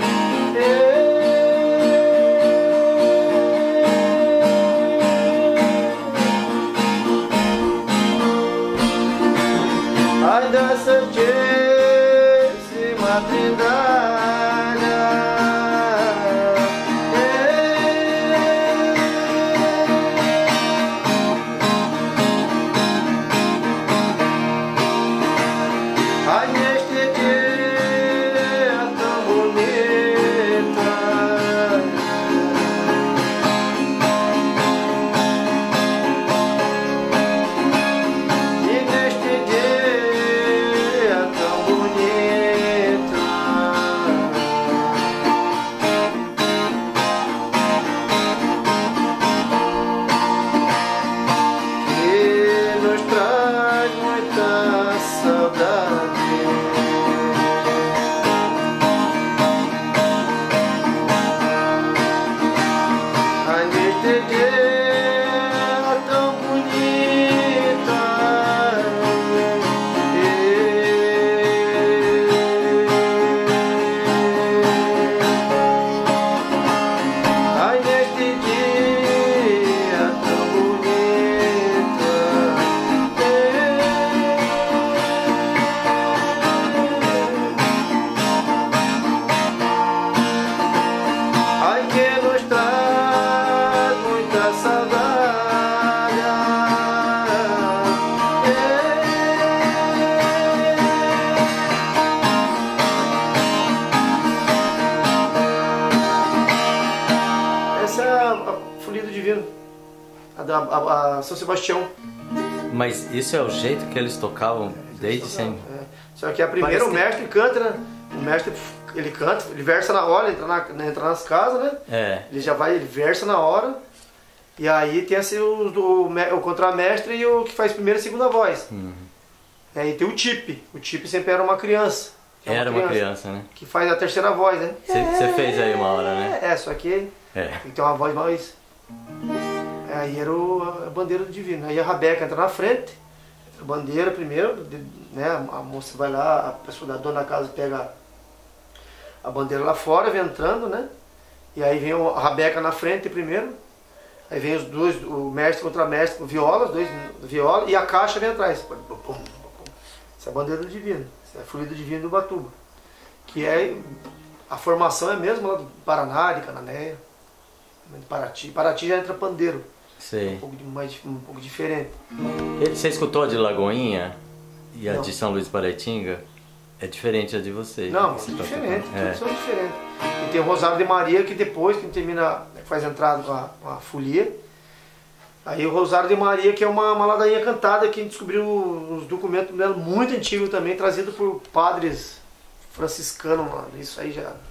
[SPEAKER 2] ai da Santíssima Trindade. Ai, neste dia tão bonita, e neste dia tão bonita, que nos traz muita saudade. Ai, neste dia tão bonita, ai, neste dia tão bonita, ai, que nos traz muita saudade. Essa é a Folia do Divino, a São Sebastião.
[SPEAKER 1] Mas isso é o jeito que eles tocavam desde sempre?
[SPEAKER 2] É. Só que a primeira, o mestre canta, né? O mestre, ele canta, ele versa na hora, entra nas casas, né?
[SPEAKER 1] É.
[SPEAKER 2] Ele já vai, ele versa na hora. E aí tem assim, o contramestre e o que faz primeira e segunda voz. E aí tem o tipe. O tipe sempre era uma criança. Que é
[SPEAKER 1] Era uma criança, né?
[SPEAKER 2] Que faz a terceira voz, né?
[SPEAKER 1] Você fez aí uma hora, né?
[SPEAKER 2] É, só que
[SPEAKER 1] É.
[SPEAKER 2] tem que ter uma voz mais... Aí era a bandeira do divino. Aí a Rabeca entra na frente, a bandeira primeiro, né? A moça vai lá, a pessoa da dona da casa pega a bandeira lá fora, vem entrando, né? E aí vem a Rabeca na frente primeiro, aí vem os dois, o mestre contra mestre com viola, os dois viola, e a caixa vem atrás. Essa é a bandeira do divino, essa é a Folia do Divino do Ubatuba. Que é, a formação é mesmo lá do Paraná, de Cananéia, de Paraty. Paraty já entra pandeiro.
[SPEAKER 1] Sei.
[SPEAKER 2] Um pouco diferente.
[SPEAKER 1] Você escutou a de Lagoinha e a
[SPEAKER 2] Não.
[SPEAKER 1] de São Luís Paraitinga? É diferente a de vocês.
[SPEAKER 2] Não,
[SPEAKER 1] que você
[SPEAKER 2] é
[SPEAKER 1] tá
[SPEAKER 2] diferente,
[SPEAKER 1] tocando.
[SPEAKER 2] todos são diferentes. E tem o Rosário de Maria, que depois que termina, faz a entrada com a folia. Aí o Rosário de Maria, que é uma ladainha cantada que a gente descobriu uns documentos dela muito antigos também, trazido por padres franciscanos, mano. Isso aí já...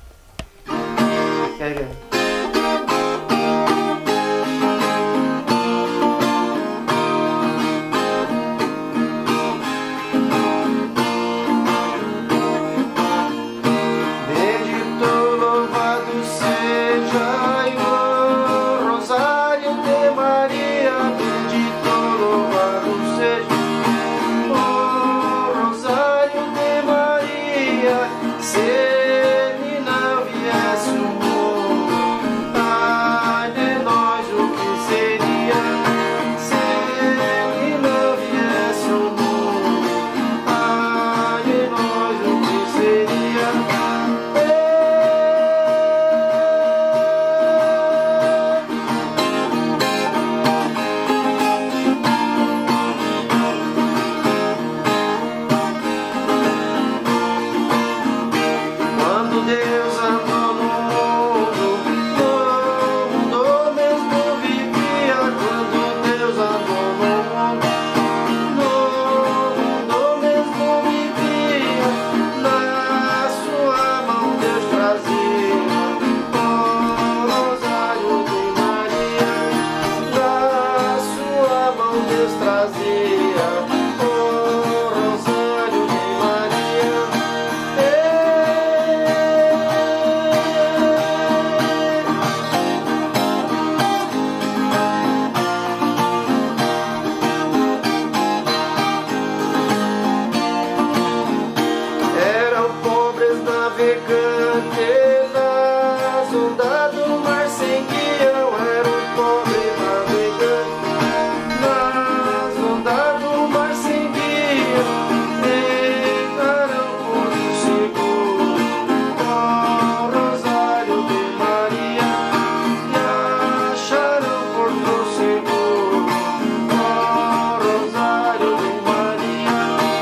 [SPEAKER 2] navegante nas ondas do mar sem guião, era um pobre navegante nas ondas do mar sem guião, pegaram Porto Seguro, ó Rosário de Maria, e acharam Porto Seguro, ó Rosário de Maria,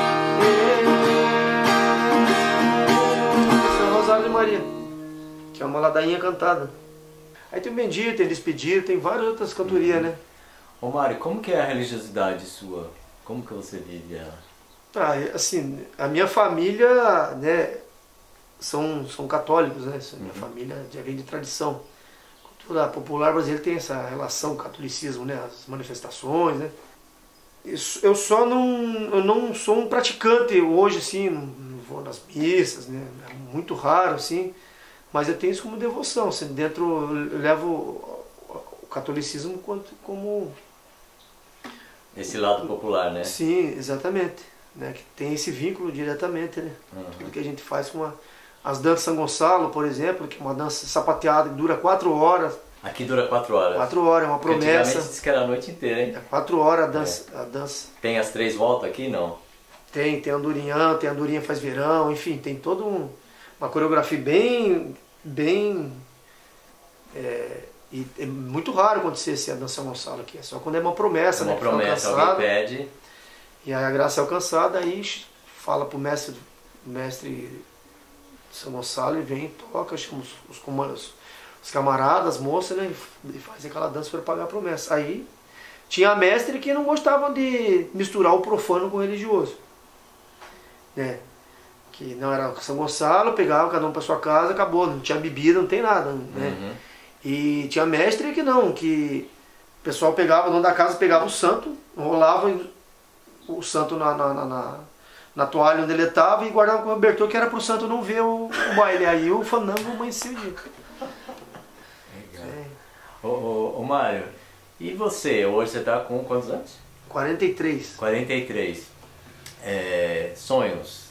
[SPEAKER 2] esse é o Rosário de Maria, que é uma ladainha cantada. Aí tem o Bendito, tem Despedido, tem várias outras cantorias, né?
[SPEAKER 1] Ô Mário, como que é a religiosidade sua? Como que você vive ela?
[SPEAKER 2] Ah, assim, a minha família, né, são católicos, né? Minha família já vem de tradição. A cultura popular brasileira tem essa relação com o catolicismo, né? As manifestações, né? Eu só não sou um praticante hoje, assim, não vou nas missas, né? É muito raro, assim. Mas eu tenho isso como devoção, assim, dentro eu levo o catolicismo como...
[SPEAKER 1] Esse lado popular, né?
[SPEAKER 2] Sim, exatamente. Né? Que tem esse vínculo diretamente, né? Tudo que a gente faz com as danças São Gonçalo, por exemplo, que é uma dança sapateada que dura 4 horas.
[SPEAKER 1] Aqui dura 4 horas.
[SPEAKER 2] 4 horas, é uma
[SPEAKER 1] Porque
[SPEAKER 2] promessa.
[SPEAKER 1] antigamente disse que era a noite inteira, hein?
[SPEAKER 2] É 4 horas a dança.
[SPEAKER 1] Tem as 3 voltas aqui? Não.
[SPEAKER 2] Tem andorinha, tem andorinha faz verão, enfim, tem toda uma coreografia e é muito raro acontecer a dança São Gonçalo aqui, é só quando é uma promessa,
[SPEAKER 1] uma
[SPEAKER 2] né?
[SPEAKER 1] promessa, alguém pede.
[SPEAKER 2] E aí a graça é alcançada, aí fala pro mestre de São Gonçalo e vem, toca, chama os camaradas, as moças, né? E faz aquela dança para pagar a promessa. Aí tinha mestre que não gostava de misturar o profano com o religioso, né? Que não era São Gonçalo, pegava cada um para sua casa, acabou, não tinha bebida, não tem nada, né? E tinha mestre que não, que o pessoal pegava, o dono da casa pegava o santo, enrolava o santo na toalha onde ele estava e guardava com o cobertor, que era para o santo não ver o baile. Aí o fandango amanhecia o dia.
[SPEAKER 1] Legal. Ô Mário, e você? Hoje você está com quantos anos?
[SPEAKER 2] 43.
[SPEAKER 1] 43. Sonhos?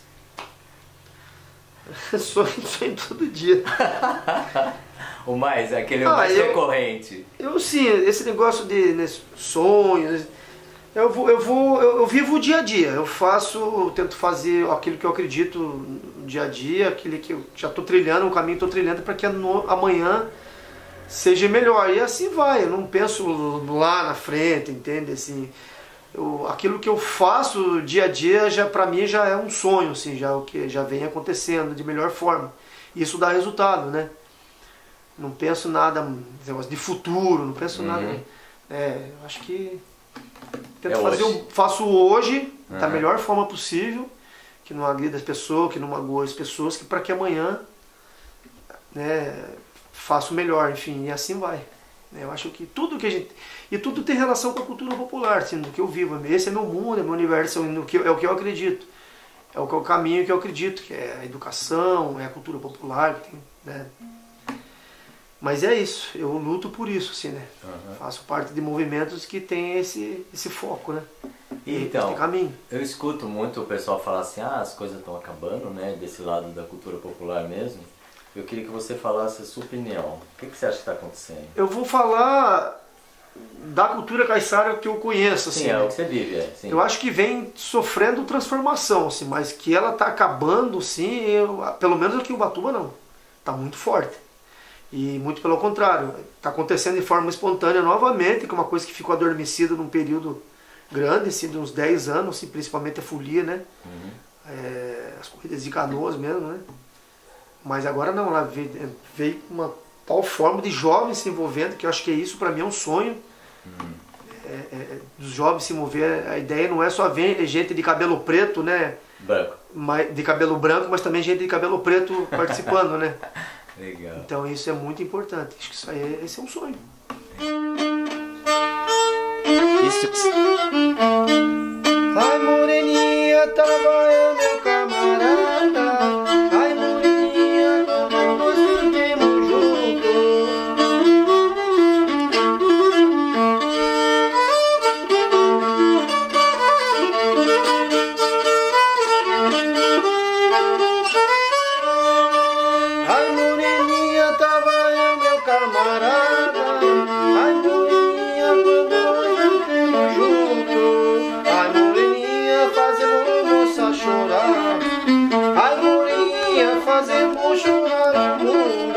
[SPEAKER 2] Sonho todo dia.
[SPEAKER 1] O mais, aquele mais recorrente.
[SPEAKER 2] Eu sim, esse negócio de sonhos, eu vivo o dia a dia. Eu tento fazer aquilo que eu acredito no dia a dia, aquilo que eu já estou trilhando, o caminho que estou trilhando para que amanhã seja melhor. E assim vai, eu não penso lá na frente, entende? Assim, aquilo que eu faço dia a dia, para mim já é um sonho, assim, já o que já vem acontecendo de melhor forma. Isso dá resultado, né? Não penso nada de futuro, não penso nada. Eu acho que faço hoje da melhor forma possível, que não agrida as pessoas, que não magoe as pessoas, para que amanhã, né, faço melhor, enfim, e assim vai. Eu acho que tudo que a gente... E tudo tem relação com a cultura popular, assim, do que eu vivo. Esse é meu mundo, é meu universo, é o que eu acredito. É o caminho que eu acredito, que é a educação, é a cultura popular, né? Mas é isso, eu luto por isso, assim, né? Faço parte de movimentos que tem esse foco, né?
[SPEAKER 1] Então,
[SPEAKER 2] esse caminho.
[SPEAKER 1] Eu escuto muito o pessoal falar assim, as coisas estão acabando, né? Desse lado da cultura popular mesmo. Eu queria que você falasse a sua opinião. O que você acha que está acontecendo?
[SPEAKER 2] Eu vou falar da cultura caiçara que eu conheço, assim.
[SPEAKER 1] Sim, é o que você vive, sim.
[SPEAKER 2] Eu acho que vem sofrendo transformação, assim, mas que ela está acabando, sim, pelo menos aqui em Ubatuba não. Está muito forte. E muito pelo contrário, está acontecendo de forma espontânea novamente, que é uma coisa que ficou adormecida num período grande, assim, de uns 10 anos, assim, principalmente a folia, né? As corridas de canoas mesmo, né? Mas agora não, ela veio com uma tal forma de jovens se envolvendo, que eu acho que isso para mim é um sonho. Dos jovens se envolver, a ideia não é só ver gente de cabelo preto, né?
[SPEAKER 1] Branco.
[SPEAKER 2] De cabelo branco, mas também gente de cabelo preto participando, né?
[SPEAKER 1] Legal.
[SPEAKER 2] Então isso é muito importante. Acho que esse é um sonho. Ai, moreninha, tava eu, meu camarada. Ai, moreninha, como nós vivemos juntos. fazemos chorar o mundo.